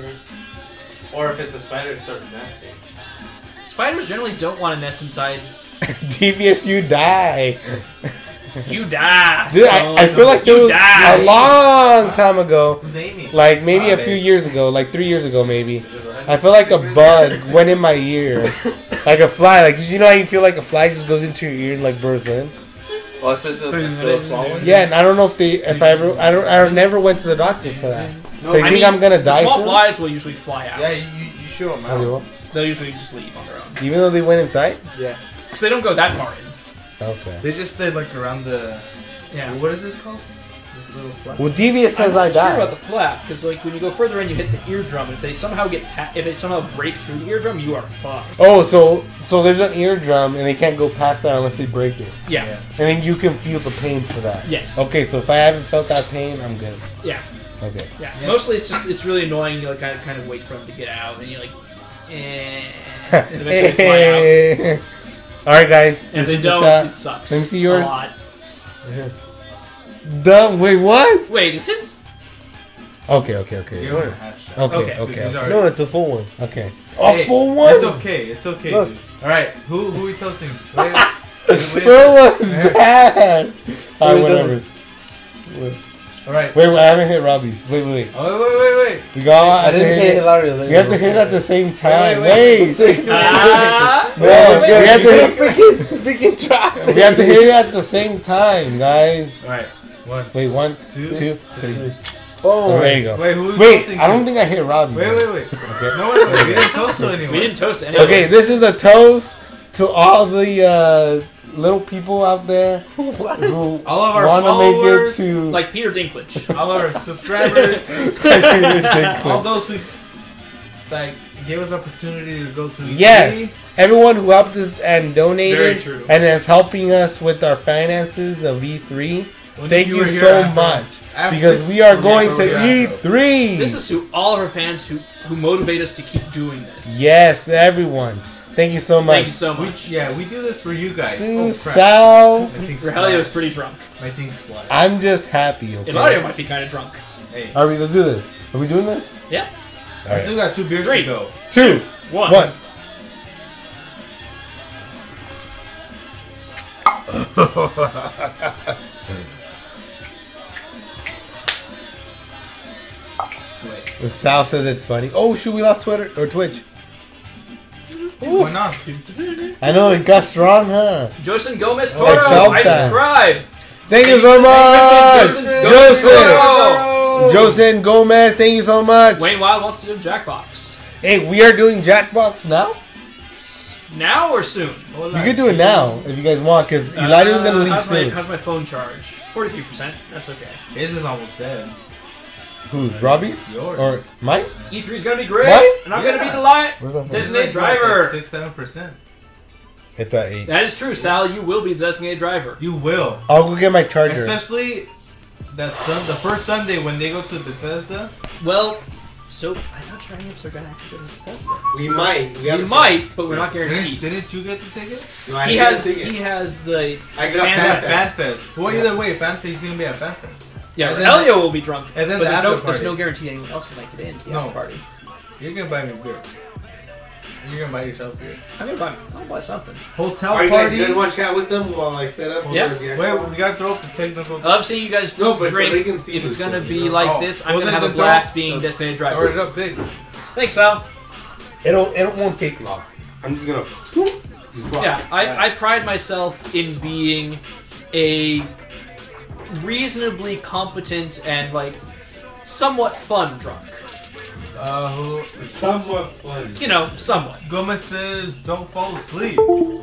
Or if it's a spider, it starts nesting. Spiders generally don't want to nest inside. Devious, you die. You die. Dude, I, I feel like there You was die. a long time ago, Who's Amy? like maybe a Ah, few babe. years ago, like three years ago maybe. I feel like a bug went in my ear, like a fly. Like you know how you feel like a fly just goes into your ear and like bursts in. Oh, especially the, the small one? Yeah, and I don't know if they, if I ever, I don't, I never went to the doctor for that. No, So you I think mean, I'm gonna the die small soon? flies will usually fly out. Yeah, you, you show them Oh, they out. will? They'll usually just leave on their own. Even though they went inside? Yeah. Because they don't go that far in. Okay. They just stayed like around the. Yeah. What is this called? This little flap? Well, Devious I'm says not I sure died. about the flap, because like when you go further in, you hit the eardrum. If they somehow get, pa if they somehow break through the eardrum, you are fucked. Oh, so so there's an eardrum and they can't go past that unless they break it, Yeah. Yeah. and then you can feel the pain for that. Yes. Okay, so if I haven't felt that pain, I'm good. Yeah. Okay. Yeah. Mostly, it's just it's really annoying. You like kind of, kind of wait for them to get out, and you like, eh, and eventually they fly out. All right, guys. And if this they is the don't, shot. it sucks. Let me see yours. A lot. Dumb. Wait, what? Wait, is this? Okay, okay, okay. Give him a hat shot. Okay, Okay. okay. Because he's okay. already- No, it's a full one. Okay. A Hey, full one. It's okay. It's okay, Look. dude. All right, who who are we toasting? Wait, wait, wait. What was that? All right, Wait, whatever. All right. Wait, wait, I haven't hit Robbie's. Wait, wait, wait. Oh, wait, wait, wait, We got. I I didn't hit it louder. We have to hit at the same time. Wait, Wait. Ah! No, we have to hit. freaking, freaking drop. We have to hit it at the same time, guys. All right. One, Wait, one, two, two, three. Oh, Oh, there you go. Wait, who are we Wait, toasting I don't to? think I hit Robbie. Wait, wait, wait. Okay. No, wait, wait. We didn't toast to anyone. We didn't toast anyone. Okay, this is a toast to all the uh, little people out there who All of our want to make it followers, to. Like Peter Dinklage. all of our subscribers, all those who like gave us opportunity to go to E three. Yes, everyone who helped us and Very donated true. and is helping us with our finances of E three. When Thank you you were here so after- much after because this- we are yeah, going so we're to E after. three. This is to all of our fans who who motivate us to keep doing this. Yes, everyone. Thank you so much. Thank you so We, much. yeah, we do this for you guys. Dude, Oh, crap. Sal, My thing's Rogelio was splashed. pretty drunk. My thing's splashed. I'm just happy. Okay. Eladio might be kind of drunk. Hey, Are we? Let's do this. Are we doing this? Yeah. I still got two beers Three. to go. Two, One. one. Wait, Sal says it's funny. Oh shoot, we lost Twitter or Twitch. why not? I know it got strong, huh? Joseph Gomez Oh, I Toro, felt I that. subscribe. Thank you so much, Joseph Gomez Joseph. Toro. Joseph Gomez. Thank you so much. Wayne Wild wants to do Jackbox. Hey, we are doing Jackbox now. Now or soon? Hold You on. can do it now if you guys want, because Eladia's gonna Uh, leave how's my, soon. how's my phone charge? forty-three percent. That's okay. His is almost dead. Who's Robbie's Yours. or mine? E three's gonna be great, What? and I'm Yeah. gonna be delight. Where's my phone? Designated Like, what, driver. like six, seven percent. It's at eight. That is true, Sal. You will be the designated driver. You will, I'll go get my charger. especially that sun, the first Sunday when they go to Bethesda. Well, so I'm not sure any of us are gonna actually go to Bethesda. We might. We, We have a might, but we're not Didn't, guaranteed. didn't you get the ticket? chance. No, I He didn't has. get a ticket. He has the. I got Fan Fan Fest. Fan Fest. Well, either way, Fan Fest is gonna be at Fan Fest. Yeah, And then Elio will be drunk, and then but the there's no, after there's party. no guarantee anyone else will make it in to the No. after party. You're gonna buy me beer. You're gonna buy yourself beer. I'm gonna buy. I'll buy something. Hotel Are you guys, party. you guys want to chat with them while I set up? Yeah. the actual- Wait, we gotta throw up the technical. I love seeing you guys No, but so drink. they can see if it's this gonna thing, be you know? like Oh. this, I'm Well, gonna then have a the blast dog- being the- designated Throw driver. it up big. Thanks, Sal. It'll, it won't take long. I'm just gonna. Just fly. Yeah, I, I pride myself in being a reasonably competent and like somewhat fun drunk. Uh, who? Somewhat fun. You know, somewhat. Gomez says, "Don't fall asleep."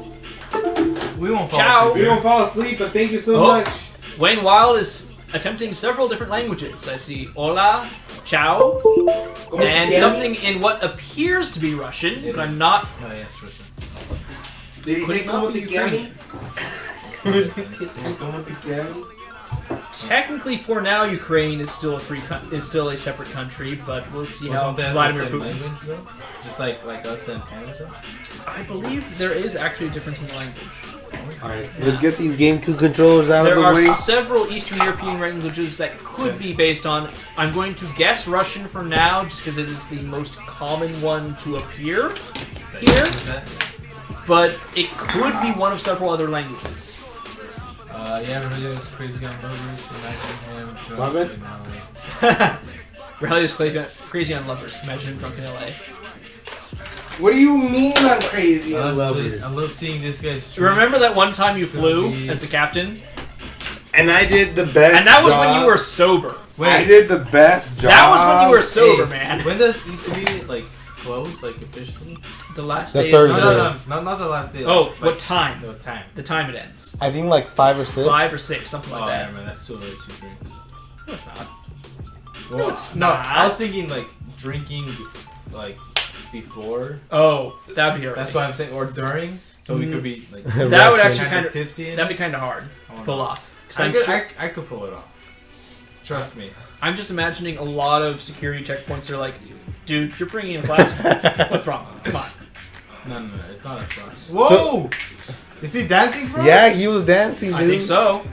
We won't fall Ciao. We asleep. don't fall asleep, but thank you so Oh. much. Wayne Wild is attempting several different languages. I see hola, ciao, and Gammy? something in what appears to be Russian, but I'm not. Oh, yes, Russian. Did he Could say it come not with be the gammy? Come with the gammy? Technically, for now, Ukraine is still a free co- is still a separate country, but we'll see Well, how don't they have Vladimir the same Putin. language, though? Just like like us and Canada. I believe there is actually a difference in language. Alright, let's get these GameCube controllers out There of the are way. several Eastern European languages that could be based on. I'm going to guess Russian for now, just because it is the most common one to appear here. But it could be one of several other languages. Uh, yeah, really was crazy on lovers. Imagine him drunk Love it? in L A. Rally is crazy crazy on lovers. Imagine him drunk in L A. What do you mean I'm crazy? I I love, love see- it. I love seeing this guy. stream. Remember that one time you flew be- as the captain? And I did the best And that was when job. you were sober. I did the best job. That was when you were sober, Hey, man. When does E three like close, like officially? The last The day third is No, the, day. no, no, not, not the last day. Oh, like, what time? No time. The time it ends. I think like five or six. Five or six, something Oh, like yeah, that. man, that's too late to drink. No, it's not. Well, it's no, not. I was thinking like drinking, bef- like before. Oh, that'd be early. That's why I'm saying, or during, so we could be like That would Russian. actually kind kind of of tipsy. in that'd be it. kind of hard I to don't pull know. off. 'Cause I I'm, could, sure, I, I could pull it off. Trust me. I'm just imagining a lot of security checkpoints are like, dude, you're bringing in plasma. What's wrong? Come on. No, no, no, it's not a fun. Whoa! Is he dancing for us? Yeah, he was dancing, dude. I think so.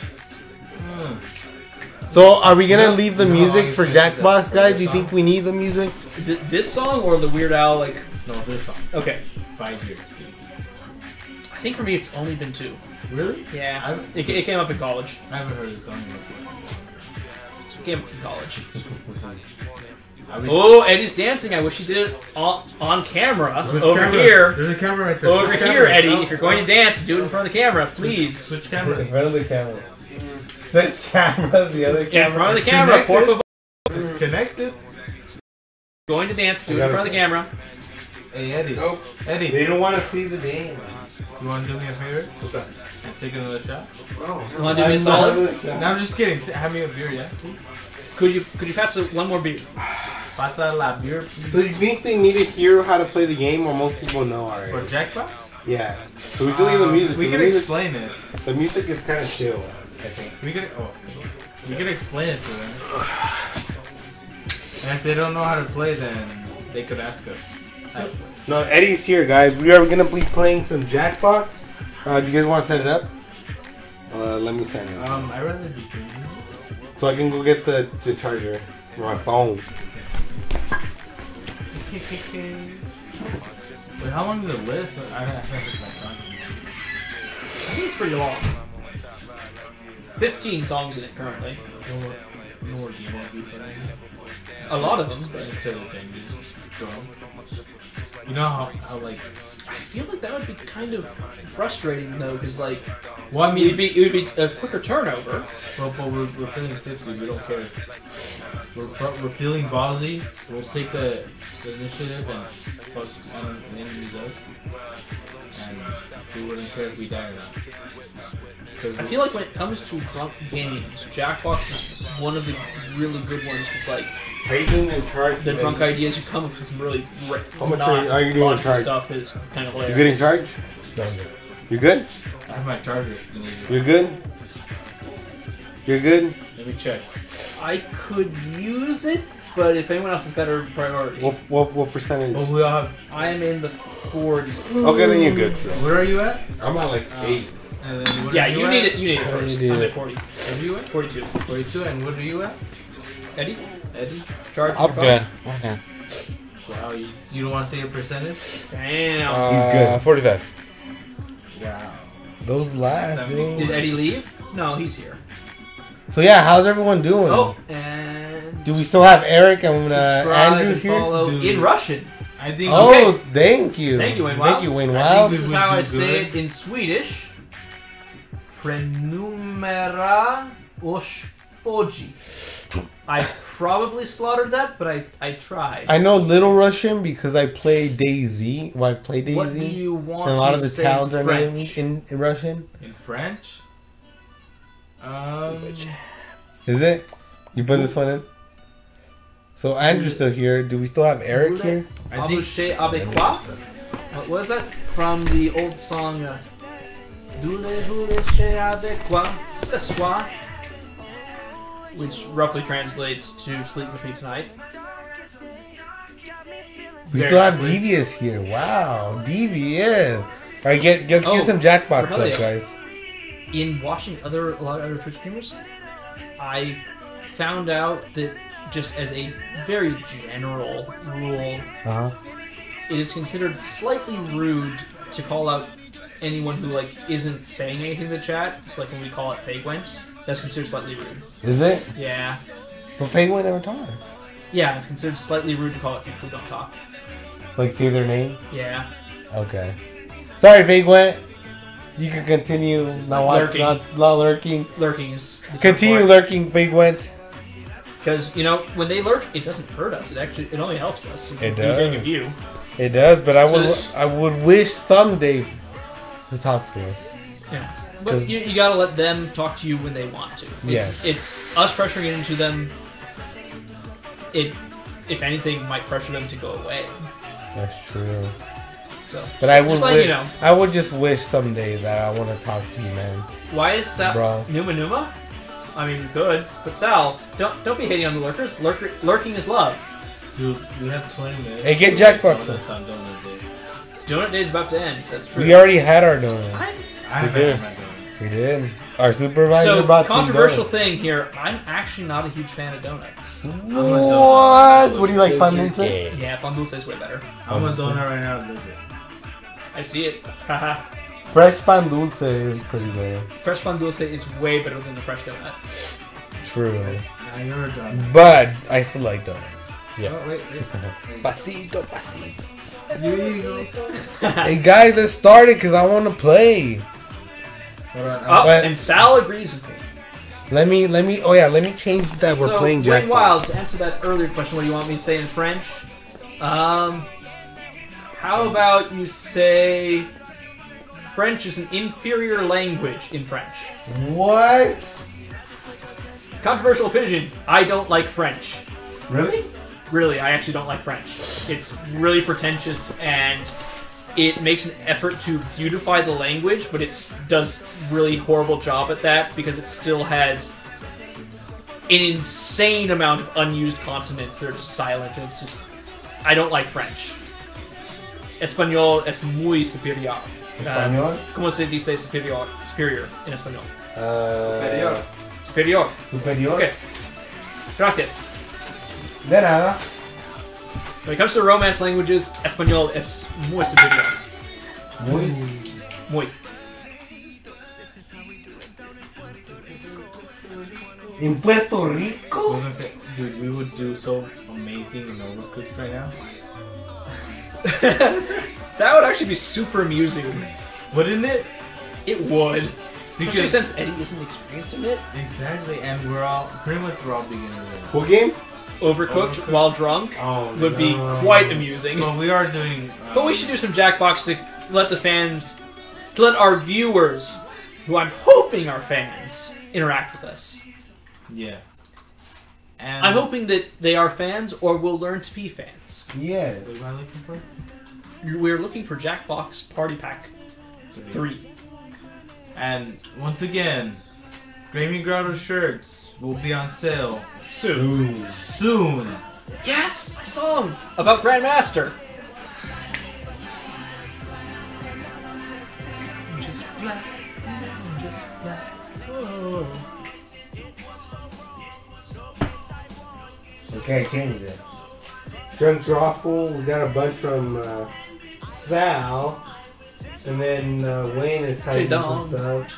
Mm. So, are we gonna You know- leave the you know how music long for it's been Jackbox, since guys? that Do you think song? we need the music? Th- this song or the Weird Al? Like, No, this song. okay. Five years. I think for me it's only been two. Really? Yeah. I've- It, it came up in college. I haven't heard this song before. It came up in college. I mean, Oh, Eddie's dancing. I wish he did it on, on camera. there's a Over camera. here. There's a camera right there. Over Switch here, cameras. Eddie. No, If you're going to dance, do it in front of the camera, please. Switch cameras. front of the camera. Switch cameras, the other In front of the It's camera, por connected. favor. It's connected. Going to dance, do it in front of the camera. Hey, Eddie. Nope. Eddie, They don't want to see the dance. you want to do me a favor? What's that? And take another shot? Oh. You want to do me a solid? No, I'm just kidding. T- Have me a beer, yeah? Please. Could you could you pass us one more beer? Pasa la beer, please. So you think they need to hear how to play the game, or most people know For already? Jackbox? Yeah. So we can leave the music. We the can music, explain it. the music is kind of chill, I think. We could. Oh, we could explain it to them. And if they don't know how to play, then they could ask us. how to play. No, Eddie's here, guys. We are gonna be playing some Jackbox. Uh, do you guys want to set it up? Uh, let me set it up. Um, I'd rather be drinking. So I can go get the, the charger for my phone. Wait, how long is the list? I I have to look at my song. I think it's pretty long. Fifteen songs in it currently. No more, no more D one beef for A lot of them, but until then drunk. You know how, how like. I feel like that would be kind of frustrating though, because like, Well, I it would mean, be it would be a quicker turnover. but, but we're, we're feeling tipsy. We don't care. We're, we're feeling ballsy. We'll take the, the initiative and fuck and enemies us. And we wouldn't care if we die or not. I feel like when it comes to drunk games, Jackbox is one of the really good ones because like Are you doing in charge? the drunk ideas you come up with some really r- How much not are you- are you doing in logical charge? stuff is kind of You hilarious. good in charge? You good? I have my charger. if you need it. You good? You're good? Let me check. I could use it, but if anyone else has better priority, What what what percentage? Oh, we all have. I am in the forties. Okay, then you're good. So Where are you at? I'm at like eight. And then what Yeah, are you, you at? need it. You need it first. need I'm it. at forty. Where are you at? forty-two. forty-two. And what are you at? Eddie, Eddie? charge. I'm your phone. good. Okay. Wow, you, you don't want to say your percentage? Damn. Uh, He's good. forty-five. Wow. Those last, dude. Did Eddie leave? No, he's here. So yeah, how's everyone doing? Oh, and Do we still have Eric and uh, subscribe Andrew and here? follow Dude. in Russian. I think. Oh, Okay. thank you. Thank you, Wayne Thank Wild. you, Wayne I Wild. think This is would how do I say good. it in Swedish. Prenum Chimera Oshfoji. I probably slaughtered that, but I, I tried. I know Little Russian because I play DayZ. Well, I play DayZ. What do you want And a lot me of the to say towns in are French? named in, in Russian. In French? Um, Is it? You put this one in? So Andrew's still here. Do we still have Eric here? I think Abouché avec quoi? What was that? From the old song. Uh, Voulez-vous avec quoi ce soir? Which roughly translates to sleep with me tonight. We Very still have quickly. Devious here. Wow, Devious. All right, get get, Oh, get some Jackbox Cornelia. up, guys. In watching other a lot of other Twitch streamers, I found out that just as a very general rule, Uh huh. it is considered slightly rude to call out anyone who like isn't saying anything in the chat. It's like when we call it Fagwent. That's considered slightly rude. Is it? Yeah. But Penguin never talks. Yeah, it's considered slightly rude to call it people who don't talk. Like, say their name? Yeah. Okay. Sorry, Fagwent. You can continue not, watch, Lurking. not, not lurking. Lurking is... Continue lurking, Fagwent. Because, you know, when they lurk, it doesn't hurt us. It actually, it only helps us. It We're does. getting a view. It does, but I So would th- I would wish someday to talk to us. Yeah. But you, you gotta let them talk to you when they want to. It's, Yeah. It's us pressuring it into them. It, if anything, might pressure them to go away. That's true. So, But I would just like, wi- you know, I would just wish someday that I want to talk to you, man. why is Sal Bro. Numa Numa? I mean, good, but Sal, don't don't be hating on the lurkers. Lurker, lurking is love. dude, we have twenty minutes. Hey, get to Jackbox donuts on donut day. Donut Day's about to end. That's true. We already had our donuts. I'm, I haven't did. had my donut. We did. Our supervisor so brought some controversial donuts. thing here. I'm actually not a huge fan of donuts. What? What do you like, pan dulce? Yeah, pan dulce is way better. I'm a donut right now. Look it. I see it. Haha. Fresh pan dulce is pretty good. Fresh pan dulce is way better than the fresh donut. True. Now you're a donut. But I still like donuts. Yeah. Oh, wait, wait. Pasito, pasito. Here you go. Hey guys, let's start it because I want to play. Hold on. Oh, But- and Sal agrees with me. Let me, let me. Oh yeah, let me change that. We're so, playing Wayne Jackpot. Wild, to answer that earlier question, what do you want me to say in French? Um, how about you say French is an inferior language in French? What? Controversial opinion. I don't like French. Really? Really, I actually don't like French. It's really pretentious and it makes an effort to beautify the language, but it does really horrible job at that because it still has an insane amount of unused consonants that are just silent, and it's just... I don't like French. Español es muy superior. Español? Um, ¿Cómo se dice superior? Superior en español. Uh, Superior. superior. Okay. Gracias. De nada. When it comes to Romance languages, Español es muy superior. Muy. Muy. In Puerto I Rico? was gonna say, dude, we would do so amazing in Overcooked right now. That would actually be super amusing. Wouldn't it? It would. Especially Because since Eddie isn't experienced in it. exactly, and we're all pretty much we're all beginners. What game? Overcooked, Overcooked. while drunk Oh, would be no. quite amusing. But we are doing. Um, But we should do some Jackbox to let the fans, to let our viewers, who I'm hoping are fans, interact with us. Yeah. And I'm hoping that they are fans or will learn to be fans. Yes. What am I looking for? We're looking for Jackbox Party Pack three. And once again, Gaming Grotto shirts will be on sale Soon. soon. Yes, I saw him about Grandmaster. Just black, just black. Oh. Okay, change it. Drunk Drawful, we got a bunch from uh, Sal. And then uh, Wayne is typing some stuff.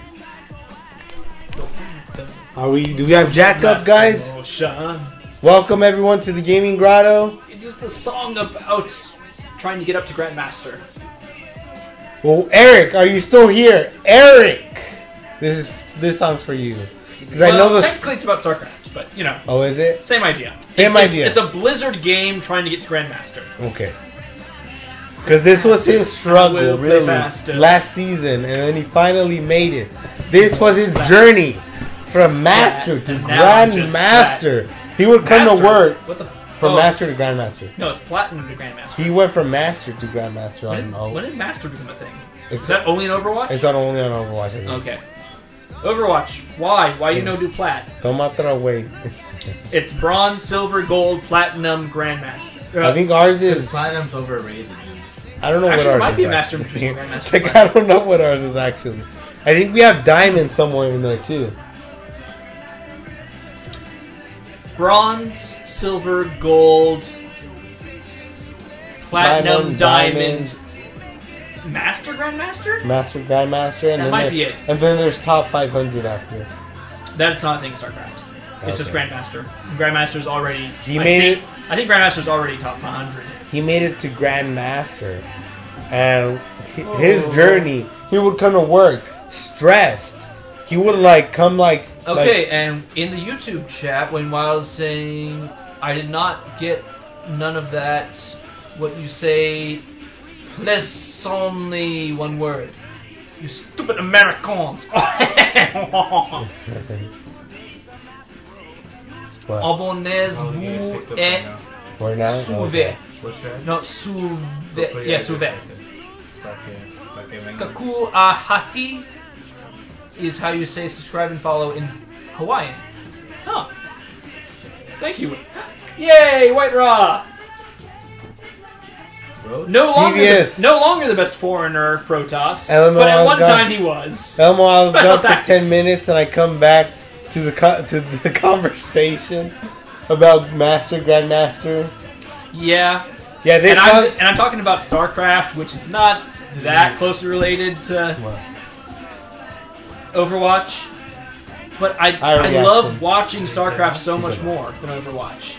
Are we? Do we have Jack up, guys? Motion. Welcome everyone to the Gaming Grotto. It is the song about trying to get up to Grandmaster. Well, Eric, are you still here? Eric, this is this song's for you. Because I know Well, the. technically it's about StarCraft, but you know, Oh, is it? same idea. Same It's- idea. It's, it's a Blizzard game trying to get to Grandmaster. Okay. Because this was his I will struggle, play really, faster. last season, and then he finally made it. This was his journey from master to and now I'm just grandmaster. He would come Master? to work What the? from oh, master to grandmaster. No, it's Platinum to Grandmaster. He went from master to grandmaster When on. did, Oh, when did Master become a thing? it's, Is that only in Overwatch? it's on only on Overwatch. I think. Okay. Overwatch. Why? Why you no do plat? Come out there away. It's bronze, silver, gold, platinum, grandmaster. I think ours Because is. platinum's overrated, dude. I don't know Actually, what it ours might is. be a master actually. between grandmaster It's and like, I don't know what ours is actually. I think we have diamond somewhere in there too. Bronze, silver, gold, platinum, Platinum, diamond, master, grandmaster. Master, grandmaster, and That then might there- be it. And then there's top five hundred after. That's not a thing in StarCraft. It's just Okay. grandmaster. Grandmaster's already. He I made think, I think grandmaster's already top one hundred. He made it to grandmaster, and hi- his journey. He would come to work stressed. He would like come like. Okay, like- and in the YouTube chat, when I was saying I did not get none of that, what you say, less only one word. You stupid Americans. What? Abonnez-vous et Where now? souvez. What's that? No, souvez. Yeah, souvez. Para que, para que venga. Kaku ahati is how you say subscribe and follow in Hawaiian. Huh. Thank you. Yay, White Raw! Bro, No longer, Devious. the, no longer the best foreigner, Protoss, L M L but at one got- time he was. Elmo, I was Special gone for tactics. ten minutes, and I come back to the co- to the conversation about Master Grandmaster. Yeah, Yeah, this and I'm, song. just, and I'm talking about StarCraft, which is not that closely related to Overwatch. But I, I already I asked love him. watching StarCraft so much more than Overwatch.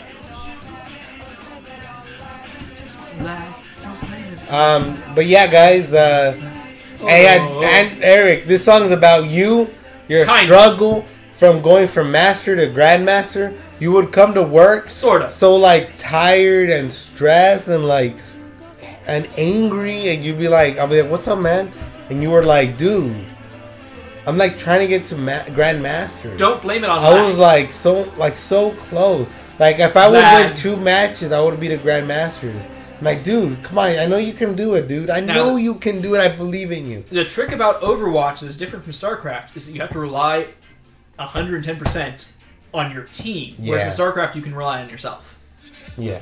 Um, but yeah, guys. Uh, and, Oh. and Eric, this song is about you. Your Kind of. struggle from going from master to grandmaster. You would come to work Sort of. so like tired and stressed and like and angry, and you'd be like, I'll be like, "What's up, man?" And you were like, "Dude, I'm like trying to get to ma- grandmaster." Don't blame it on I lag. was like so like so close. Like if I would Lag. win two matches, I would be the grandmasters. I'm like, dude, come on! I know you can do it, dude. I Now- know you can do it. I believe in you. The trick about Overwatch that is different from StarCraft is that you have to rely one hundred ten percent on your team. Whereas in Yeah. StarCraft, you can rely on yourself. Yeah.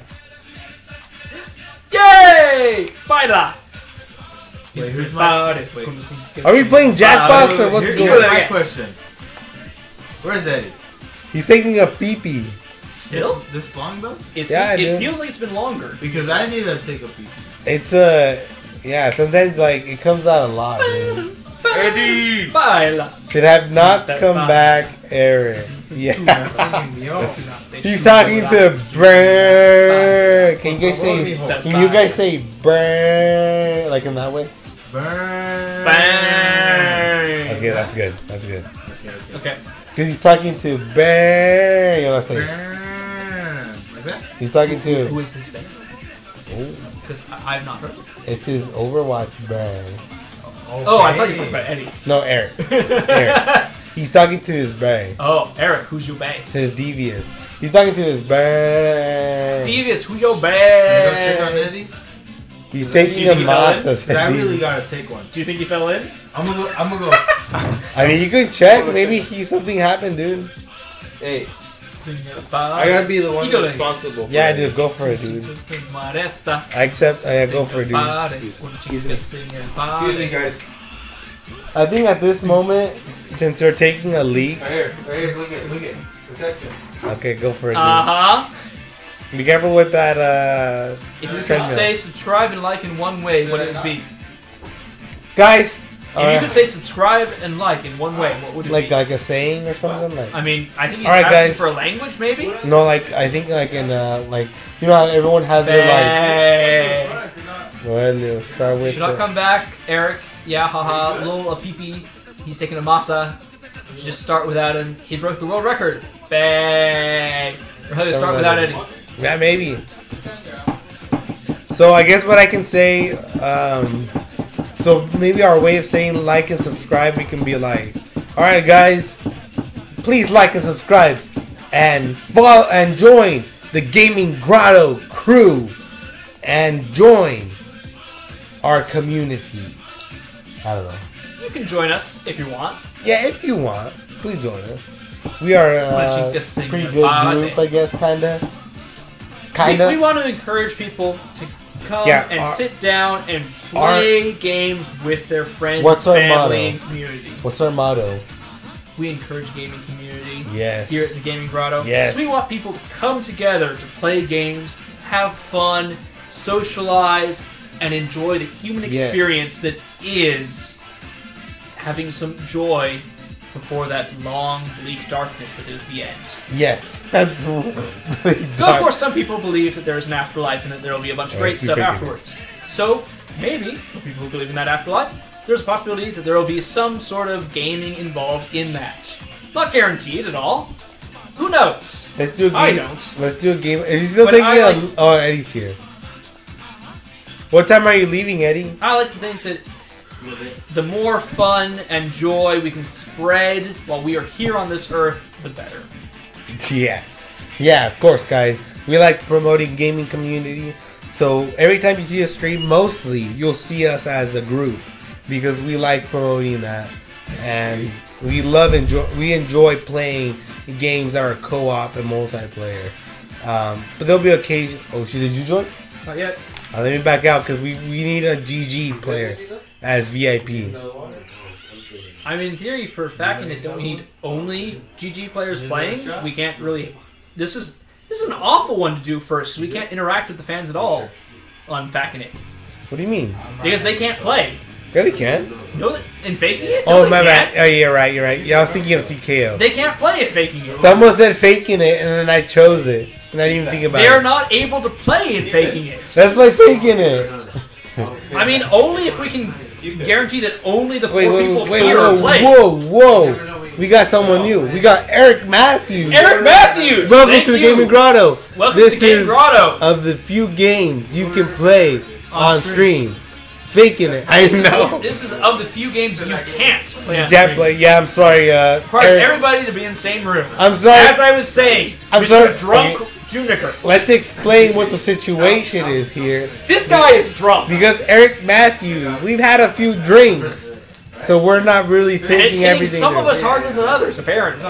Yay! Baila! Wait, here's my. Wait. Are we playing Jackbox or what's Here- going here's on? my Yes. question. Where's Eddie? He's taking a pee pee. Still? This, this long though? It's, Yeah, it dude. feels like it's been longer. Because I need to take a pee. It's a yeah. Sometimes like it comes out a lot. Dude. Eddie! Baila! Should have not come back, Eric. Yeah. He's talking to Brr. Can you guys say? Can you guys say Brr like in that way? Burn! Bang! Okay, that's good. That's good. Okay, okay. Okay. Because he's talking to Brr. You know what I'm saying? Burn! Like that? He's talking to. Who is this band? Oh, Because I've not heard of it. it's his Overwatch Brr. Oh, I thought you were talking about Eddie. No, Eric. Eric. He's talking to his Brr. Oh, Eric, who's your bang? To his Devious. He's talking to his Brr. Devious, who your Can we go check on bang? Eddie? He's Do taking you a think he fell in? masa. Cause I really gotta take one. Do you think he fell in? I'm gonna go. I'm gonna go. I mean, you can check. Maybe he something happened, dude. Hey, I I gotta be the one You go that's like- responsible for Yeah, it. dude, go for it, dude. Maresta. I accept. I go for it, dude. Excuse me. Excuse me, guys. I think at this moment, since they're taking a leak, Right here. Right here. Look at. Look at. Protect him. okay, go for it, dude. Uh huh. Be careful with that. Uh, If you could treadmill. say subscribe and like in one way, what would it be? guys. If you uh, could say subscribe and like in one way, what would it like be? like a saying or something like. I mean, I think he's Alright, asking guys. for a language, maybe. No, like I think like in uh like you know how everyone has their Hey. like. Well, let's start with. Should not the- come back, Eric. Yeah, haha. Lil a pee pee. He's taking a masa. You just start without him. He broke the world record. Bang! Or how do you start without any? Yeah, maybe. So I guess what I can say, um, so maybe our way of saying like and subscribe, we can be like, all right, guys, please like and subscribe, and follow and join the Gaming Grotto crew, and join our community. I don't know. You can join us if you want. Yeah, if you want, please join us. We are uh, just sing pretty your good body. group, I guess, kinda. We, Kinda. we want to encourage people to come Yeah, and our- sit down and play games with their friends, What's our family, motto? and community. What's our motto? We encourage gaming community Yes. here at the Gaming Grotto. Yes. So we want people to come together to play games, have fun, socialize, and enjoy the human Yes. experience that is having some joy before that long, bleak darkness that is the end. Yes. So, of course, some people believe that there is an afterlife and that there will be a bunch of Yeah, great it's too stuff freaking afterwards. So, maybe, for people who believe in that afterlife, there's a possibility that there will be some sort of gaming involved in that. Not guaranteed at all. Who knows? Let's do a game. I don't. Let's do a game. Is he still But taking I a, like- Oh, Eddie's here. What time are you leaving, Eddie? I like to think that the more fun and joy we can spread while we are here on this earth, the better. Yeah. Yeah, of course, guys. We like promoting gaming community. So every time you see us stream, mostly you'll see us as a group because we like promoting that, and we love enjoy. We enjoy playing games that are co-op and multiplayer. Um, but there'll be occasion. Oh shit! Did you join? Not yet. Uh, let me back out because we we need a G G player as V I P. I mean, in theory, for facking it, don't we need only G G players playing? We can't really. This is this is an awful one to do first. We can't interact with the fans at all on facking it What do you mean? because they can't play. Yeah, they can. No, that in faking it. No, Oh they my bad. can't. Oh, you're right. You're right. Yeah, I was thinking of T K O. They can't play it faking it. Someone said faking it, and then I chose it, and I didn't even think about They it. are not able to play in faking it. That's like faking it. I mean, only if we can guarantee that only the four Wait, wait, people wait, here are whoa, playing. whoa, whoa! We got someone new. We got Eric Matthews. Eric Matthews! Welcome Thank to the you. Gaming Grotto. Welcome this to Gaming is Grotto. of the few games you can play On on stream. Faking it. I This is, know. this is of the few games you can't play You on can't stream. play. Yeah, I'm sorry. Uh, Requires Eric, everybody to be in the same room. I'm sorry. As I was saying, I'm Mister sorry. Drunk Okay. Juniker. Let's explain what the situation is here. This guy is drunk. Because Eric Matthews, we've had a few drinks, so we're not really And it's thinking hitting everything. some of through. us harder than others, apparently.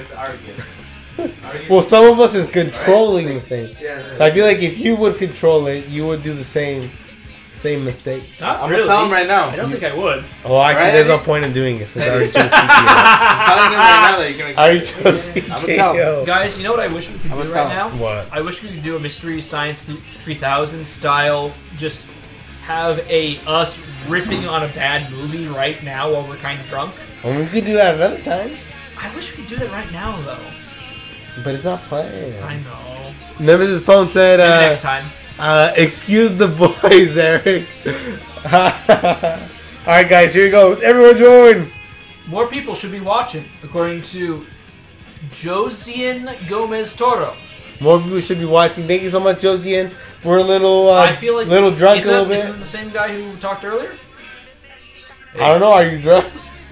Well, some of us is controlling the thing. Yeah, So I feel like if you would control it, you would do the same, same mistake. Not I'm really. gonna tell him right now. I don't think I would. Oh, actually, Right, there's no Eddie? point in doing it since I already chose T K O. I'm telling him right now that you're gonna. I already chose I'ma T K tell O. Guys, you know what I wish we could I'm do gonna right tell now? What? I wish we could do a Mystery Science three thousand style, just have a us ripping on a bad movie right now while we're kind of drunk. Well, we could do that another time, I wish we could do that right now, though. but it's not playing. I know. Nemesis Pone said, Maybe uh, next time. uh, excuse the boys, Eric. Alright, guys, here you go. Everyone join. More people should be watching, according to Josian Gomez Toro. More people should be watching. Thank you so much, Josian. We're a little, uh, I feel like little drunk is a little that, bit. Isn't it the same guy who talked earlier? I don't know. Are you drunk?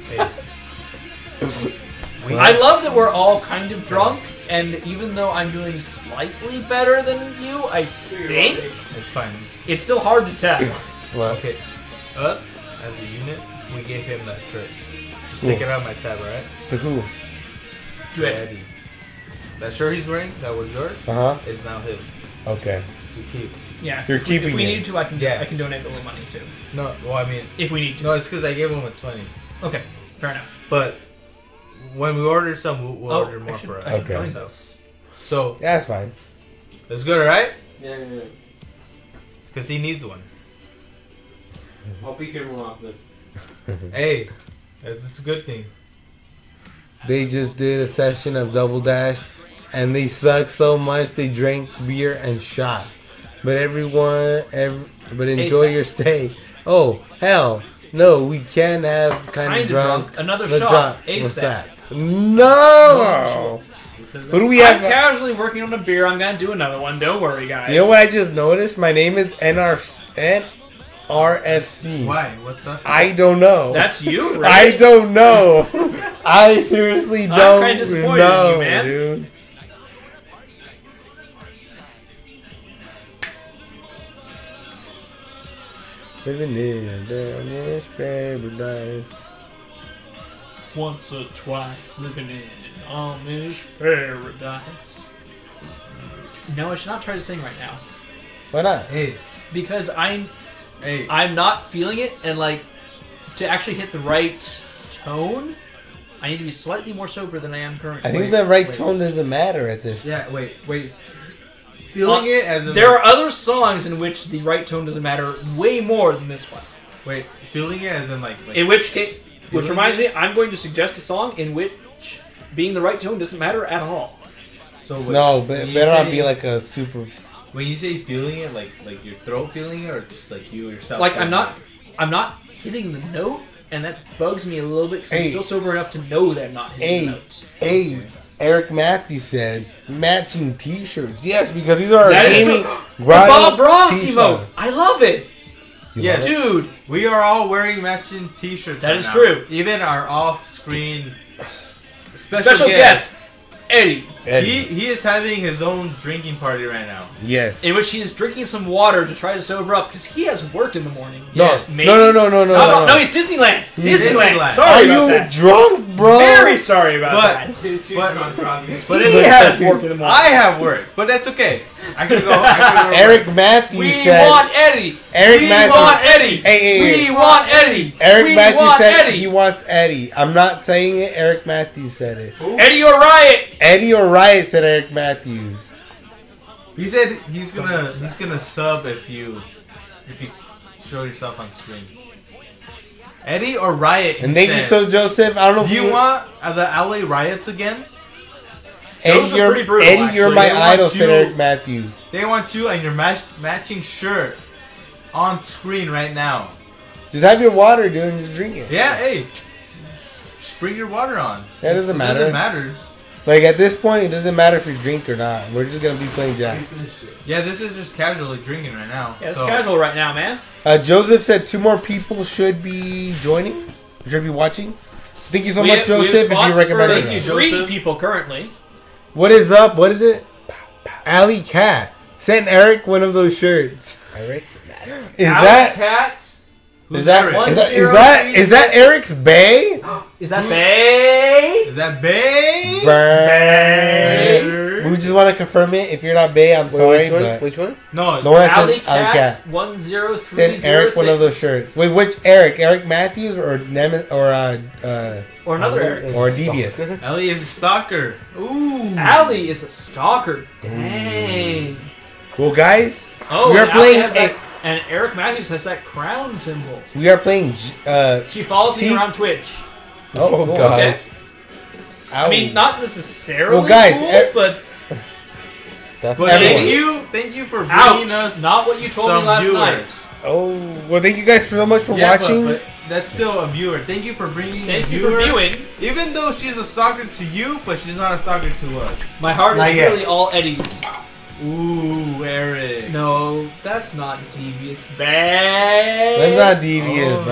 I love that we're all kind of drunk, and even though I'm doing slightly better than you, I think It's fine. it's still hard to tell. What? Okay, us as a unit, we gave him that shirt. Just Cool. take it out of my tab, alright? To who? Do it. Eddie. That shirt he's wearing, that was yours, Uh huh. is now his. Okay. To keep. Yeah. You're if, keeping If we it. need to, I can. Yeah. I can donate a little money too. No, well, I mean, If we need to. no, it's because I gave him a twenty. Okay. Fair enough. But when we order some, we'll, we'll Oh, order more I should, for I us. should Okay. join So, this. so Yeah, that's fine. it's good, alright? Yeah, yeah, yeah. Because he needs one. I'll pick him off then. Hey, it's it's a good thing. They just did a session of Double Dash, and they sucked so much they drank beer and shot. But everyone, every, but enjoy ASAP. your stay. Oh hell, no, we can't have kind, Kind of drunk. Another Let's shot. drop. What's ASAP. that? No. Who do we I'm have? casually working on a beer. I'm gonna do another one. Don't worry, guys. You know what I just noticed? My name is N R F C. Why? What's up? I don't know. That's you, right? I don't know. I seriously I'm don't kinda disappointed in know, you, man. dude. Living in a damn paradise. Once or twice, living in Amish paradise. No, I should not try to sing right now Why not? Hey, because I'm hey. I'm not feeling it, and like to actually hit the right tone, I need to be slightly more sober than I am currently. I think Wait, the right wait. tone doesn't matter at this. Yeah, wait, wait. Feeling Uh, it as in There like, are other songs in which the right tone doesn't matter way more than this one. wait, feeling it as in like, like In which case, which Feeling reminds it? me, I'm going to suggest a song in which being the right tone doesn't matter at all. so wait, No, but when it you better not say- be like a super. when you say feeling it, like like your throat feeling it, or just like you yourself. Like I'm feeling not, it? I'm not hitting the note, and that bugs me a little bit because Hey. I'm still sober enough to know that I'm not hitting Hey, the notes. hey, Eric Matthews said matching T-shirts. Yes, because these are our That is gaming true. The grotto Bob Ross t-shirts. emote, I love it, You Yeah, love it? dude. We are all wearing matching T-shirts. That right is now. true. Even our off-screen special, Special guest, Eddie, Eddie. He he is having his own drinking party right now. Yes. in which he is drinking some water to try to sober up because he has work in the morning. No, Yes. Maybe. no, no, no, no, no, No, no, no. no, he's Disneyland. He's Disneyland. Disneyland. Sorry Are about you that. drunk, bro? Very sorry about But- that. But but He it, has work in the morning. I have work, but that's okay. I can go. I can go Eric Matthews We said. want Eddie. Eric we Matthews. want Eddie. Hey, hey, We hey. want Eddie. Eric we Matthews want said Eddie. he wants Eddie. I'm not saying it. Eric Matthews said it. Eddie or Riot. Eddie or Riot said Eric Matthews. He said he's gonna he's gonna sub if you if you show yourself on stream. Eddie or Riot. And he thank you said. so, Joseph. I don't know if Do you want uh, the L A riots again? Eddie, Those are you're, pretty brutal, Eddie, you're actually. my They want idol, said you- Eric Matthews. They want you and your match matching shirt on screen right now. Just have your water, dude, and just drink it. Yeah, hey, just bring your water on. That doesn't It matter. Doesn't matter. Like, at this point, it doesn't matter if you drink or not. We're just going to be playing Jack. Yeah, this is just casually drinking right now. Yeah, it's so, casual right now, man. Uh, Joseph said two more people should be joining, should be watching. Thank you so we much, have, we have Joseph, if you spots recommend for Thank you, it. three Joseph. people currently. What is up? What is it? Alley Cat. Send Eric one of those shirts. Eric? Is Alley that... Cat. Who's Is that, Eric? One is that, is zero that, three is that six- Eric's Bay? Is that Bay? Is that Bay? Burn. We just want to confirm it. If you're not Bay, I'm Wait, sorry, which one? but Which one? No, the one that Alley says Alley Cat, Cat. one zero three Send zero Eric one of those six. shirts. Wait, which Eric? Eric Matthews or Nemes or uh, uh Or another Eric. or Devious? Ellie is a stalker. Ooh. Allie is a stalker. Dang. Well, guys, Oh, we are and Allie playing. has A, that, and Eric Matthews has that crown symbol. we are playing. Uh, She follows T- me around Twitch. oh, God. God. Okay. I Ow. mean, not necessarily Well, guys, cool, e- but That's But Everyone. thank you, thank you for bringing ouch. us Not what you told me some last viewers. night. Oh, well, thank you guys so much for Yeah, but- watching. But, that's still a viewer. Thank you for bringing Thank a you viewer. for viewing. Even though she's a stalker to you, but she's not a stalker to us. My heart Not is yet. really all Eddie's. Ooh, Eric. No, that's not devious. Bang. That's not devious, Oh,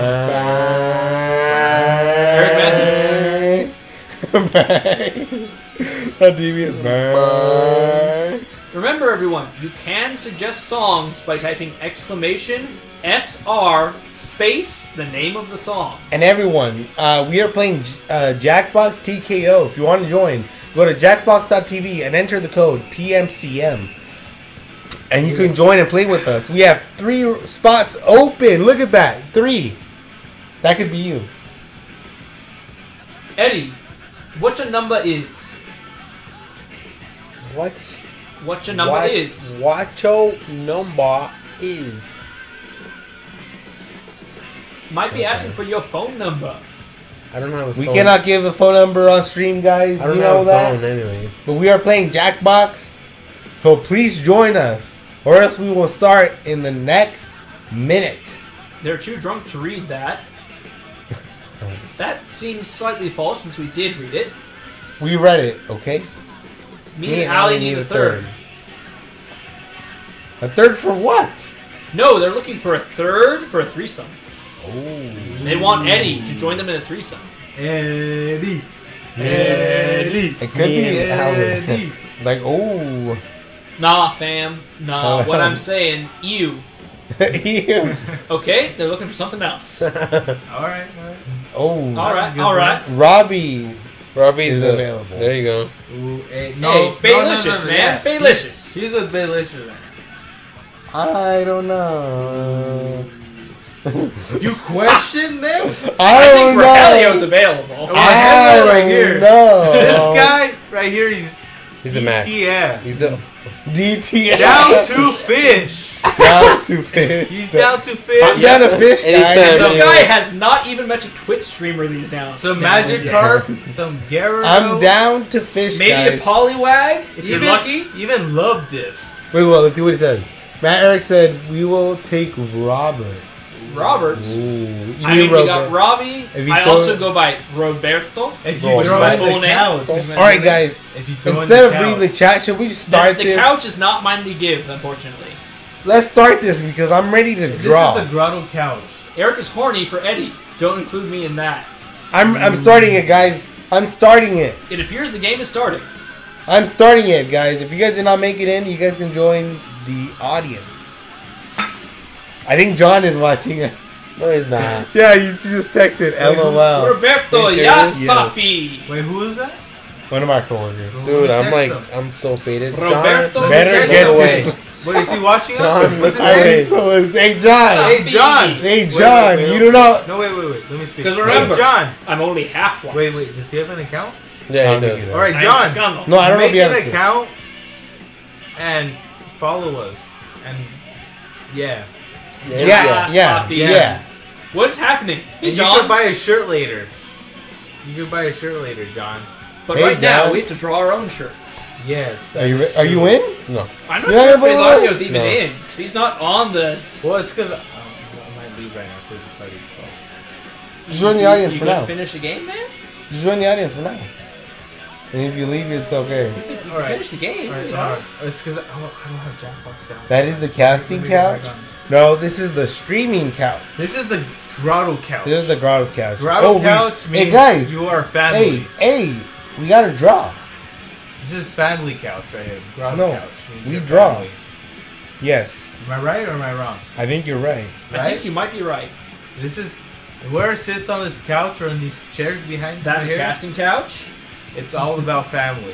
man. Bang. Not devious, man. Remember, everyone, you can suggest songs by typing exclamation S R space the name of the song. And everyone, uh, we are playing uh, Jackbox T K O. If you want to join, go to jackbox dot t v and enter the code P M C M. And you can join and play with us. We have three spots open. Look at that. Three. That could be you. Eddie, what your number is? What? What your number what, is? What your number is? Might be asking for your phone number. I don't have a We phone. cannot give a phone number on stream, guys. I don't you have know a that. phone, anyways. But we are playing Jackbox. So please join us. Or else we will start in the next minute. They're too drunk to read that. That seems slightly false since we did read it. We read it, okay? Me, and Ali need a third. A third for what? No, they're looking for a third for a threesome. Oh. They want Eddie to join them in a threesome. Eddie. Eddie. It could be Ali. Like, oh. Nah, fam. Nah, what I'm saying, you. Ew. Okay, they're looking for something else. Alright, alright. Oh. Alright, alright. Robbie. Robbie's is a, available. There you go. Ooh, hey, Hey, no, no, no, Baylicious, no, no, man. yeah. Baylicious. He's with Baylicious, man. I don't know. You question them? I I don't think know. Rogelio's available. Oh, I Rogelio right don't here. know. This guy right here, he's He's a Mac. D T F. He's a. D T F. Down to fish. Down to fish. He's down to I'm fish. down to fish, Anytime. guys. This Some- guy has not even met a Twitch streamer these down. Some down magic yet. carp, some Gyarados. I'm down to fish, Maybe guys. a Poliwag, if Even, you're lucky. even love this. Wait, well, let's see what he said. Matt Eric said, we will take Robert. Roberts. Ooh. You I mean mean, we got Robert. Robbie. If you I throw- also go by Roberto. If Bro, you throw my in full the name. couch. Alright, guys. If you throw in Instead the of reading couch. the chat, should we The, start the this? couch is not mine to give, unfortunately. Let's start this because I'm ready to This draw. is the grotto couch. Eric is horny for Eddie. Don't include me in that. I'm I'm starting it, guys. I'm starting it. It appears the game is starting. I'm starting it, guys. If you guys did not make it in, you guys can join the audience. I think John is watching us. No, he's not. Yeah, you just texted Wait, who's- LOL. Roberto, you yes, serious? papi. Wait, who is that? One of my coworkers. Dude, I'm Text like, him. I'm so faded. Roberto, John, Better Text get him. to away. sleep. Wait, is he watching John, us? What's his I look name? think so. Hey, John. Hey, John. Hey, Wait, John. wait, wait, you wait. do not. No, wait, wait, wait. Let me speak. 'Cause remember- Hey, John. I'm only half one. Wait, wait. Does he have an account? Yeah, I'll he give you does. that. All right, I'm John. Chicano. No, I don't know Make if you an have to. account and follow us. And yeah. Yeah, Yeah, Yes, yeah, papi. yeah. What is happening? Hey, And you John. could buy a shirt later. You could buy a shirt later, John. But Hey, right now, John. we have to draw our own shirts. Yes. Are you re- are you in? No. I'm not You're not sure gonna if play Hilario's even No. in, because he's not on the... Well, it's because um, I might leave right now because it's already twelve. Just join the You- audience you for gonna now. finish the game, man? Just join the audience for now. And if you leave, it's okay. You can All right. finish the game. All right, you know? all right. It's because I don't, I don't have Jackbox down. That is the casting Let me get couch. back on. No, this is the streaming couch. This is the grotto couch. This is the grotto couch. grotto Oh, we- couch means Hey guys, you are family. hey, hey, we gotta draw. This is family couch right here. Grotto No, couch. means we you're draw. family. Yes, Am I right or am I wrong? I think you're right. I Right? think you might be right. This is whoever sits on this couch or on these chairs behind That right here. casting couch? It's all about family.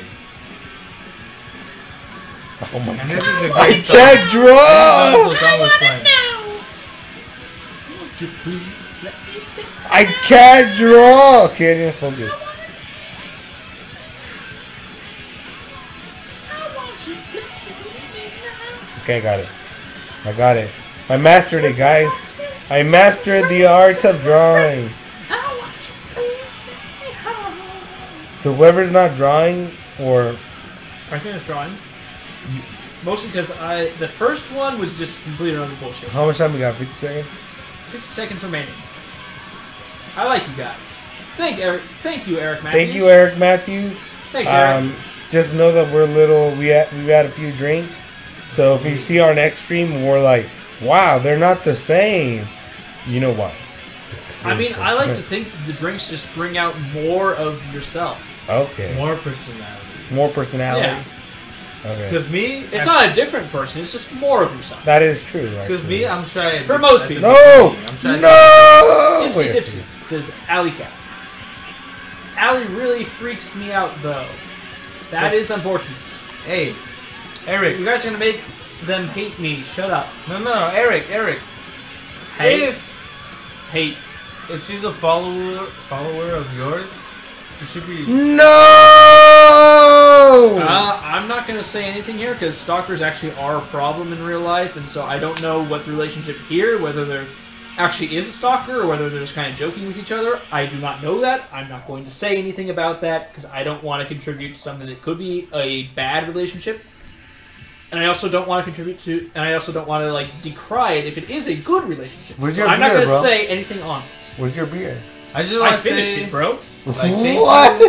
Oh my And god. this is a I great song. can't draw. This song was playing. Would you please let me down? I can't draw. Okay, I didn't focus. Okay, I got it. I got it. I mastered it, guys. I mastered the art of drawing. So whoever's not drawing, or I finished drawing. Mostly because I the first one was just completely utter bullshit. how much time we got? fifty seconds? Fifty seconds remaining. I like you guys. Thank Eric. Thank you, Eric Matthews. Thank you, Eric Matthews. Thanks, Eric. Um, just know that we're little. We had, we've had a few drinks, so if you see our next stream, and we're like, "Wow, they're not the same." You know why? I mean, I like to think the drinks just bring out more of yourself. Okay, more, More personality. personality. Yeah. Okay, Because me, It's not a different person. It's just more of yourself. that is true. Because actually. me, I'm shy. at For the- most at the people. No, beginning. I'm shy at no. Tipsy Wait. tipsy, says Alley Cat. Allie really freaks me out, though. That is unfortunate. the- Hey, Eric. You guys are gonna make them hate me. Shut up. No, no, no, Eric, Eric. Hate. If Hate. if she's a follower follower of yours, you should be. No. Uh, I'm not gonna say anything here because stalkers actually are a problem in real life, and so I don't know what the relationship here, whether there actually is a stalker or whether they're just kind of joking with each other. I do not know that. I'm not going to say anything about that because I don't want to contribute to something that could be a bad relationship. And I also don't want to contribute to, and I also don't want to like decry it if it is a good relationship. Where's So your I'm not beer, going to bro? say anything on it. Where's your beer? I just want I to finished say, it, bro. like, thank What? you,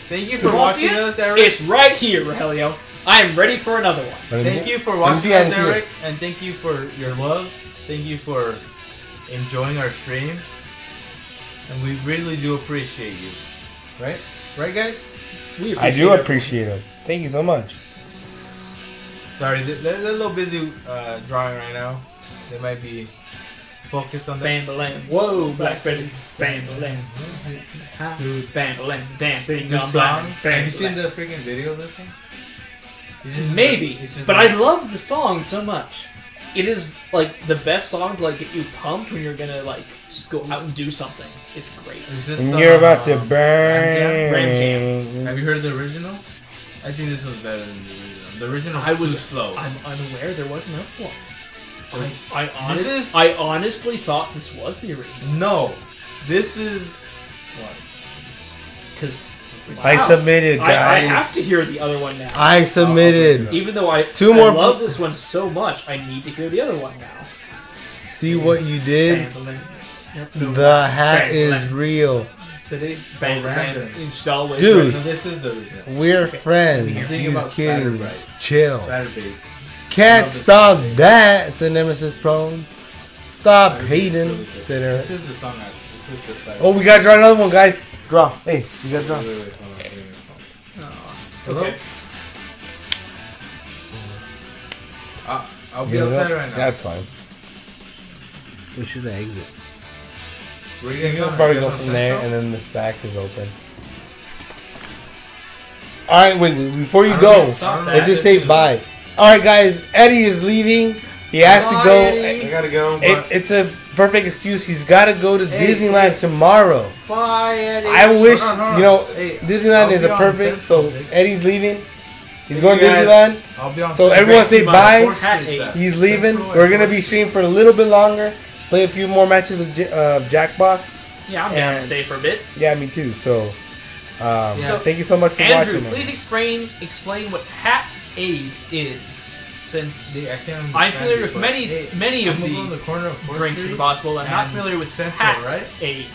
Thank you for You wanna see watching it? us, Eric. It's right here, Rogelio. I am ready for another one. Thank you for watching us, Eric, and thank you for your love. Thank you for enjoying our stream, and we really do appreciate you. Right? Right, guys? We I appreciate do it. appreciate it. Thank you so much. Sorry, they're, they're a little busy uh, drawing right now. They might be focused on that. Bam balam. Whoa, Black Betty. Bam balam. Bam balam. Damn thing This gone song. blind. Have Bam you seen balam. the freaking video of this thing? It's just- Maybe, it's just but like- I love the song so much. It is like the best song to like get you pumped when you're gonna like just go out and do something. It's great. Is this, And you're about to um, burn. Ram Jam. Have you heard the original? I think this was better than the original. The original I was was too slow. I'm unaware there was another one. I I, honest, This is- I honestly thought this was the original No, this is what? because I submitted, I, I guys. have to hear the other one now. I submitted. Even though I Two I more love po- this one so much, I need to hear the other one now. See what you did? Bam, balam. Yep. The hat Bam, is balam. real. Today, bang, Oh, bang. random. It's always Dude. No, this is the original. We're Okay. friends. I'm thinking He's about kidding. Spider-Bite. Chill. Saturday. Can't Love this stop song. that, said Nemesis Prone. Stop Saturday is hating, really good. said Eric. This is the song. I- This is the Spider- Oh, we gotta draw another one, guys. Draw. Hey, you gotta draw. Wait, wait, wait, hold on, wait, wait, hold on. Hello? Okay. Uh, I'll be Get it outside up? right now. That's fine. We should exit. Where you You guys can going? probably You go guys on from there, Central? and then the stack is open. All right, wait, wait, before you I don't go, think- I don't know let's if just say this is- bye. All right, guys, Eddie is leaving. He has to Bye, go. Eddie. I gotta go. It, But it's a perfect excuse. He's got to go to Hey, Disneyland hey. tomorrow. Bye, Eddie. I wish, Hold on, hold on. you know, Hey, Disneyland I'll is be a on perfect. Central, So Vic. Eddie's leaving. He's See going to you guys. Disneyland. I'll be on So Central. everyone say my bye. Fourth Hat Street's eight. at. He's leaving. Central We're and gonna Fourth be Street. streaming for a little bit longer. Play a few more matches of J- uh, Jackbox. Yeah, I'm down to And- stay for a bit. Yeah, me too. So, um, So, thank you so much for Andrew, watching. man. please explain explain what Hat Aid is, since Hey, I can't I'm understand familiar you, with but, many hey, many of I'm gonna go in the the corner of Fourth drinks in Street the possible. I'm not and familiar with Central, Hat right? Aid.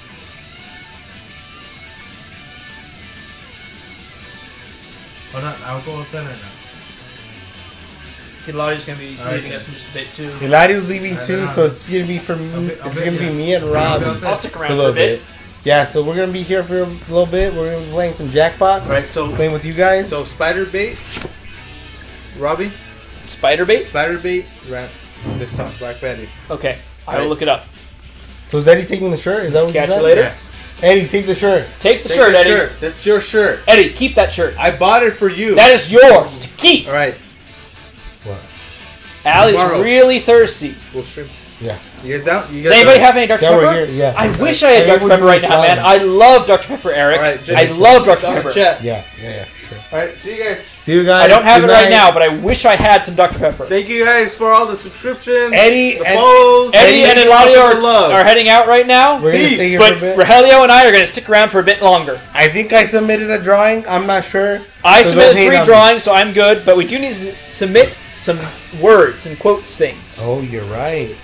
Hold on, I'll go outside right now. Kiladio's gonna be Alright, leaving then. us in just a bit too. Hilario's leaving I too, don't so know. it's gonna be for me. I'll be- I'll It's be- gonna be yeah. me and I'll be Robbie outside. I'll stick around for a for a little bit. bit. Yeah, so we're gonna be here for a little bit. We're gonna be playing some Jackbox. Alright, so Playing with you guys. so spider bait, Robbie, Spider bait? spider bait, ran this song, Black Betty. Okay, I will Alright. look it up. So is Eddie taking the shirt? Is that what Catch you you said? later. Eddie, take the shirt. Take the Take shirt, the Eddie. shirt. That's your shirt. Eddie, keep that shirt. I bought it for you. That is yours to keep. All right, What? Allie's Tomorrow. really thirsty. we'll stream. Yeah. You guys down? You guys Does anybody down? have any Doctor Yeah, we're Pepper? here, yeah. I wish I had Hey, Doctor we're Pepper right doing now, man. fine. I love Doctor Pepper, Eric. All right, just, I love just Doctor on the Pepper. chat. Yeah, yeah, yeah, for sure. All right, see you guys. See you guys. I don't have Good it right night. now, but I wish I had some Doctor Pepper. Thank you guys for all the subscriptions, Eddie the and- follows, Eddie and thank you Eladio for the are, love. are heading out right now, We're gonna Peace. stay here but for a bit. Rogelio and I are going to stick around for a bit longer. I think I submitted a drawing. I'm not sure. I So submitted don't hate three on me. drawings, so I'm good, but we do need to submit some words and quotes things. Oh, you're right.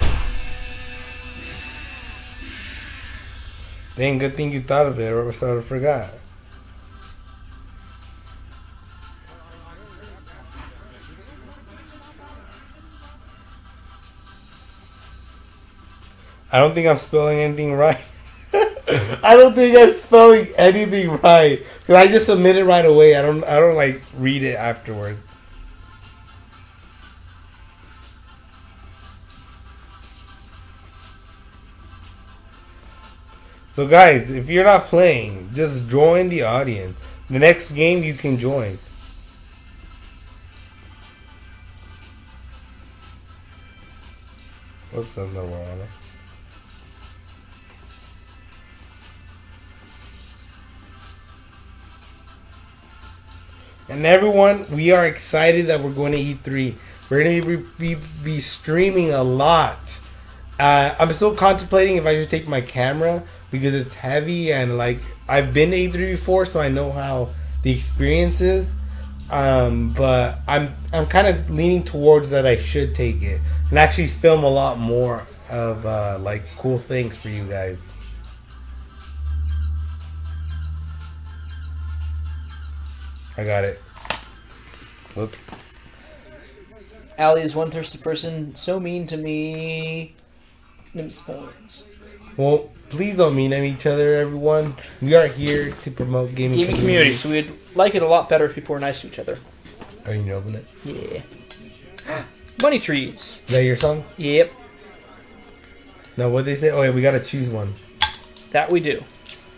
Dang, good thing you thought of it, or else I would have forgot. I don't think I'm spelling anything right. I don't think I'm spelling anything right because I just submit it right away. I don't. I don't like read it afterward. So guys, if you're not playing, just join the audience. The next game you can join. What's the number on it? And everyone, we are excited that we're going to E three. We're going to be, be, be streaming a lot. Uh, I'm still contemplating if I should take my camera because it's heavy and like I've been to E three before, so I know how the experience is. Um, but I'm I'm kind of leaning towards that I should take it and actually film a lot more of uh, like cool things for you guys. I got it. Whoops. Allie is one thirsty person, so mean to me. Nemesis Bones. Well, please don't mean at each other, everyone. We are here to promote gaming, Gaming community, so we'd like it a lot better if people were nice to each other. Are you gonna open it? Yeah. Money trees. Is that your song? Yep. No, what they say? Oh, yeah, we gotta choose one. That we do.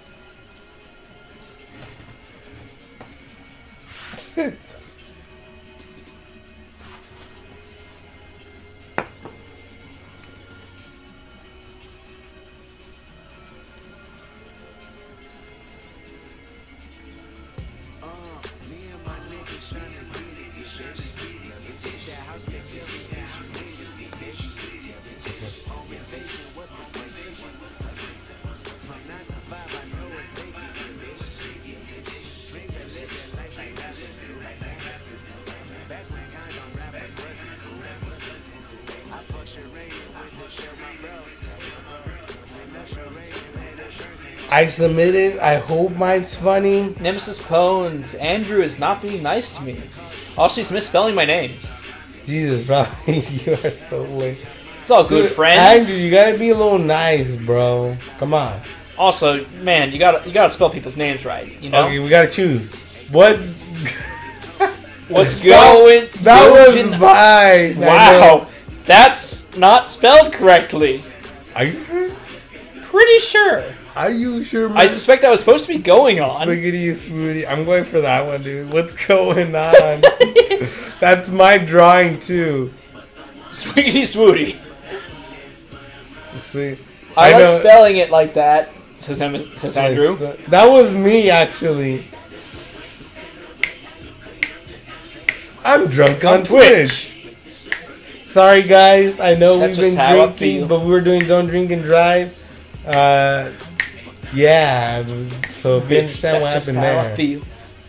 I submitted. I hope mine's funny. Nemesis Pones. Andrew is not being nice to me. Also, he's misspelling my name. Jesus, bro. You are so lame. It's all good, Dude, friends. Andrew, you gotta be a little nice, bro. Come on. Also, man, you gotta you gotta spell people's names right. You know. Okay, we gotta choose. What? What's going? That, that was Gojin- mine. Wow, that's not spelled correctly. Are you sure? Pretty sure. Are you sure, man? I suspect that was supposed to be going on. Spaghetti smoothie. I'm going for that one, dude. What's going on? That's my drawing too. Sweetie Swooty. Sweet. I, I like know- spelling it like that. Says, Nemes- says Andrew. That was me, actually. I'm drunk on, On Twitch. Sorry, guys. I know That's we've just been how I drinking, feel. but we were doing Don't Drink and Drive. Uh, yeah. So if you understand what That's just happened how I there. feel.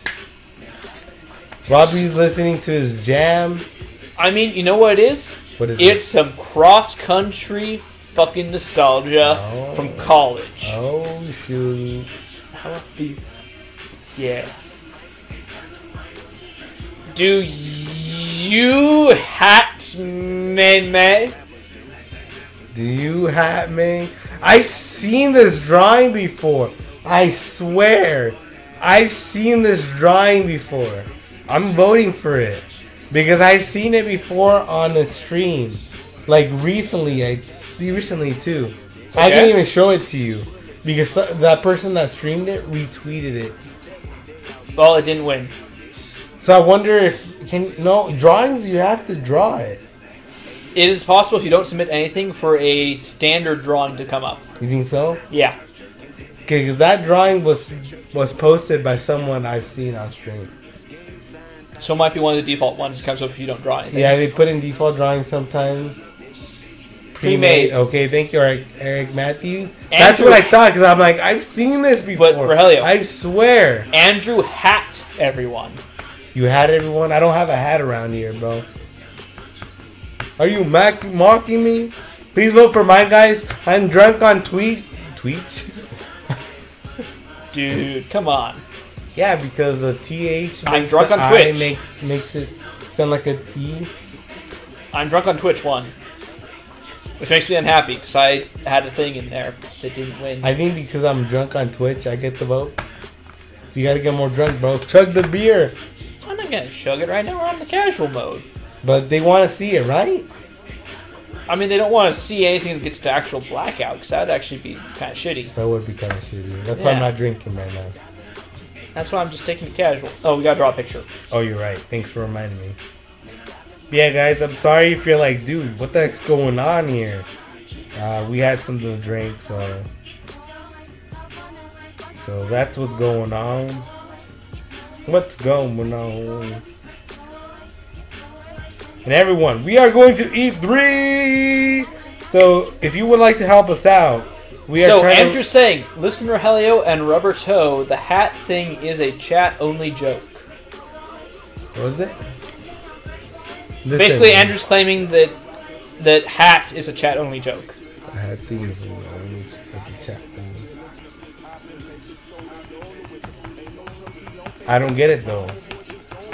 Robbie's listening to his jam. I mean, you know what it is? What is It's some cross-country fucking nostalgia Oh. from college. it? Oh, shoot. How I feel. Yeah. Do you hat me me? Do you hat me? I've seen this drawing before. I swear. I've seen this drawing before. I'm voting for it. Because I've seen it before on a stream. Like recently. I recently too. I Okay. can even show it to you. Because th- that person that streamed it retweeted it. Well, it didn't win. So I wonder if can no drawings you have to draw it. It is possible if you don't submit anything for a standard drawing to come up. You think so? Yeah. Okay, because that drawing was was posted by someone I've seen on stream. So it might be one of the default ones that comes up if you don't draw anything. Yeah, they put in default drawings sometimes. Pre-made. Okay, thank you, Eric, Eric Matthews. That's Andrew- what I thought, because I'm like, I've seen this before. But, Rogelio- I swear. Andrew hat everyone. You had everyone? I don't have a hat around here, bro. Are you mac- mocking me? Please vote for mine, guys. I'm drunk on tweet. Tweet? Dude, come on. Yeah, because the T H I'm makes drunk the on I Twitch. Make, makes it sound like a E. I'm drunk on Twitch one. Which makes me unhappy because I had a thing in there that didn't win. I think because I'm drunk on Twitch, I get the vote. So you gotta get more drunk, bro. Chug the beer. I'm not gonna chug it right now. We're on the casual mode. But they want to see it, right? I mean, they don't want to see anything that gets to actual blackout because that'd actually be kind of shitty. That would be kind of shitty. That's why I'm Yeah. not drinking right now. That's why I'm just taking it casual. Oh, we gotta draw a picture. Oh, you're right. Thanks for reminding me. Yeah, guys, I'm sorry if you're like, dude, what the heck's going on here? Uh, we had something to drink, so... So that's what's going on. What's going on? And everyone, we are going to E three! So, if you would like to help us out, we are So, trying Andrew's saying, listen to Rogelio and Rubber Toe, the hat thing is a chat-only joke. to... What was it? Listen, Basically, Andrew's claiming that that hat is a chat-only joke. I had things in the chat. I don't get it, though.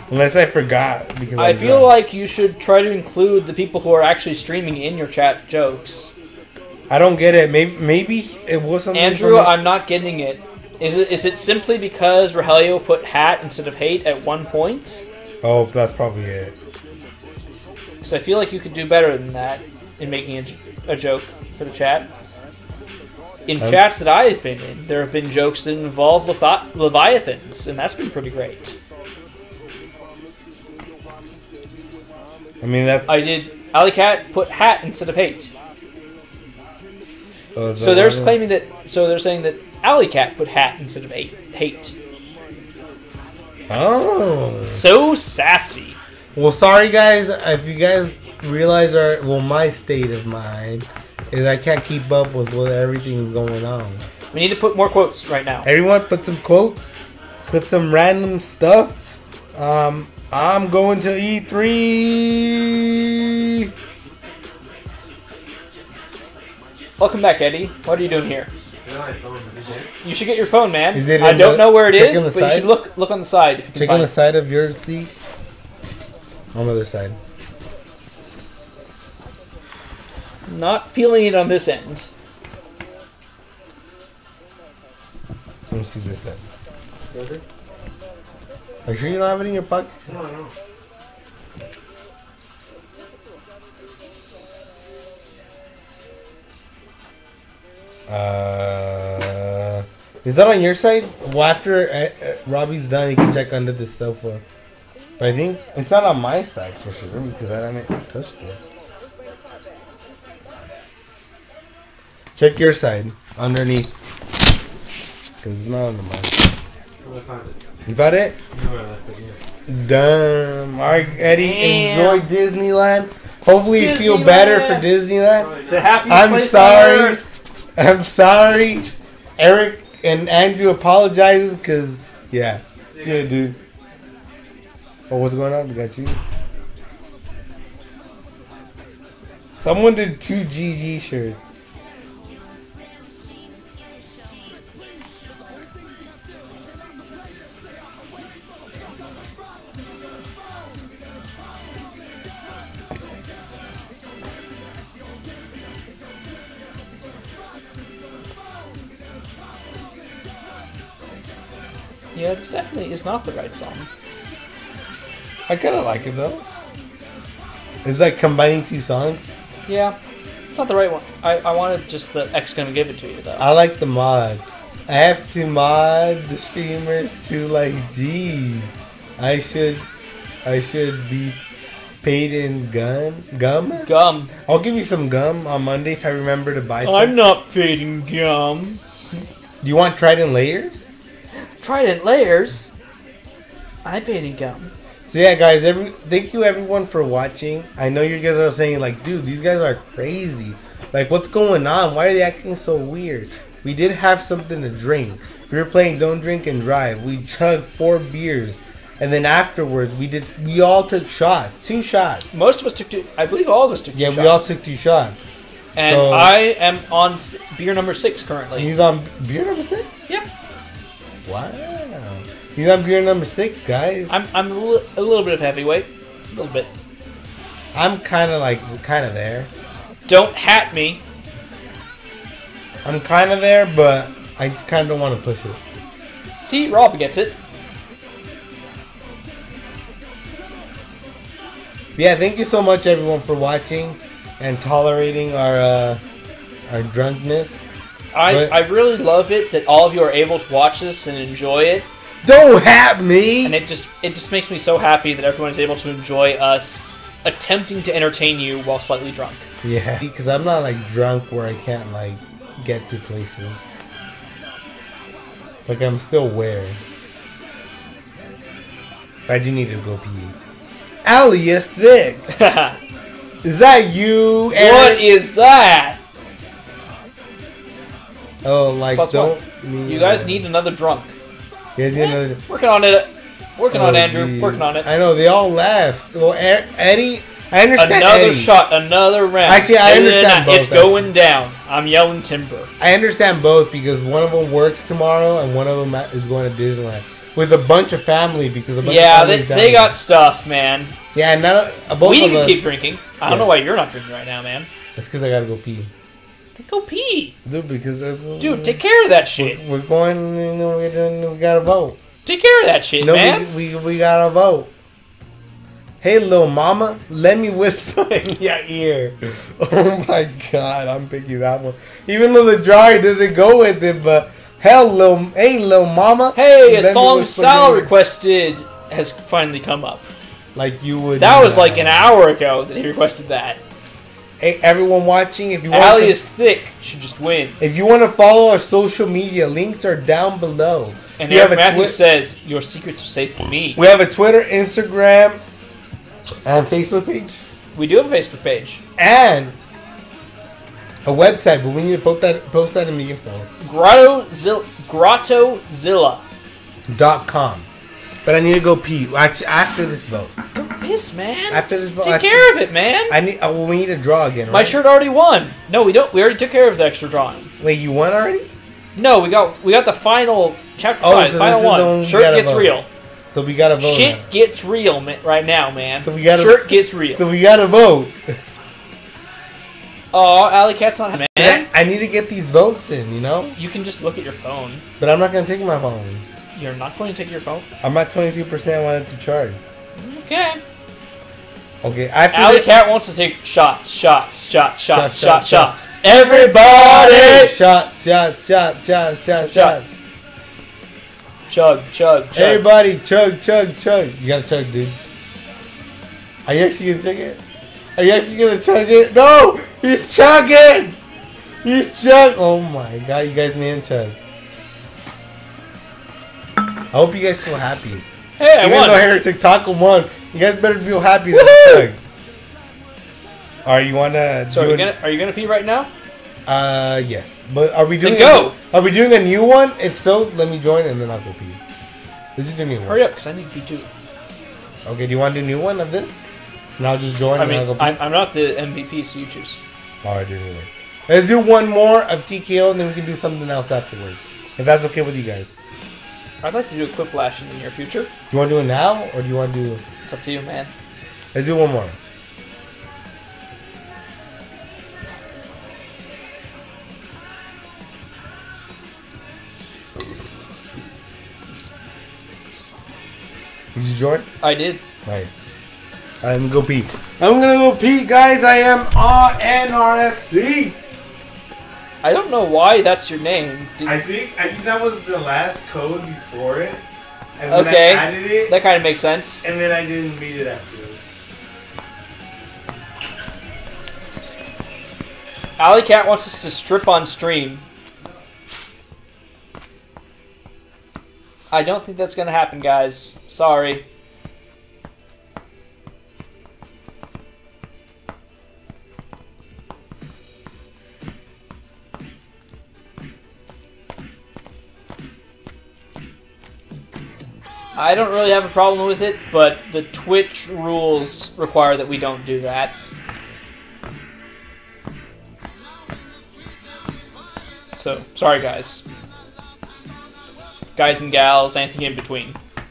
Unless I forgot. Because I I'm feel drunk. like you should try to include the people who are actually streaming in your chat jokes. I don't get it. Maybe maybe it was something. Andrew, from I'm not getting it. Is it is it simply because Rogelio put hat instead of hate at one point? Oh, that's probably it. Because I feel like you could do better than that in making a, j- a joke for the chat. In Um, chats that I've been in, there have been jokes that involve Levi- Leviathans, and that's been pretty great. I mean that. I did. Alley Cat put hat instead of hate. Uh, So they're claiming that. So they're saying that Alley Cat put hat instead of hate. Hate. Oh. So sassy. Well, sorry guys. If you guys realize our well, my state of mind is I can't keep up with what everything's going on. We need to put more quotes right now. Everyone, put some quotes. Put some random stuff. Um, I'm going to E three. Welcome back, Eddie. What are you doing here? You should get your phone, man. Is it I in don't the- know where it check is, on but the you side? should look look on the side if you can Check on find the it. side of your seat. On the other side. Not feeling it on this end. Let me see this side. Are you sure you don't have it in your pocket? No, no. Uh, is that on your side? Well, after uh, uh, Robbie's done, you can check under the sofa. But I think it's not on my side for sure because I haven't touched it. Check your side underneath because it's not on mine. I found it. You got it? You know where I left it, yeah. Damn. All right, Eddie, Damn. enjoy Disneyland. Hopefully you feel better for Disneyland. The happiest I'm place on sorry. earth. I'm sorry. Eric and Andrew apologizes because, yeah. Yeah, dude. Oh, what's going on? We got you. Someone did two G G shirts. Yeah, this definitely is not the right song. I kind of like it though. It's like combining two songs. Yeah, it's not the right one. I, I wanted just the X gonna give it to you though. I like the mod. I have to mod the streamers to like, gee, I should, I should be paid in gun gum. Gum. I'll give you some gum on Monday if I remember to buy some. I'm not feeding gum. Do you want Trident layers? Trident layers. I paid in gum. So yeah, guys, every thank you everyone for watching. I know you guys are saying like, dude, these guys are crazy. Like, what's going on? Why are they acting so weird? We did have something to drink. We were playing Don't Drink and Drive. We chugged four beers, and then afterwards we did. We all took shots, two shots. Most of us took two. I believe all of us took two Yeah, shots. we all took two shots. And so- I am on s- beer number six currently. He's on beer number six. Yep. Wow. He's on beer number six, guys. I'm I'm a, li- a little bit of heavyweight, a little bit. I'm kind of like kind of there. Don't hat me. I'm kind of there, but I kind of don't want to push it. See, Rob gets it. Yeah, thank you so much everyone for watching and tolerating our uh, our drunkenness. I But- I really love it that all of you are able to watch this and enjoy it, Don't hat me. and it just it just makes me so happy that everyone is able to enjoy us attempting to entertain you while slightly drunk. Yeah, because I'm not like drunk where I can't like get to places. Like I'm still aware. I do need to go pee. Alias Thick. Is that you, Eric? What is that? Oh, like Plus don't. one. You guys need another drunk. Yeah, you know, Working on it. Working on oh, Andrew. geez. Working on it. I know they all left. Well, Er- Eddie, I understand. Another Eddie. shot, another round. Actually, I No, no, no, understand no, both, It's going down. I'm yelling timber. I understand both because one of them works tomorrow and one of them is going to Disneyland. with a bunch of family because a bunch Yeah, of they, families down they there. got stuff, man. Yeah, and not uh, both We of can us. keep drinking. I don't Yeah. know why you're not drinking right now, man. It's because I gotta go pee, Go pee. dude. Because that's, Dude, take care of that shit. We're, we're going. You know, we, done- we gotta vote. Take care of that shit, No, man. we, we we gotta vote. Hey, little mama, let me whisper in your ear. Oh my god, I'm picking that one. Even though the dryer doesn't go with it, but hell, little, hey, little mama. Hey, a let me song whisper Sal in your- requested has finally come up. Like you would. That was uh, like an hour ago that he requested that. Hey, everyone watching, if you want Allie to, is thick. Should just win. if you want to follow our social media, links are down below. And we Eric have a Matthews twi- says, your secrets are safe to me. We have a Twitter, Instagram, and Facebook page, We do have a Facebook page. and a website, but we need to post that post that in the info. Grotto Zil- Grottozilla. Dot com. But I need to go pee. Actually, after this vote. Piss, man. After this vote, Take actually- care of it, man. I need. Oh, well, we need to draw again. Right? My shirt already won. No, we don't. We already took care of the extra drawing. Wait, you won already? No, we got we got the final chapter Oh, five, so final this is one. the one we Shirt gotta gets vote. real. So we gotta vote. Shit now. gets real ma- right now, man. So we gotta- Shirt gets real. So we gotta vote. Oh, Alley Cat's not man. I, I need to get these votes in. You know. You can just look at your phone. But I'm not gonna take my phone. You're not going to take your phone. I'm at twenty-two percent. Wanted to charge. Okay. Okay. After Alley this- Cat wants to take shots, shots, shots, shots, Shot, shots, shot, shots. Everybody! Shots, shots, shots, shots, shots, shots. Chug, chug, chug. Everybody, chug, chug, chug. You gotta chug, dude. Are you actually gonna chug it? Are you actually gonna chug it? No! He's chugging! He's chug. Oh my god, you guys made him chug. I hope you guys feel happy. Hey, I Even won. though Heretic Taco won, you guys better feel happy that Woohoo! he chugged. Alright, you wanna So do are you it? gonna are you gonna pee right now? Uh, yes. But are we doing? Then go! A, are we doing a new one? If so, let me join and then I'll go pee. Let's just do a new one. Hurry up, cause I need to pee too. Okay, do you want to do a new one of this? And I'll just join I and mean, I'll go pee. I'm, I'm not the M V P, so you choose. Alright, do it anyway. Let's do one more of T K O and then we can do something else afterwards. If that's okay with you guys. I'd like to do a Quiplash in the near future. Do you want to do it now or do you want to do? It's up to you, man. Let's do one more. Did you join? I did. Nice. I'm gonna go pee. I'm gonna go pee, guys. I am on N R F C. I don't know why that's your name. Did- I think I think that was the last code before it. And Okay. then I added it, that kind of makes sense. and then I didn't read it afterwards. Alley Cat wants us to strip on stream. I don't think that's gonna happen, guys. Sorry. I don't really have a problem with it, but the Twitch rules require that we don't do that. So, sorry guys. Guys and gals, anything in between.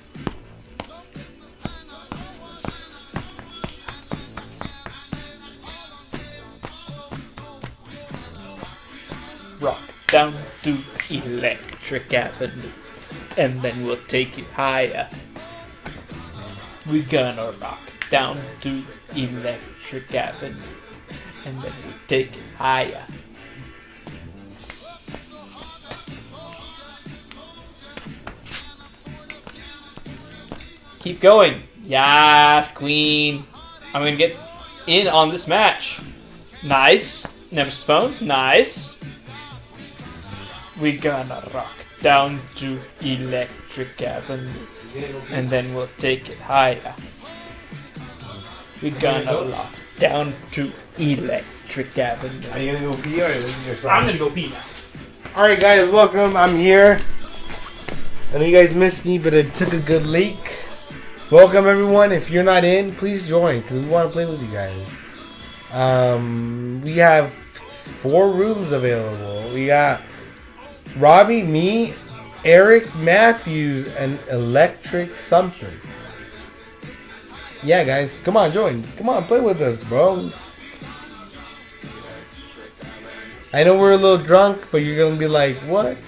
Rock down to Electric Avenue, and then we'll take it higher. We're gonna rock down to Electric Avenue, and then we'll take it higher. Keep going. Yes, queen. I'm gonna get in on this match. Nice. Nemesis Bones. Nice. We gonna rock down to Electric Avenue, and then we'll take it higher. We gonna rock down to Electric Avenue. Are you gonna go pee or this is your song? I'm gonna go pee now. Alright, guys, welcome. I'm here. I know you guys missed me, but I took a good leak. Welcome, everyone. If you're not in, please join because we want to play with you guys. Um, we have four rooms available. We got Robbie, me, Eric Matthews and Electric something. Yeah, guys, come on, join. Come on, play with us, bros. I know we're a little drunk, but you're gonna be like, what?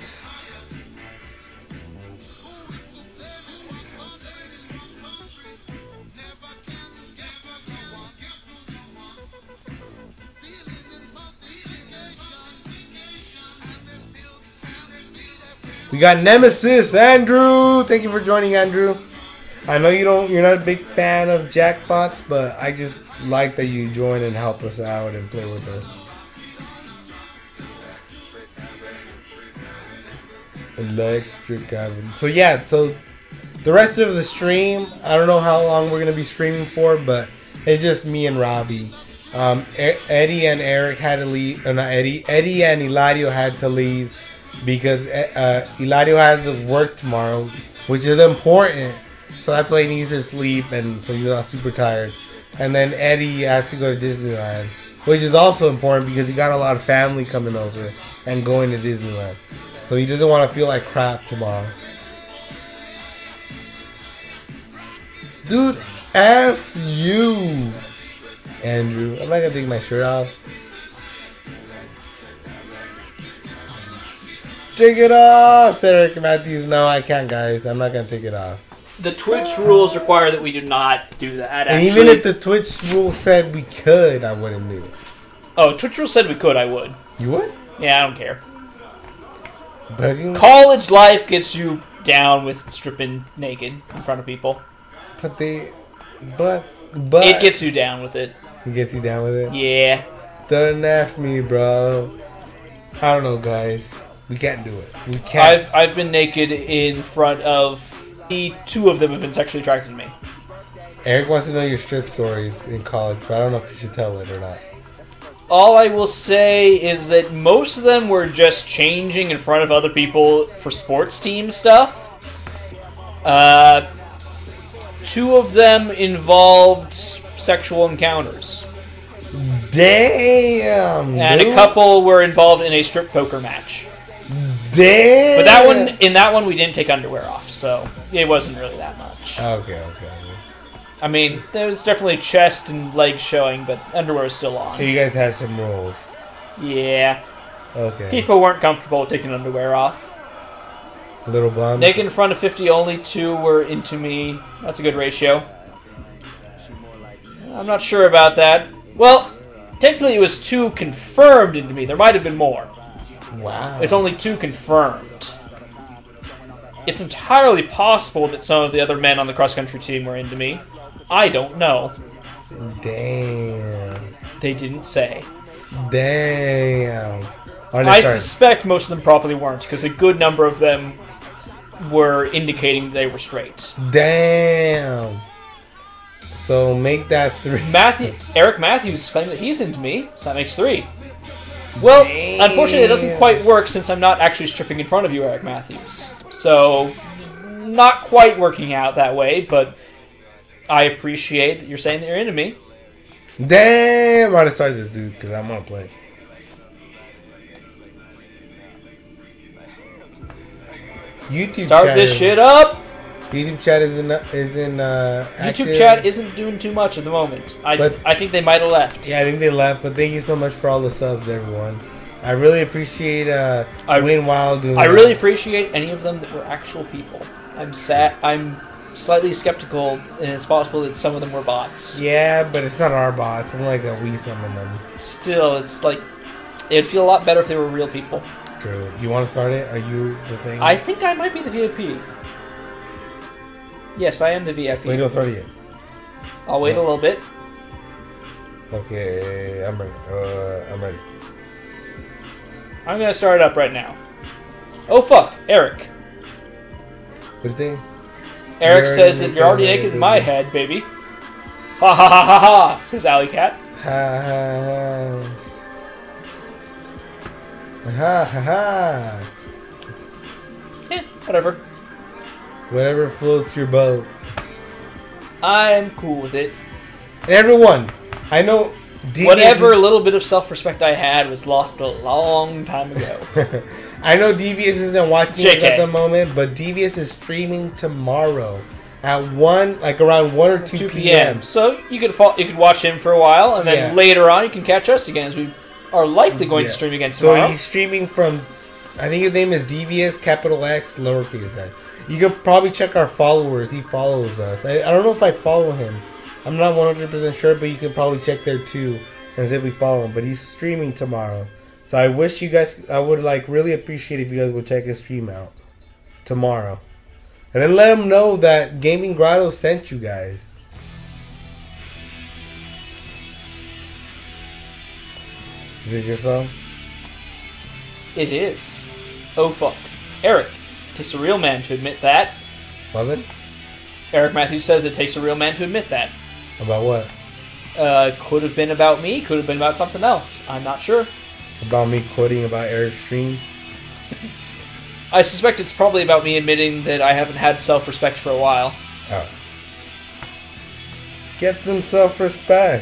We got Nemesis, Andrew. Thank you for joining, Andrew. I know you don't, you're not a big fan of jackpots, but I just like that you join and help us out and play with us. Electric Avenue. So yeah, so the rest of the stream, I don't know how long we're gonna be streaming for, but it's just me and Robbie. Um, Eddie and Eric had to leave. Or not Eddie. Eddie and Eladio had to leave because uh, Eladio has to work tomorrow, which is important. So that's why he needs to sleep, and so he's not super tired. And then Eddie has to go to Disneyland, which is also important because he got a lot of family coming over and going to Disneyland. So he doesn't want to feel like crap tomorrow. Dude, F you, Andrew. I'm not going to take my shirt off. Take it off, said Eric Matthews. No, I can't, guys. I'm not going to take it off. The Twitch rules require that we do not do that. And Actually. even if the Twitch rule said we could, I wouldn't do it. Oh, Twitch rules said we could, I would. You would? Yeah, I don't care. But can... College life gets you down with stripping naked in front of people. But they... But... But... It gets you down with it. It gets you down with it? Yeah. Don't F me, bro. I don't know, guys. We can't do it. We can't. I've, I've been naked in front of... Two of them have been sexually attracted to me. Eric wants to know your strip stories in college, but I don't know if you should tell it or not. All I will say is that most of them were just changing in front of other people for sports team stuff. Uh, two of them involved sexual encounters. Damn! And dude. a couple were involved in a strip poker match. Damn! But that one, in that one, we didn't take underwear off, so it wasn't really that much. Okay, okay. I mean, there was definitely chest and legs showing, but underwear was still on. So you guys had some rules. Yeah. Okay. People weren't comfortable with taking underwear off. A little bummed. Naked in front of fifty, only two were into me. That's a good ratio. I'm not sure about that. Well, technically it was two confirmed into me. There might have been more. Wow. It's only two confirmed. It's entirely possible that some of the other men on the cross-country team were into me. I don't know. Damn. They didn't say. Damn. I suspect most of them probably weren't, because a good number of them were indicating that they were straight. Damn. So make that three. Matthew, Eric Matthews claimed that he's into me, so that makes three. Well, Damn. Unfortunately, it doesn't quite work since I'm not actually stripping in front of you, Eric Matthews. So, not quite working out that way, but I appreciate that you're saying that you're into me. Damn! I'm gonna start this dude because I'm gonna play. YouTube Start chat this is, shit up! YouTube chat is in is in uh, active. YouTube chat isn't doing too much at the moment. I But- I think they might have left. Yeah, I think they left, but thank you so much for all the subs, everyone. I really appreciate uh, I- Wayne Wild doing. I that. really appreciate any of them that were actual people. I'm sad. I'm slightly skeptical, and it's possible that some of them were bots. Yeah, but it's not our bots. It's like a we summon them. Still, it's like it'd feel a lot better if they were real people. True. You want to start it? Are you the thing? I think I might be the V I P. Yes, I am the V I P. Wait, don't start it yet. I'll wait a little bit. Okay, I'm ready. Uh, I'm ready. I'm gonna start it up right now. Oh fuck, Eric. What do you think? Eric You're says already that you're already naked, naked in my head, baby. Ha ha ha ha ha, says Alley Cat. Ha ha ha. Ha ha ha. Eh, whatever. Whatever floats your boat. I'm cool with it. And everyone, I know. D Whatever little bit of self-respect I had was lost a long time ago. I know Devious isn't watching J us K. at the moment, but Devious is streaming tomorrow at one, like around one or two, two p m. p.m. So you could fo- you could watch him for a while, and then Yeah. later on you can catch us again, as we are likely going Yeah. to stream again So tomorrow. he's streaming from, I think his name is Devious, capital X, lowercase x. You could probably check our followers. He follows us. I, I don't know if I follow him. I'm not one hundred percent sure, but you can probably check there too and see if we follow him. But he's streaming tomorrow. So I wish you guys, I would like really appreciate if you guys would check his stream out tomorrow. And then let him know that Gaming Grotto sent you guys. Is this your song? It is. Oh fuck. Eric, takes a real man to admit that. Love it? Eric Matthews says it takes a real man to admit that. About what? Uh, could have been about me, could have been about something else. I'm not sure. About me quoting about Eric's stream? I suspect it's probably about me admitting that I haven't had self-respect for a while. Oh. Get some self-respect.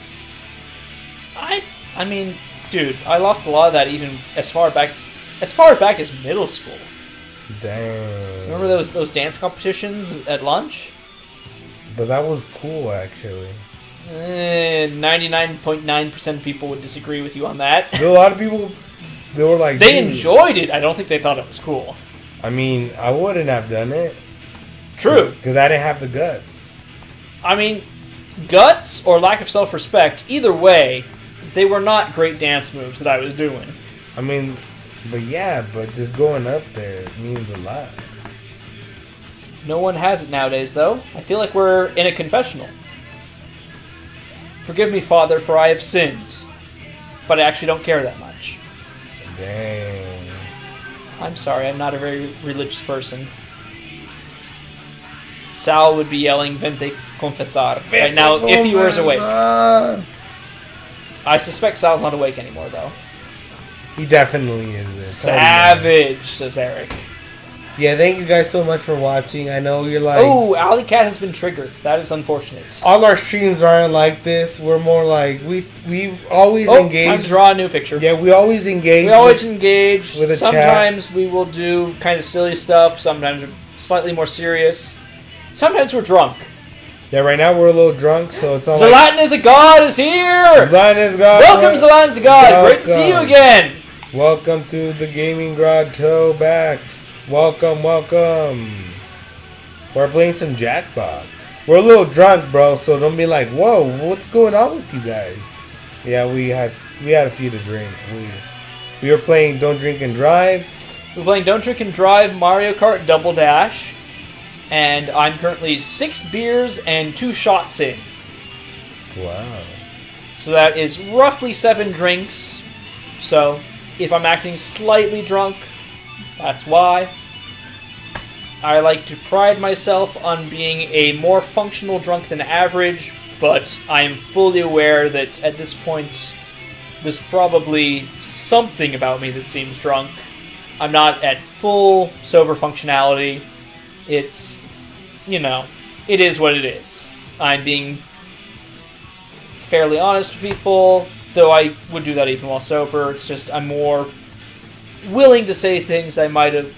I, I mean, dude, I lost a lot of that even as far back, as far back as middle school. Dang. Remember those those dance competitions at lunch? But that was cool, actually. Eh, ninety-nine point nine percent of people would disagree with you on that. There were a lot of people, they were like... They "Dude." enjoyed it. I don't think they thought it was cool. I mean, I wouldn't have done it. True. Because I didn't have the guts. I mean, guts or lack of self-respect, either way, they were not great dance moves that I was doing. I mean, but yeah, but just going up there means a lot. No one has it nowadays, though. I feel like we're in a confessional. Forgive me, Father, for I have sinned. But I actually don't care that much. Dang. I'm sorry, I'm not a very religious person. Sal would be yelling, Vente confesar, right now if he was awake. I suspect Sal's not awake anymore, though. He definitely is. Savage, says Eric. Yeah, thank you guys so much for watching. I know you're like... Oh, Alley Cat has been triggered. That is unfortunate. All our streams aren't like this. We're more like... We we always Oh, engage... time to draw a new picture. Yeah, we always engage... We always with, engage. with a Sometimes we will do kind of silly stuff. Sometimes we're slightly more serious. Sometimes we're drunk. Yeah, right now we're a little drunk, so it's not Zlatan like... is a god is here! Zlatan is God. Welcome, Zlatan is a god! Great to see you Welcome. again! Welcome to the Gaming Grotto back. Welcome, welcome. We're playing some jackpot. We're a little drunk, bro, so don't be like, whoa, what's going on with you guys? Yeah, we had we had a few to drink. We we were playing Don't Drink and Drive. We're playing Don't Drink and Drive Mario Kart Double Dash. And I'm currently six beers and two shots in. Wow. So that is roughly seven drinks. So if I'm acting slightly drunk, that's why. I like to pride myself on being a more functional drunk than average, but I am fully aware that at this point, there's probably something about me that seems drunk. I'm not at full sober functionality. It's, you know, it is what it is. I'm being fairly honest with people, though I would do that even while sober. It's just I'm more willing to say things I might have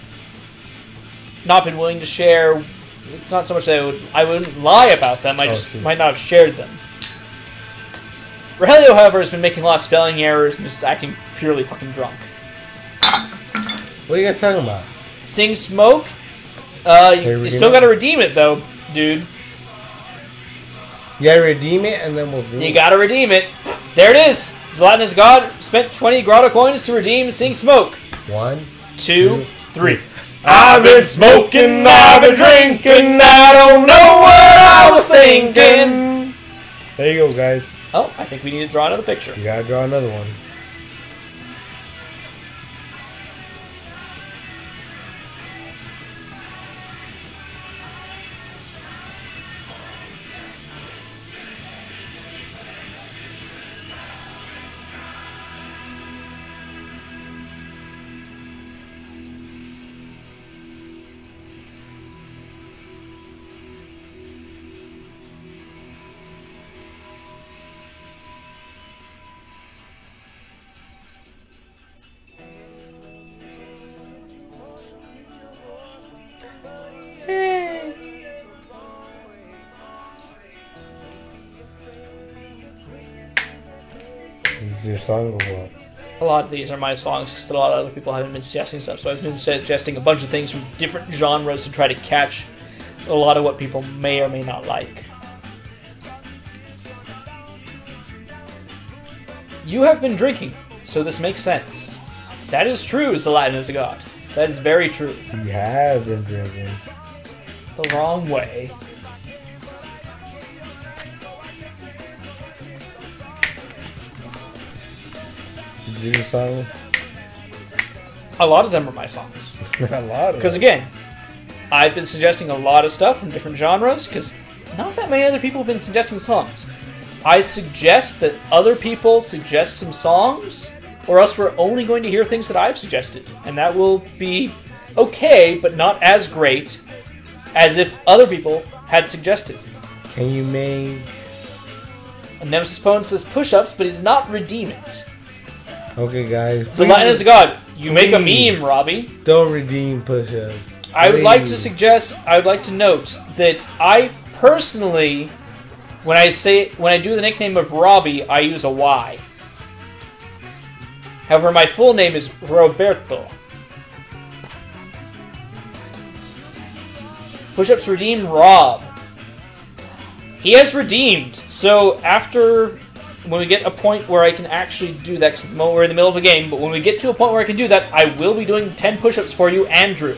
not been willing to share. It's not so much that I would I wouldn't lie about them. I just Okay. might not have shared them. Rogelio, however, has been making a lot of spelling errors and just acting purely fucking drunk. What are you guys talking about? Sing Smoke. Uh, Hey, you, redeem you still it? got to redeem it though, dude. You gotta redeem it and then we'll zoom. You got to redeem it. There it is. Zlatan is God spent twenty Grotto coins to redeem Sing Smoke. One. Two, Two, three. I've been smoking, I've been drinking, I don't know what I was thinking. There you go, guys. Oh, I think we need to draw another picture. You gotta draw another one. This is your song or what? A lot of these are my songs because a lot of other people haven't been suggesting stuff. So I've been suggesting a bunch of things from different genres to try to catch a lot of what people may or may not like. You have been drinking, so this makes sense. That is true, is the Latin is a god. That is very true. You have been drinking. The wrong way. Is it your song? A lot of them are my songs. A lot of Because them. again, I've been suggesting a lot of stuff from different genres, because not that many other people have been suggesting songs. I suggest that other people suggest some songs, or else we're only going to hear things that I've suggested. And that will be okay, but not as great as if other people had suggested. Can you make... And Nemesis Pone says push-ups, but he did not redeem it. Okay, guys. So Latin is a god. You make a Please. meme, Robbie. Don't redeem push-ups. I would like to Please. suggest, I would like to note that I personally, when I say, when I do the nickname of Robbie, I use a Y. However, my full name is Roberto. Push-ups redeem Rob. He has redeemed, so after, when we get a point where I can actually do that, because at the moment we're in the middle of a game, but when we get to a point where I can do that, I will be doing ten push-ups for you, Andrew.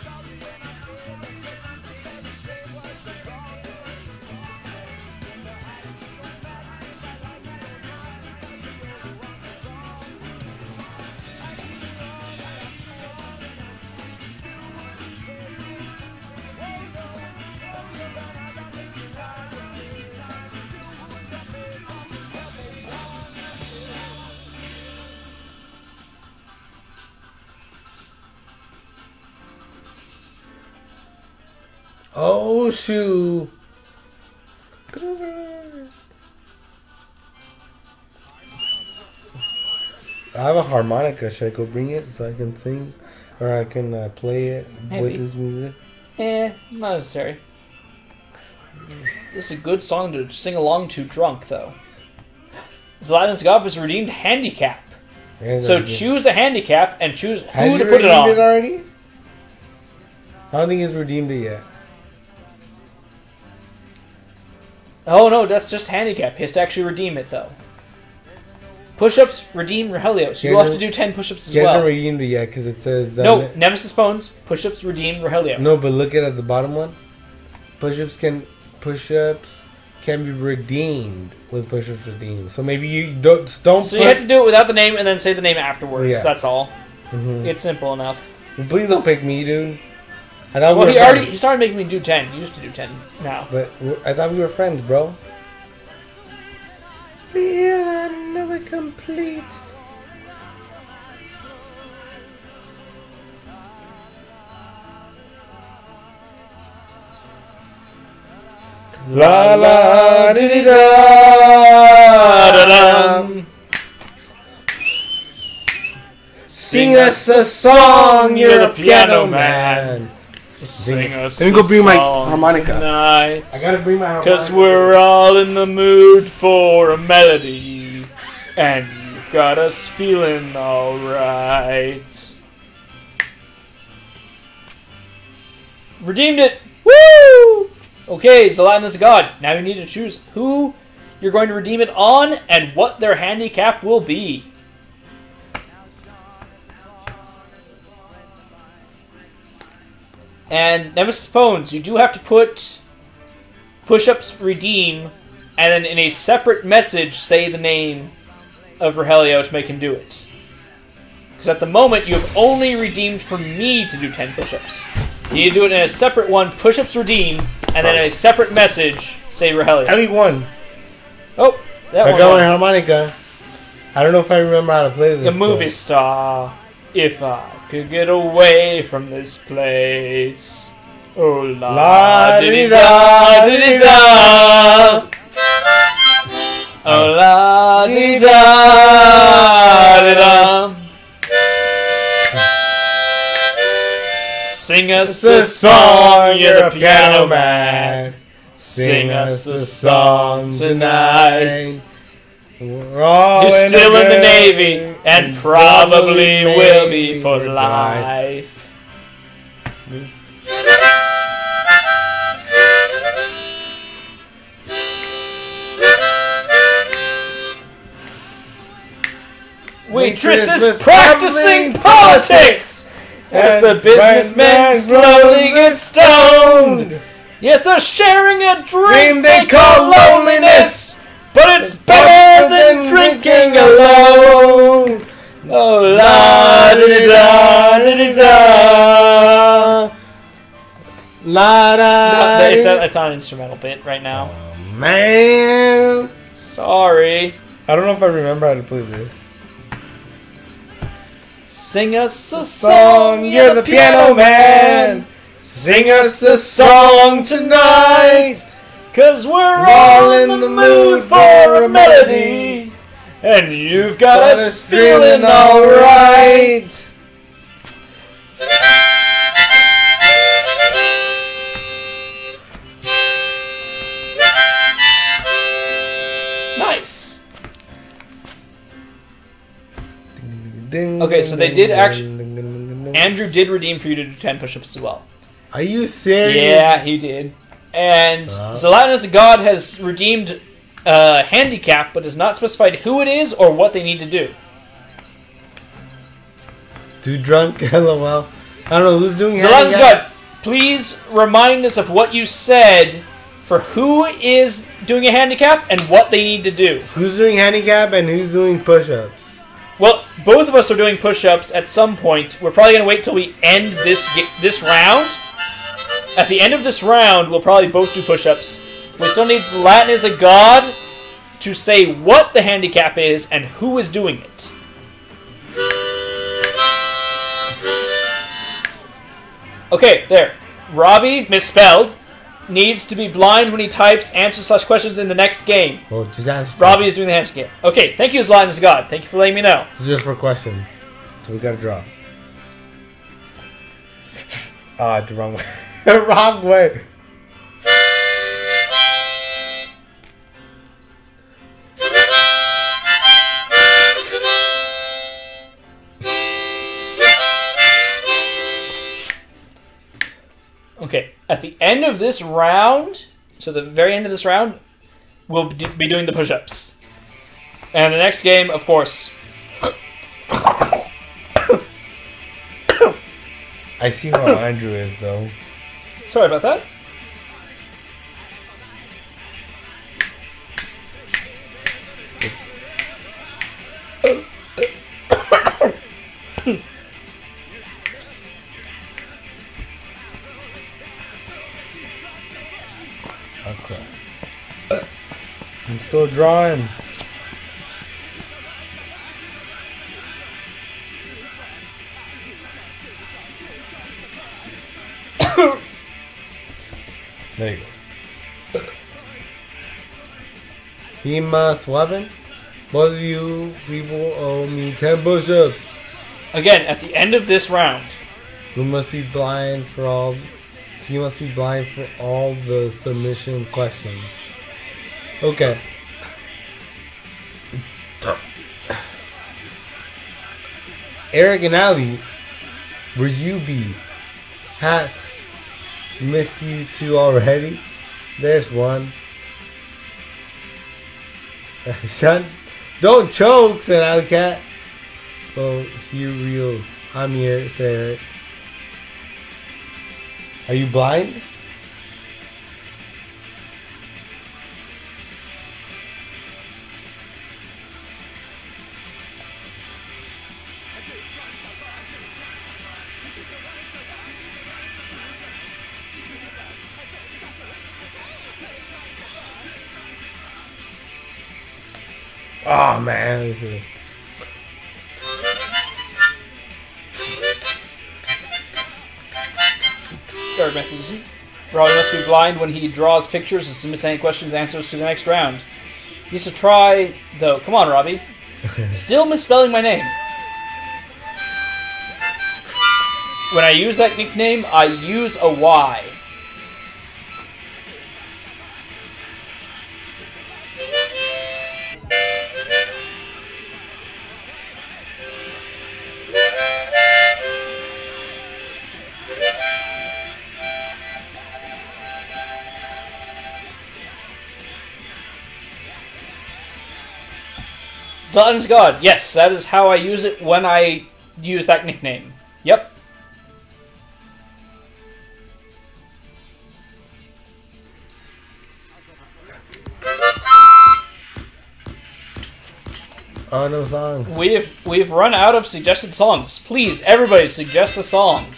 Oh, shoot. I have a harmonica. Should I go bring it so I can sing? Or I can uh, play it Maybe. with this music? Eh, not necessary. This is a good song to sing along to drunk, though. Zlatan Skop is redeemed handicap. Yeah, So that's good. choose a handicap and choose Has who he to put it on. redeemed it already? I don't think he's redeemed it yet. Oh no, that's just handicap. He has to actually redeem it, though. Push-ups, redeem Rogelio. So He you'll have to hasn't- do ten push-ups as He hasn't well. redeemed it yet because it says... Uh, No, ne- Nemesis Bones, push-ups, redeem Rogelio. no, but look at the bottom one. Push-ups can... Push-ups can be redeemed with push-ups redeemed. So maybe you don't... don't So put, you have to do it without the name and then say the name afterwards. Yeah. That's all. Mhm. It's simple enough. Please don't pick me, dude. I thought Well, we he were already friends. he started making me do ten. He used to do ten now. But w- I thought we were friends, bro. Feel another complete. La la di di da da da. Sing us a song, you're a piano man. Sing us Let me go a bring my song harmonica. tonight. I gotta bring my harmonica. Cause we're all in the mood for a melody, and you've got us feeling alright. Redeemed it! Woo! Okay, Zlatan is a god. Now you need to choose who you're going to redeem it on and what their handicap will be. And Nemesis Bones, you do have to put push-ups redeem, and then in a separate message say the name of Rogelio to make him do it. Because at the moment you have only redeemed for me to do ten push-ups. You need to do it in a separate one, push-ups redeem, and then in a separate message say Rogelio. Ellie won. Oh, that I one. got won. my harmonica. I don't know if I remember how to play this. A movie though. star. If I could get away from this place. Oh la, La diddy diddy da da, diddy diddy da. Oh la diddy da diddy da. Sing us a song, you're a piano man. Sing us a song tonight. We're all You're in still the in the good Navy and and probably probably will be Navy for for life. Waitress is practicing politics as the businessmen slowly get stoned. Yes, they're sharing a drink they call loneliness, but it's better than drinking alone. Oh, la di da di da. La da. It's, a, it's not an instrumental bit right now. Man. Sorry. I don't know if I remember how to play this. Sing us a song, you're the piano man. Sing us a song tonight. Cause we're all in the mood for a melody. And you've got us feeling alright. Nice. Okay, so they did actually. Andrew did redeem for you to do ten push-ups as well. Are you serious? Yeah, he did. And Uh. Zalatinus God has redeemed a handicap, but has not specified who it is or what they need to do. Too drunk, lol. I don't know who's doing Zalatinus handicap? God, please remind us of what you said for who is doing a handicap and what they need to do. Who's doing handicap and who's doing push-ups? Well, both of us are doing push-ups at some point. We're probably going to wait till we end this this round. At the end of this round, we'll probably both do push-ups. We still need Latin as a god to say what the handicap is and who is doing it. Okay, there. Robbie, misspelled, needs to be blind when he types answers slash questions in the next game. Well, just ask. Robbie is doing the handicap. Okay, thank you, Latin as a god. Thank you for letting me know. This is just for questions. So we gotta draw. Ah, the wrong way. The wrong way. Okay, at the end of this round, so the very end of this round, we'll be doing the push-ups. And the next game, of course. I see how Andrew is, though. Sorry about that. Okay. I'm still drawing. There you go. He must weapon. Both of you people owe me ten push-ups. Again, at the end of this round. You must be blind for all. You must be blind for all the submission questions. Okay. Eric and Ali, where you be? Hat. Miss you two already? There's one. Shut. Don't choke, said Alley Cat. Oh, here reels. I'm here, said Eric. Are you blind? Oh man, this is... Third method. Robbie must be blind when he draws pictures and submits any questions answers to the next round. He needs to try, though. Come on, Robbie. Still misspelling my name. When I use that nickname, I use a Y. Zlatan's God. Yes, that is how I use it when I use that nickname. Yep. Oh, no songs. We've we've run out of suggested songs. Please, everybody, suggest a song.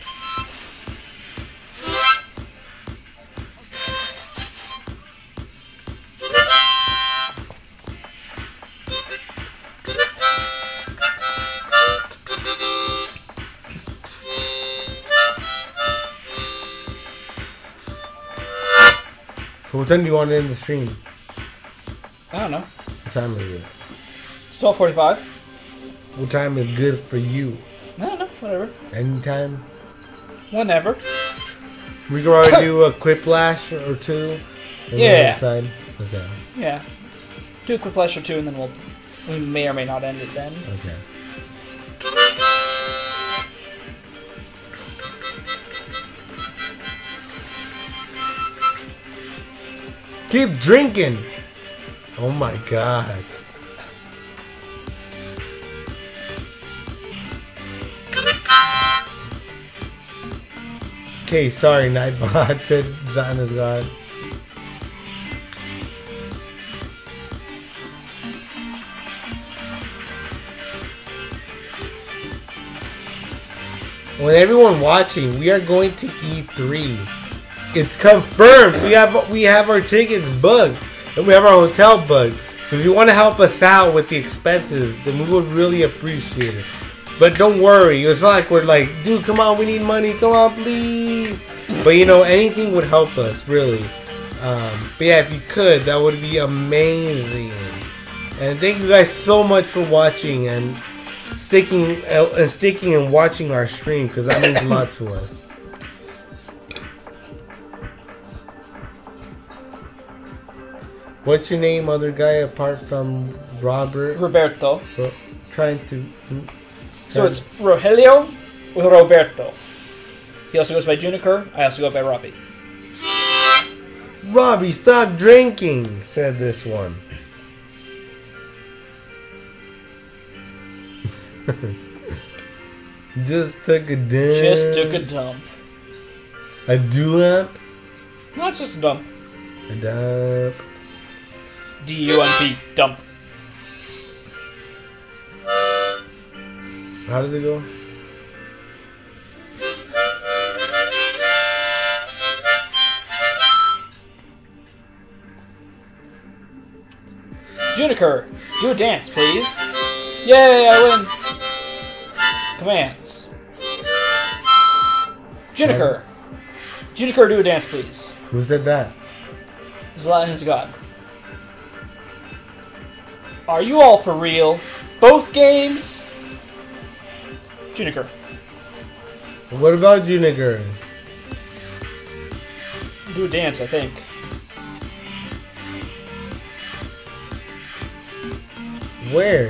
So what time do you want to end the stream? I don't know. What time is it? It's twelve forty-five. What time is good for you? I don't know. Whatever. Anytime? Whenever. We can already do a quiplash or two. And Yeah. Decide. Okay. Yeah. Do a quick flash or two, and then we'll we may or may not end it then. Okay. Keep drinking. Oh my god. Okay, sorry, Nightbot said Zana's God. When everyone watching, we are going to E three. It's confirmed. We have we have our tickets booked, and we have our hotel booked. If you want to help us out with the expenses, then we would really appreciate it. But don't worry, it's not like we're like, dude, come on, we need money, come on, please. But you know, anything would help us, really. Um, but yeah, if you could, that would be amazing. And thank you guys so much for watching and sticking uh, and sticking and watching our stream, because that means a lot to us. What's your name, other guy, apart from Robert? Roberto. Ro- trying to. So it's Rogelio with Roberto. He also goes by Juniker. I also go by Robbie. Robbie, stop drinking, said this one. Just took a dump. Just took a dump. A dump? Not just a dump. A dump. D U M P. Dump. How does it go? Juniker, do a dance, please. Yay, I win. Commands. Juniker. Juniker, do a dance, please. Who said that? Zlatan is God. Are you all for real? Both games? Juniker. What about Juniker? Do a dance, I think. Where?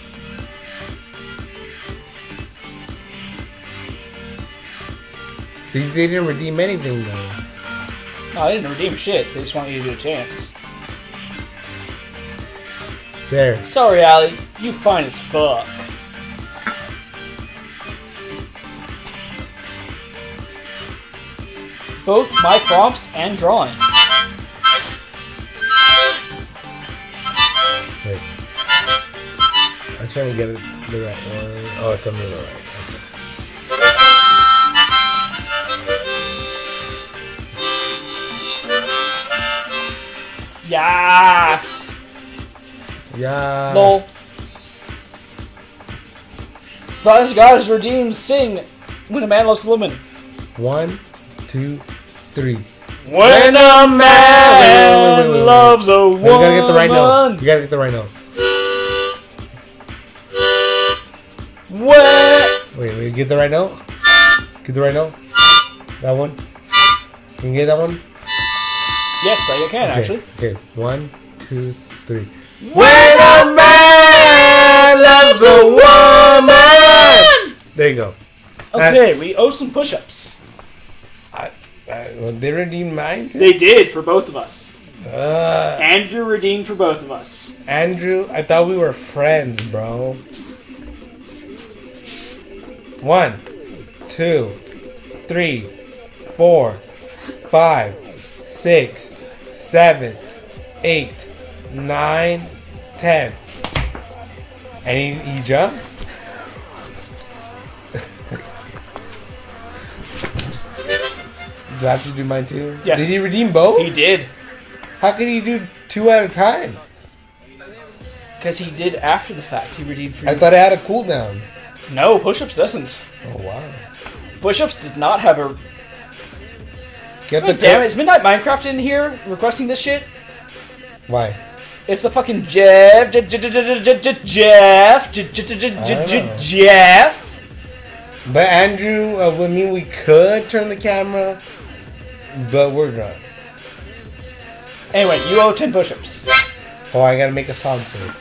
These they didn't redeem anything though. No, I didn't redeem shit. They just want you to do a dance. There. Sorry, Allie. You fine as fuck. Both my prompts and drawing. Wait. I'm trying to get it the right one. Oh, it's on the right. Okay. Yes! Yeah. Lol. Zlatan's God is redeemed. Sing when a man loves a woman. One, two, three. When a man wait, wait, wait, wait. loves a woman. You gotta get the right note. You gotta get the right note. What? Wait, wait, get the right note. Get the right note. That one. Can you get that one? Yes, I can Okay. actually. Okay. One, two, three. When a man loves a woman. There you go. Okay, we owe some push-ups. I, I, well, they redeemed mine. Too? They did for both of us. Uh, Andrew redeemed for both of us. Andrew, I thought we were friends, bro. One, two, three, four, five, six, seven, eight, nine, ten. And he, he jumped? Do I have to do mine too? Yes. Did he redeem both? He did. How could he do two at a time? Because he did after the fact. He redeemed for you. I thought it had a cooldown. No, push-ups doesn't. Oh, wow. Push-ups does not have a... Get God the damn it, is Midnight Minecraft in here requesting this shit? Why? It's the fucking Jeff, Jeff, Jeff, Jeff, Jeff, Jeff. But Andrew, uh, I mean, we could turn the camera, but we're drunk. Anyway, you owe ten push-ups. Oh, I gotta make a song first.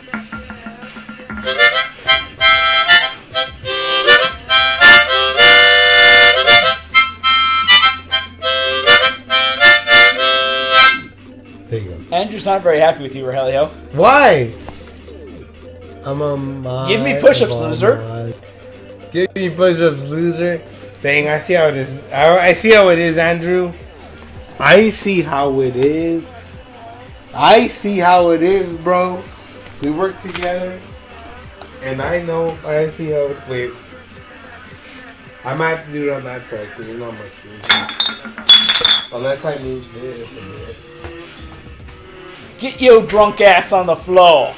There you go. Andrew's not very happy with you, Rogelio. Why? I'm a my, Give me push-ups, I'm a loser. my. Give me push-ups, loser. Dang, I see how it is. I, I see how it is, Andrew. I see how it is. I see how it is, bro. We work together, and I know. I see how. It, wait, I might have to do it on that side because there's not much room. Unless I move this a bit. Get your drunk ass on the floor.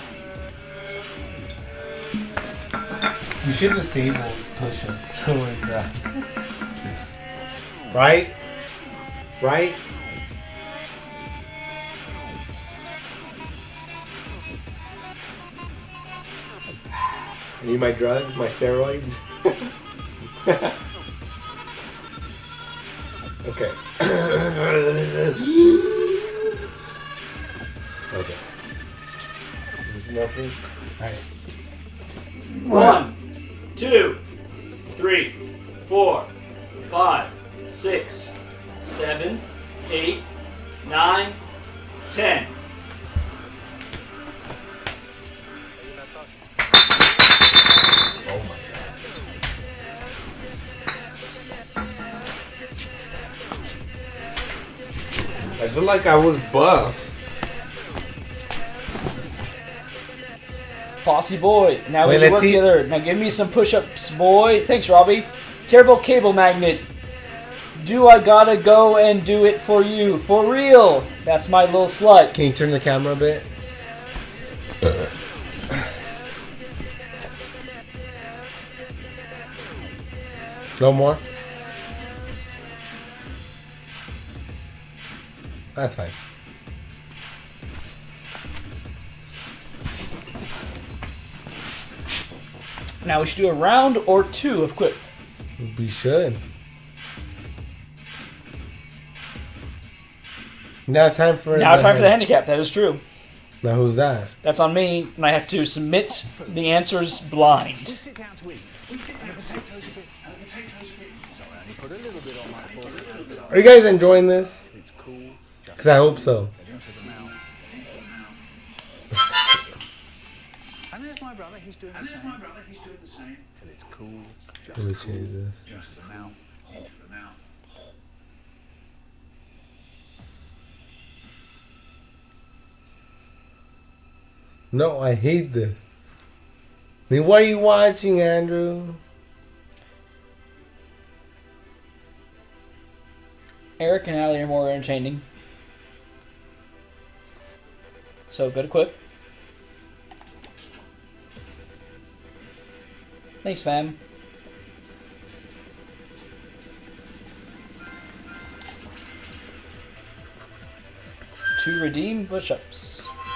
You should disable push-ups. Oh my god. Right? Right? I need my drugs, my steroids. Okay. Okay. Is this enough for you? Alright. One, two, three, four, five, six, seven, eight, nine, ten. Oh my god. I feel like I was buff. Bossy boy. Now Wait, we let's work see. together. Now give me some push-ups, boy. Thanks, Robbie. Terrible cable magnet. Do I gotta go and do it for you? For real. That's my little slut. Can you turn the camera a bit? No more? That's fine. Now we should do a round or two of quick. We should. Now time for Now time for the handicap. That is true. Now who's that? That's on me, and I have to submit the answers blind. Sit down to eat. We sit down. Potatoes a bit. Uh, potatoes a bit. Sorry, I only put a little bit on my fork. Are you guys enjoying this? It's cool. Because I hope so. Into the mouth. And there's my brother. He's doing the same. my brother. He's doing the same. Till it's cool. Just Let me cool. change this. Into the mouth. Into the mouth. No, I hate this. Then what are you watching, Andrew? Eric and Allie are more entertaining. So go to quip. Thanks, fam. To redeem push-ups.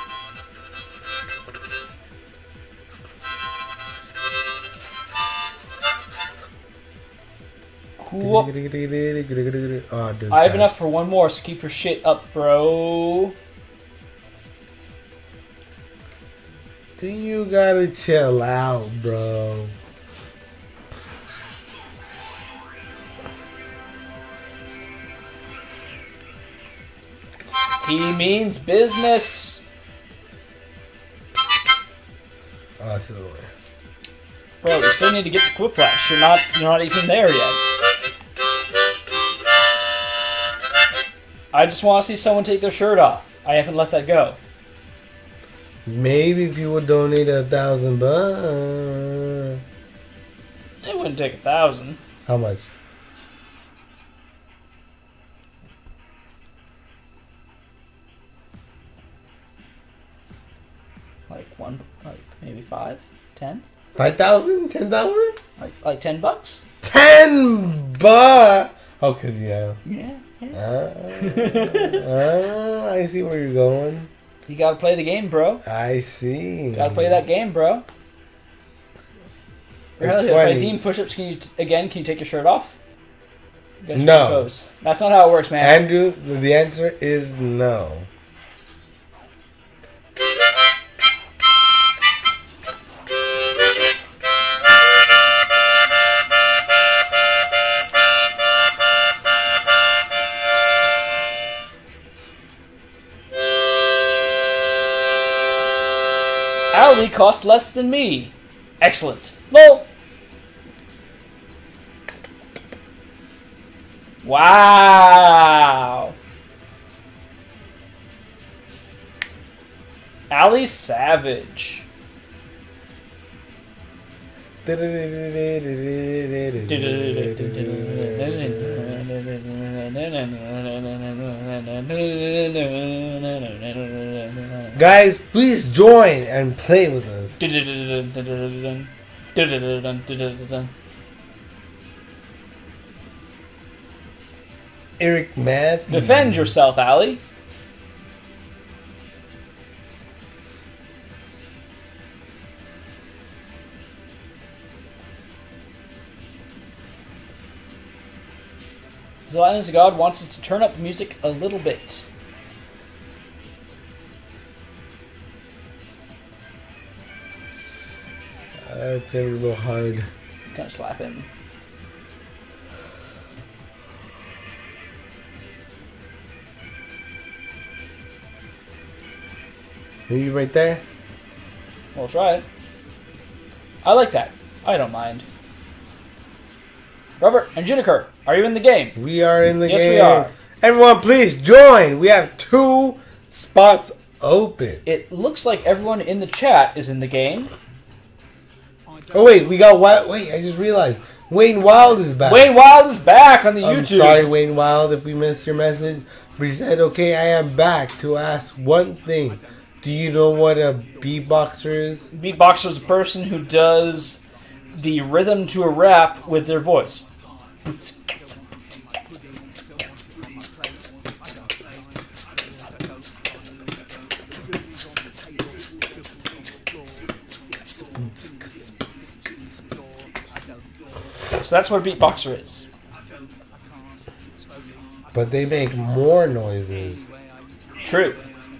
Cool. Oh, dude, I have enough for one more, so keep your shit up, bro. Do you gotta chill out, bro? He means business. Oh, that's the other way. Bro, you still need to get the Quiplash. You're not you're not even there yet. I just want to see someone take their shirt off. I haven't let that go. Maybe if you would donate a thousand bucks. It wouldn't take a thousand. How much? Like one, like maybe five, ten, Five thousand? Ten thousand? like like ten bucks. Ten bucks. Oh, cause yeah. Yeah. yeah. Uh, uh, I see where you're going. You gotta play the game, bro. I see. Gotta play that game, bro. Hell, if I deem push-ups, can you t again? Can you take your shirt off? You guys No. pose. That's not how it works, man. Andrew, the answer is no. Ali costs less than me. Excellent. Lol. Wow. Ali Savage. Guys, please join and play with us. Eric Matthews. Defend yourself, Ali. Zion's God wants us to turn up the music a little bit. Uh, it's gonna be a little hard. Kind of slap him. Maybe right there? We'll try it. I like that. I don't mind. Robert and Juniker, are you in the game? We are in the Yes, game. we are. Everyone, please join. We have two spots open. It looks like everyone in the chat is in the game. Oh wait, we got Wild. Wait, I just realized Wayne Wild is back. Wayne Wild is back on the I'm YouTube. sorry, Wayne Wild, if we missed your message. But he said, "Okay, I am back to ask one thing. Do you know what a beatboxer is?" Beatboxer is a person who does the rhythm to a rap with their voice. So that's what a beatboxer is. But they make more noises. True.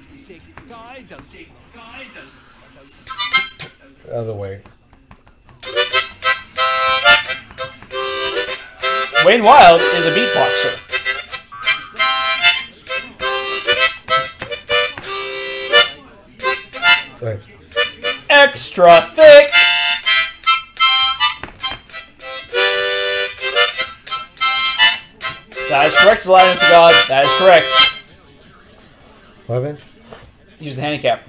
The other way. Wayne Wild is a beatboxer. Right. Extra thick. That is correct, Alliance of God. That is correct. What happened? Use the handicap.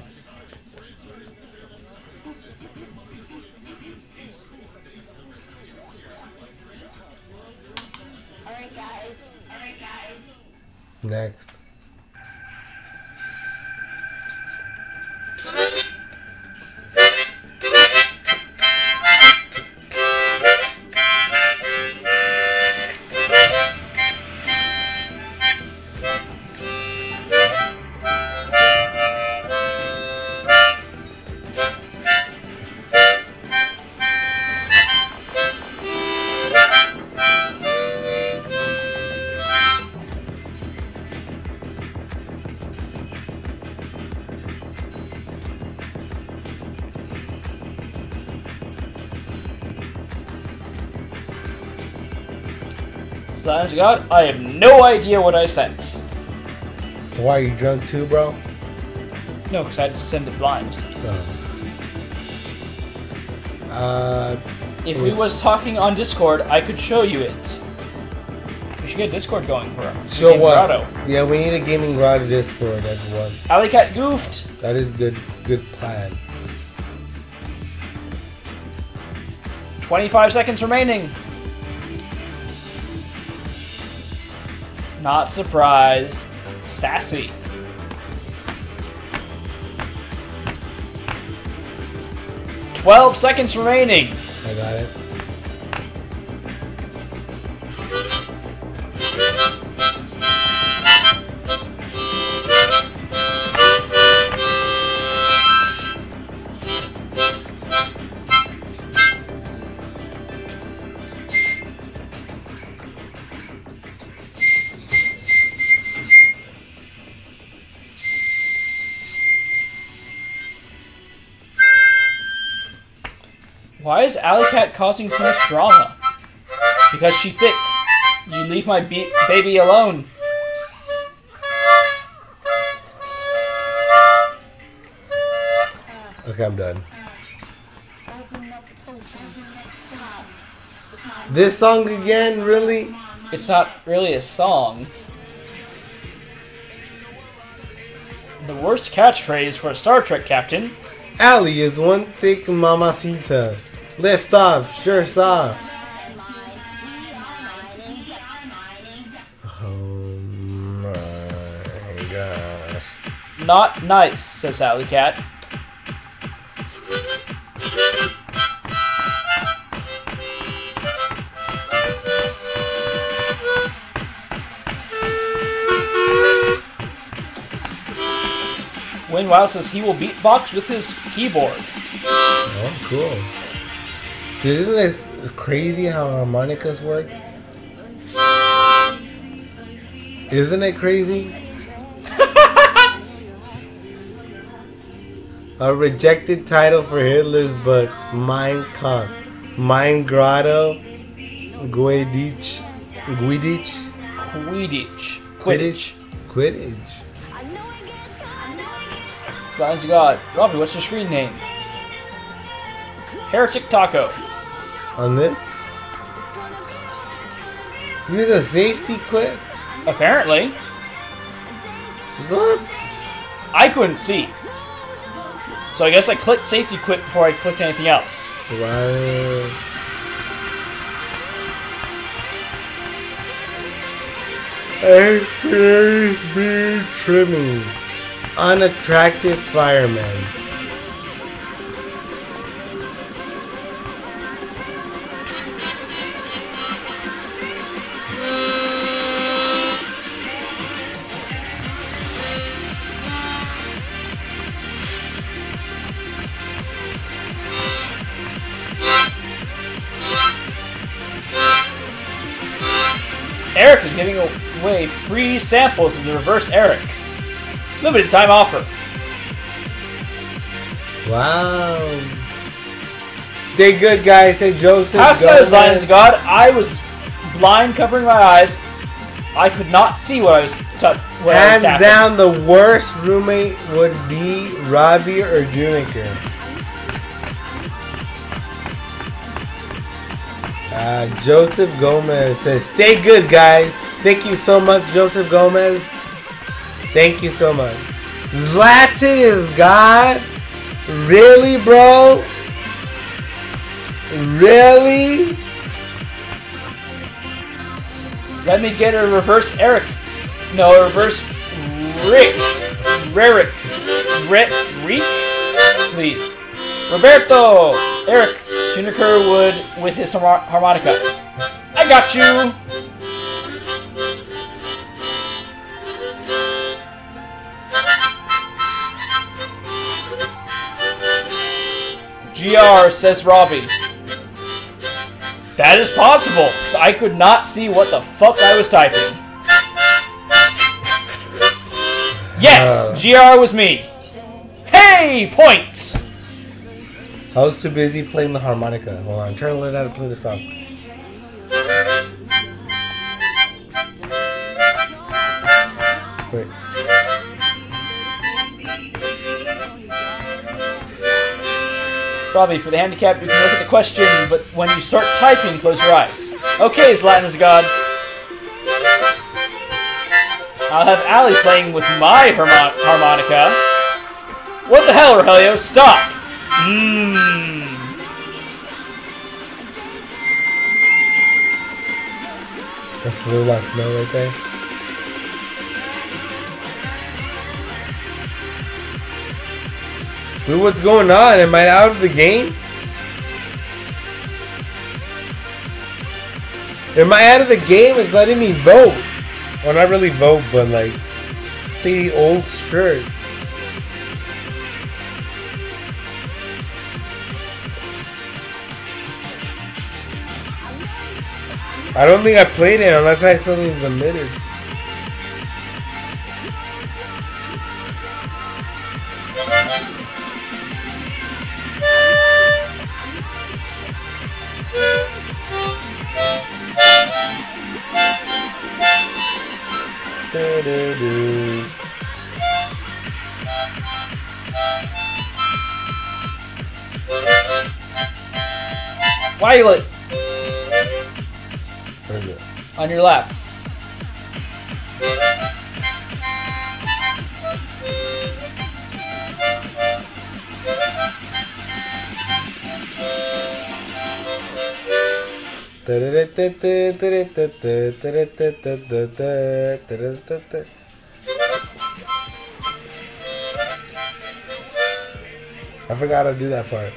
Alright guys, alright guys. Next. Alliance of God, I have no idea what I sent. Why, are you drunk too, bro? No, because I had to send it blind. Oh. Uh, If we was talking on Discord, I could show you it. We should get Discord going for us. show Gaming what? Grotto. Yeah, we need a Gaming Grotto Discord, everyone. Alley Cat goofed. That is good, good plan. twenty-five seconds remaining. Not surprised. Sassy. twelve seconds remaining. I got it. Why is Alley Cat causing so much drama? Because she thick. You leave my be baby alone. Okay, I'm done. This song again, really? It's not really a song. The worst catchphrase for a Star Trek captain. Allie is one thick mamacita. Lift off, sure stop. Oh my gosh. Not nice, says Alley Cat. Wow says he will beatbox with his keyboard. Oh, cool. Dude, isn't it crazy how harmonicas work? Isn't it crazy? A rejected title for Hitler's book, Mein Kampf. Mein Grotto, Guidich, Guidich, Quidditch. Quidditch, Quidditch. Signs of God. Robbie, what's your screen name? Heretic Taco. On this? Use a safety quit? Apparently. What? I couldn't see. So I guess I clicked safety quit before I clicked anything else. Right. A frisbee trimming. Unattractive fireman. Eric is giving away free samples of the Reverse Eric. Limited time offer. Wow. Stay good, guys. Say Joseph. How says Lions of God? I was blind, covering my eyes. I could not see what I was t what I was Hands tapping. down, the worst roommate would be Robbie or Juniker. Uh, Joseph Gomez says, "Stay good, guys." Thank you so much, Joseph Gomez. Thank you so much. Zlatan is God? Really, bro? Really? Let me get a Reverse Eric. No, a Reverse Rick. Rerick. Rick. Rick? Please. Roberto! Eric. Junior Wood with his har harmonica. I got you! G R, says Robbie. That is possible, because I could not see what the fuck I was typing. Yes, Uh. G R was me. Hey, points! I was too busy playing the harmonica. Hold on, I'm trying to learn how to play the song. Wait. Robbie, for the handicap, you can look at the question, but when you start typing, close your eyes. Okay, Zlatan is God. I'll have Allie playing with my harmon harmonica. What the hell, Rogelio? Stop! Mmm. That's a little lot of snow right there. Dude, what's going on? Am I out of the game? Am I out of the game? It's letting me vote. Well, not really vote, but like, see old shirts. I don't think I played it unless I accidentally submitted. Violet! On your lap. I forgot to do that part.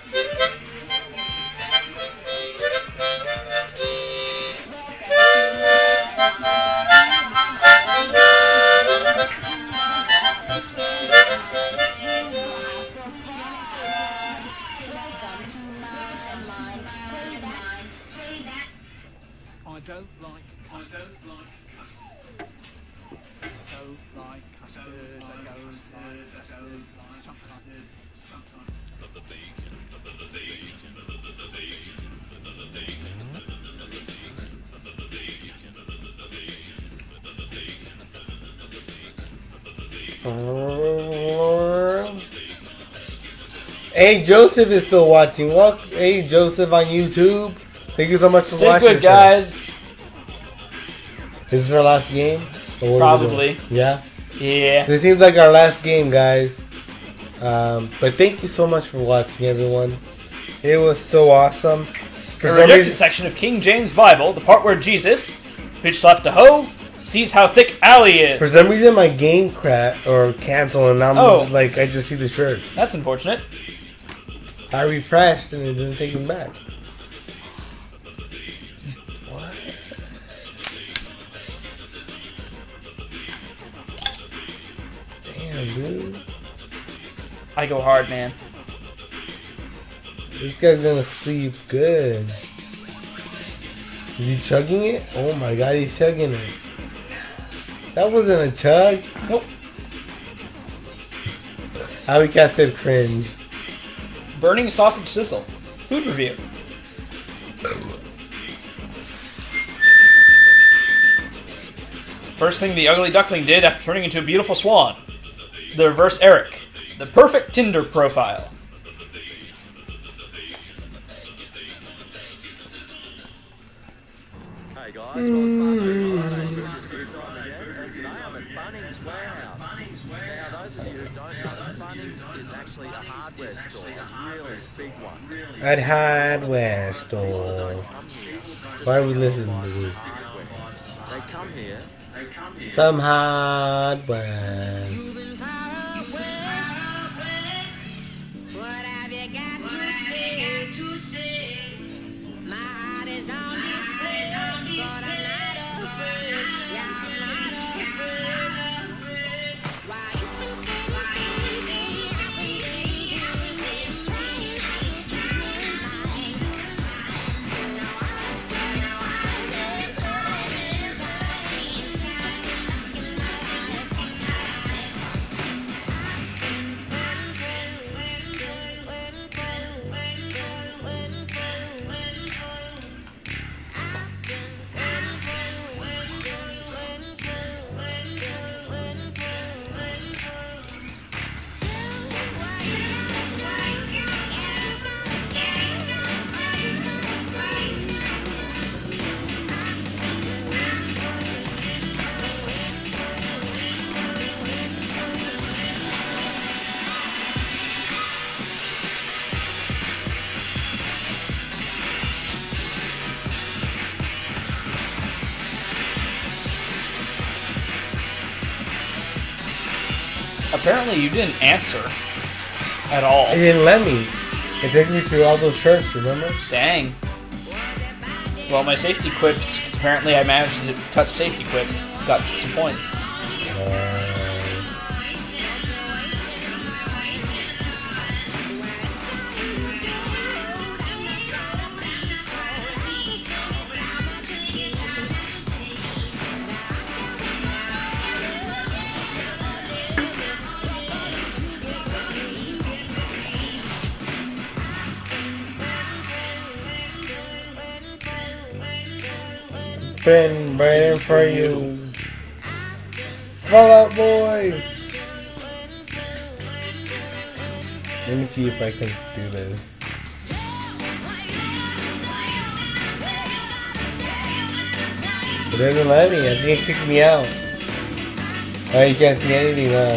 I don't like, I don't like custard. Don't like custard, I don't like custard. Sometimes, sometimes. Hey, Joseph is still watching. What? Hey, Joseph on YouTube. Thank you so much for Stay watching. good, guys. Is this our last game? Or what are we Probably. doing? Yeah? Yeah. This seems like our last game, guys. Um, but thank you so much for watching, everyone. It was so awesome. For The some rejected reason, section of King James Bible, the part where Jesus, pitch left to hoe, sees how thick Allie is. for some reason, my game crashed or canceled, and now I'm Oh. just like, I just see the shirts. That's unfortunate. I refreshed, and it doesn't take me back. What? Damn, dude. I go hard, man. This guy's gonna sleep good. Is he chugging it? Oh my god, he's chugging it. That wasn't a chug. Nope. Alley Cat said cringe. Burning sausage sizzle. Food review. First thing the ugly duckling did after turning into a beautiful swan. The reverse Eric. The perfect Tinder profile. Hey guys, well, it's Sparsely-lit. It's a good time again, and today I'm at Bunnings Warehouse. Now, those of you who don't know, Bunnings is actually a hardware store, a really big one. At hardware store. Why are we listening to this? They come here. Some hardware. What have you got to say? My heart is on display, but I'm not afraid. Yeah, I'm not afraid. Why you why you say I've been dangerous, trying to keep you in mind. You know I, you know I just love it. I've seen signs in my life. apparently you didn't answer at all. It didn't let me. It took me to all those shirts, remember? Dang. Well, my safety quips, because apparently I managed to touch safety quip, got two points. Uh, been waiting for you. Fall Out Boy! Let me see if I can do this. It doesn't let me. I think it kicked me out. Oh, you can't see anything, huh?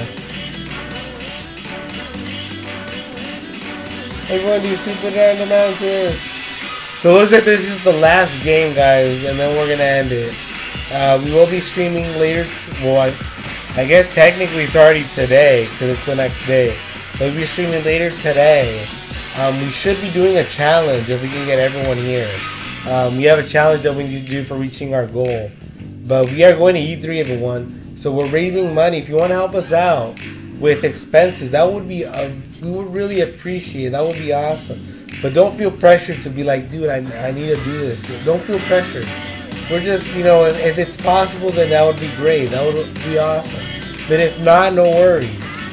Everyone do stupid random answers. So it looks like this is the last game, guys, and then we're gonna end it. Uh, we will be streaming later. T well, I, I guess technically it's already today because it's the next day. We'll be streaming later today. Um, we should be doing a challenge if we can get everyone here. Um, we have a challenge that we need to do for reaching our goal. But we are going to E three, everyone. So we're raising money. If you want to help us out with expenses, that would be a, we would really appreciate it. That would be awesome. But don't feel pressured to be like, dude, I, I need to do this. Don't feel pressured. We're just, you know, if it's possible, then that would be great. That would be awesome. But if not, no worries.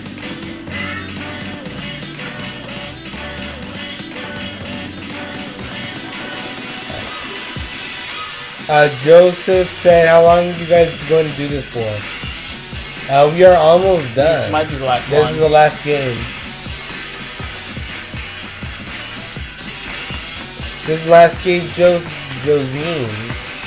Uh, Joseph said, how long are you guys going to do this for? Uh, we are almost done. This might be the last This one. is the last game. This is the last game, Jos Josine.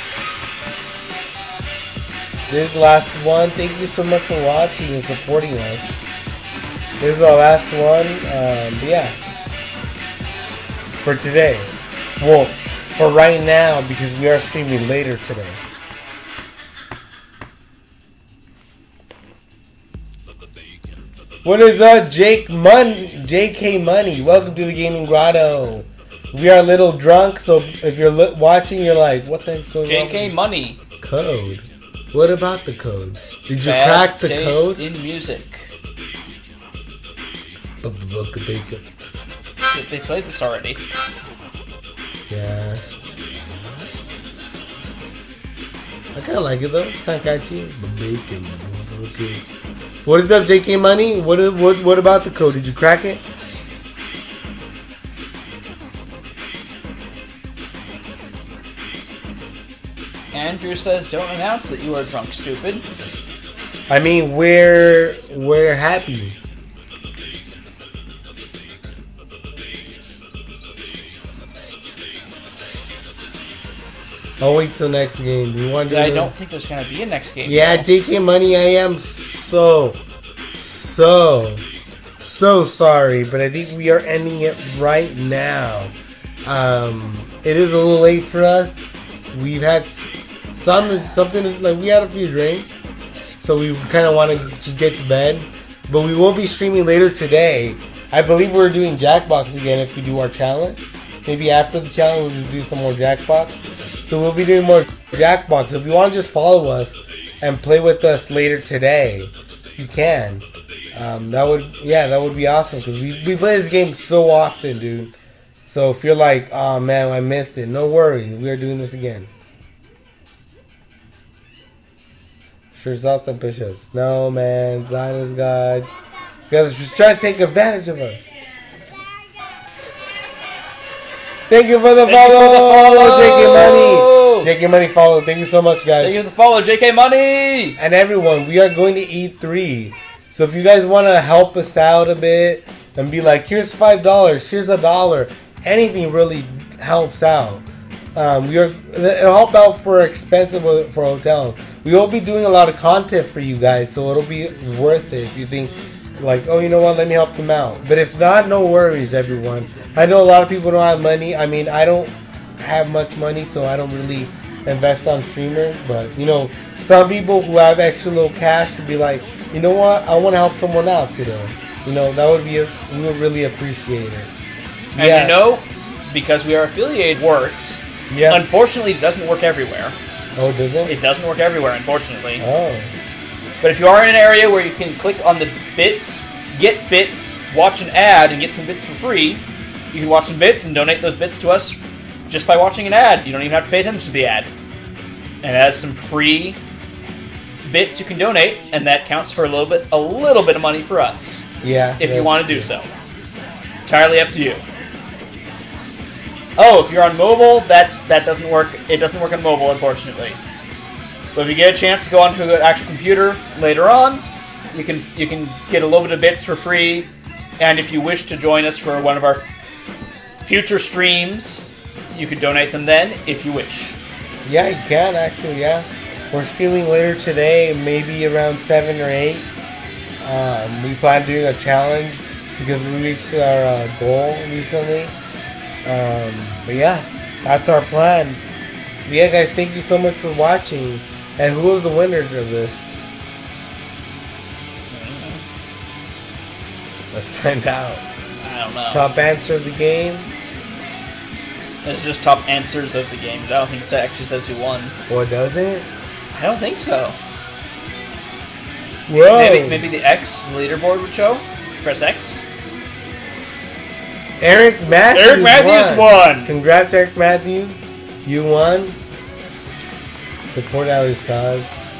This is the last one. Thank you so much for watching and supporting us. This is our last one. Um, but yeah. For today. Well, for right now, because we are streaming later today. What is up, Jake Mon J K Money? Welcome to the Gaming Grotto. We are a little drunk, so if you're li watching, you're like, what the heck's going on? J K Money. Code. What about the code? Did you Bad crack the taste code? in music. They played this already. Yeah. I kind of like it though. It's kind of catchy. Bacon. Okay. What is up, J K Money? What is, what what about the code? Did you crack it? Andrew says, "Don't announce that you are drunk, stupid." I mean, we're we're happy. I'll wait till next game. You want to? I don't think there's gonna be a next game. Yeah, though. J K Money, I am so, so, so sorry, but I think we are ending it right now. Um, it is a little late for us. We've had some something like we had a few drinks, so we kind of want to just get to bed. But we will be streaming later today. I believe we're doing Jackbox again if we do our challenge. Maybe after the challenge, we'll just do some more Jackbox. So we'll be doing more Jackbox. If you want to just follow us and play with us later today, you can. Um, that would, yeah, that would be awesome because we we play this game so often, dude. So if you're like, oh man, I missed it, no worries, we are doing this again. Sure, thoughts and push-ups. No, man, Zionist God. You guys are just trying to take advantage of us. Thank you for the Thank follow, you for the follow. J K Money. J K Money follow. Thank you so much, guys. Thank you for the follow, J K Money. And everyone, we are going to E three. So if you guys want to help us out a bit and be like, here's five dollars, here's a dollar, anything really helps out. Um, we are it'll help out for expensive for hotels. We will be doing a lot of content for you guys, so it'll be worth it if you think like, oh, you know what, let me help them out. But if not, no worries, everyone. I know a lot of people don't have money. I mean, I don't have much money, so I don't really invest on streamers, but you know, some people who have extra little cash to be like, you know what, I want to help someone out today. You know, that would be a, we would really appreciate it. And Yeah. you know, because we are affiliated, works. Yeah. Unfortunately, it doesn't work everywhere. Oh, does it? It doesn't work everywhere, unfortunately. Oh. But if you are in an area where you can click on the bits, get bits, watch an ad, and get some bits for free, you can watch some bits and donate those bits to us just by watching an ad. You don't even have to pay attention to the ad. And it has some free bits you can donate, and that counts for a little bit, a little bit of money for us. Yeah. If yeah. you want to do so. Entirely up to you. Oh, if you're on mobile, that, that doesn't work. It doesn't work on mobile, unfortunately. But if you get a chance to go onto an actual computer later on, you can you can get a little bit of bits for free. And if you wish to join us for one of our future streams, you can donate them then, if you wish. Yeah, you can actually. Yeah, we're streaming later today, maybe around seven or eight. Um, we plan on doing a challenge because we reached our uh, goal recently. Um, but yeah, that's our plan. But yeah, guys, thank you so much for watching. And who was the winner of this? Let's find out. I don't know. Top answer of the game. It's just top answers of the game. I don't think it actually says who won. Or does it? I don't think so. Whoa. Maybe maybe the X leaderboard would show. Press X. Eric Matthews. Eric Matthews won. won. Congrats, Eric Matthews. You won. Support Ali's cause.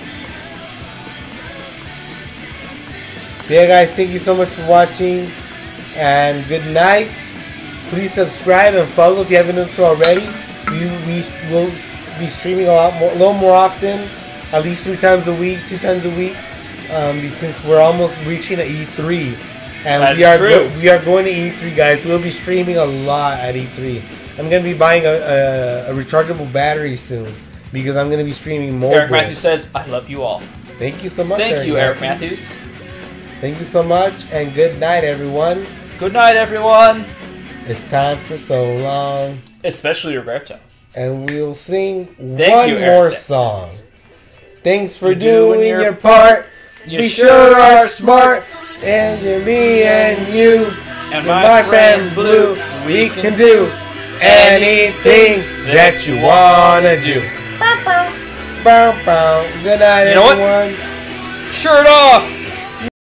Yeah, guys, thank you so much for watching. And good night. Please subscribe and follow if you haven't done so already. We, we will be streaming a lot more, a little more often. At least three times a week, two times a week. Um, since we're almost reaching at E three. And That we is are true. we are going to E three, guys. We'll be streaming a lot at E three. I'm going to be buying a, a, a rechargeable battery soon because I'm going to be streaming mobile. Eric Matthews says, I love you all. Thank you so much, Thank Eric you, Eric Matthews. Matthews. Thank you so much, and good night, everyone. Good night, everyone. It's time for so long, Especially Roberto. and we'll sing Thank one you, more Eric. song. Thanks for You're doing, doing your your part. You We sure sure are are smart, and you're me and you, And and my my friend friend Blue. We we can can do anything that you wanna do. Bow, bow. Good night, You know what? everyone. Shirt off!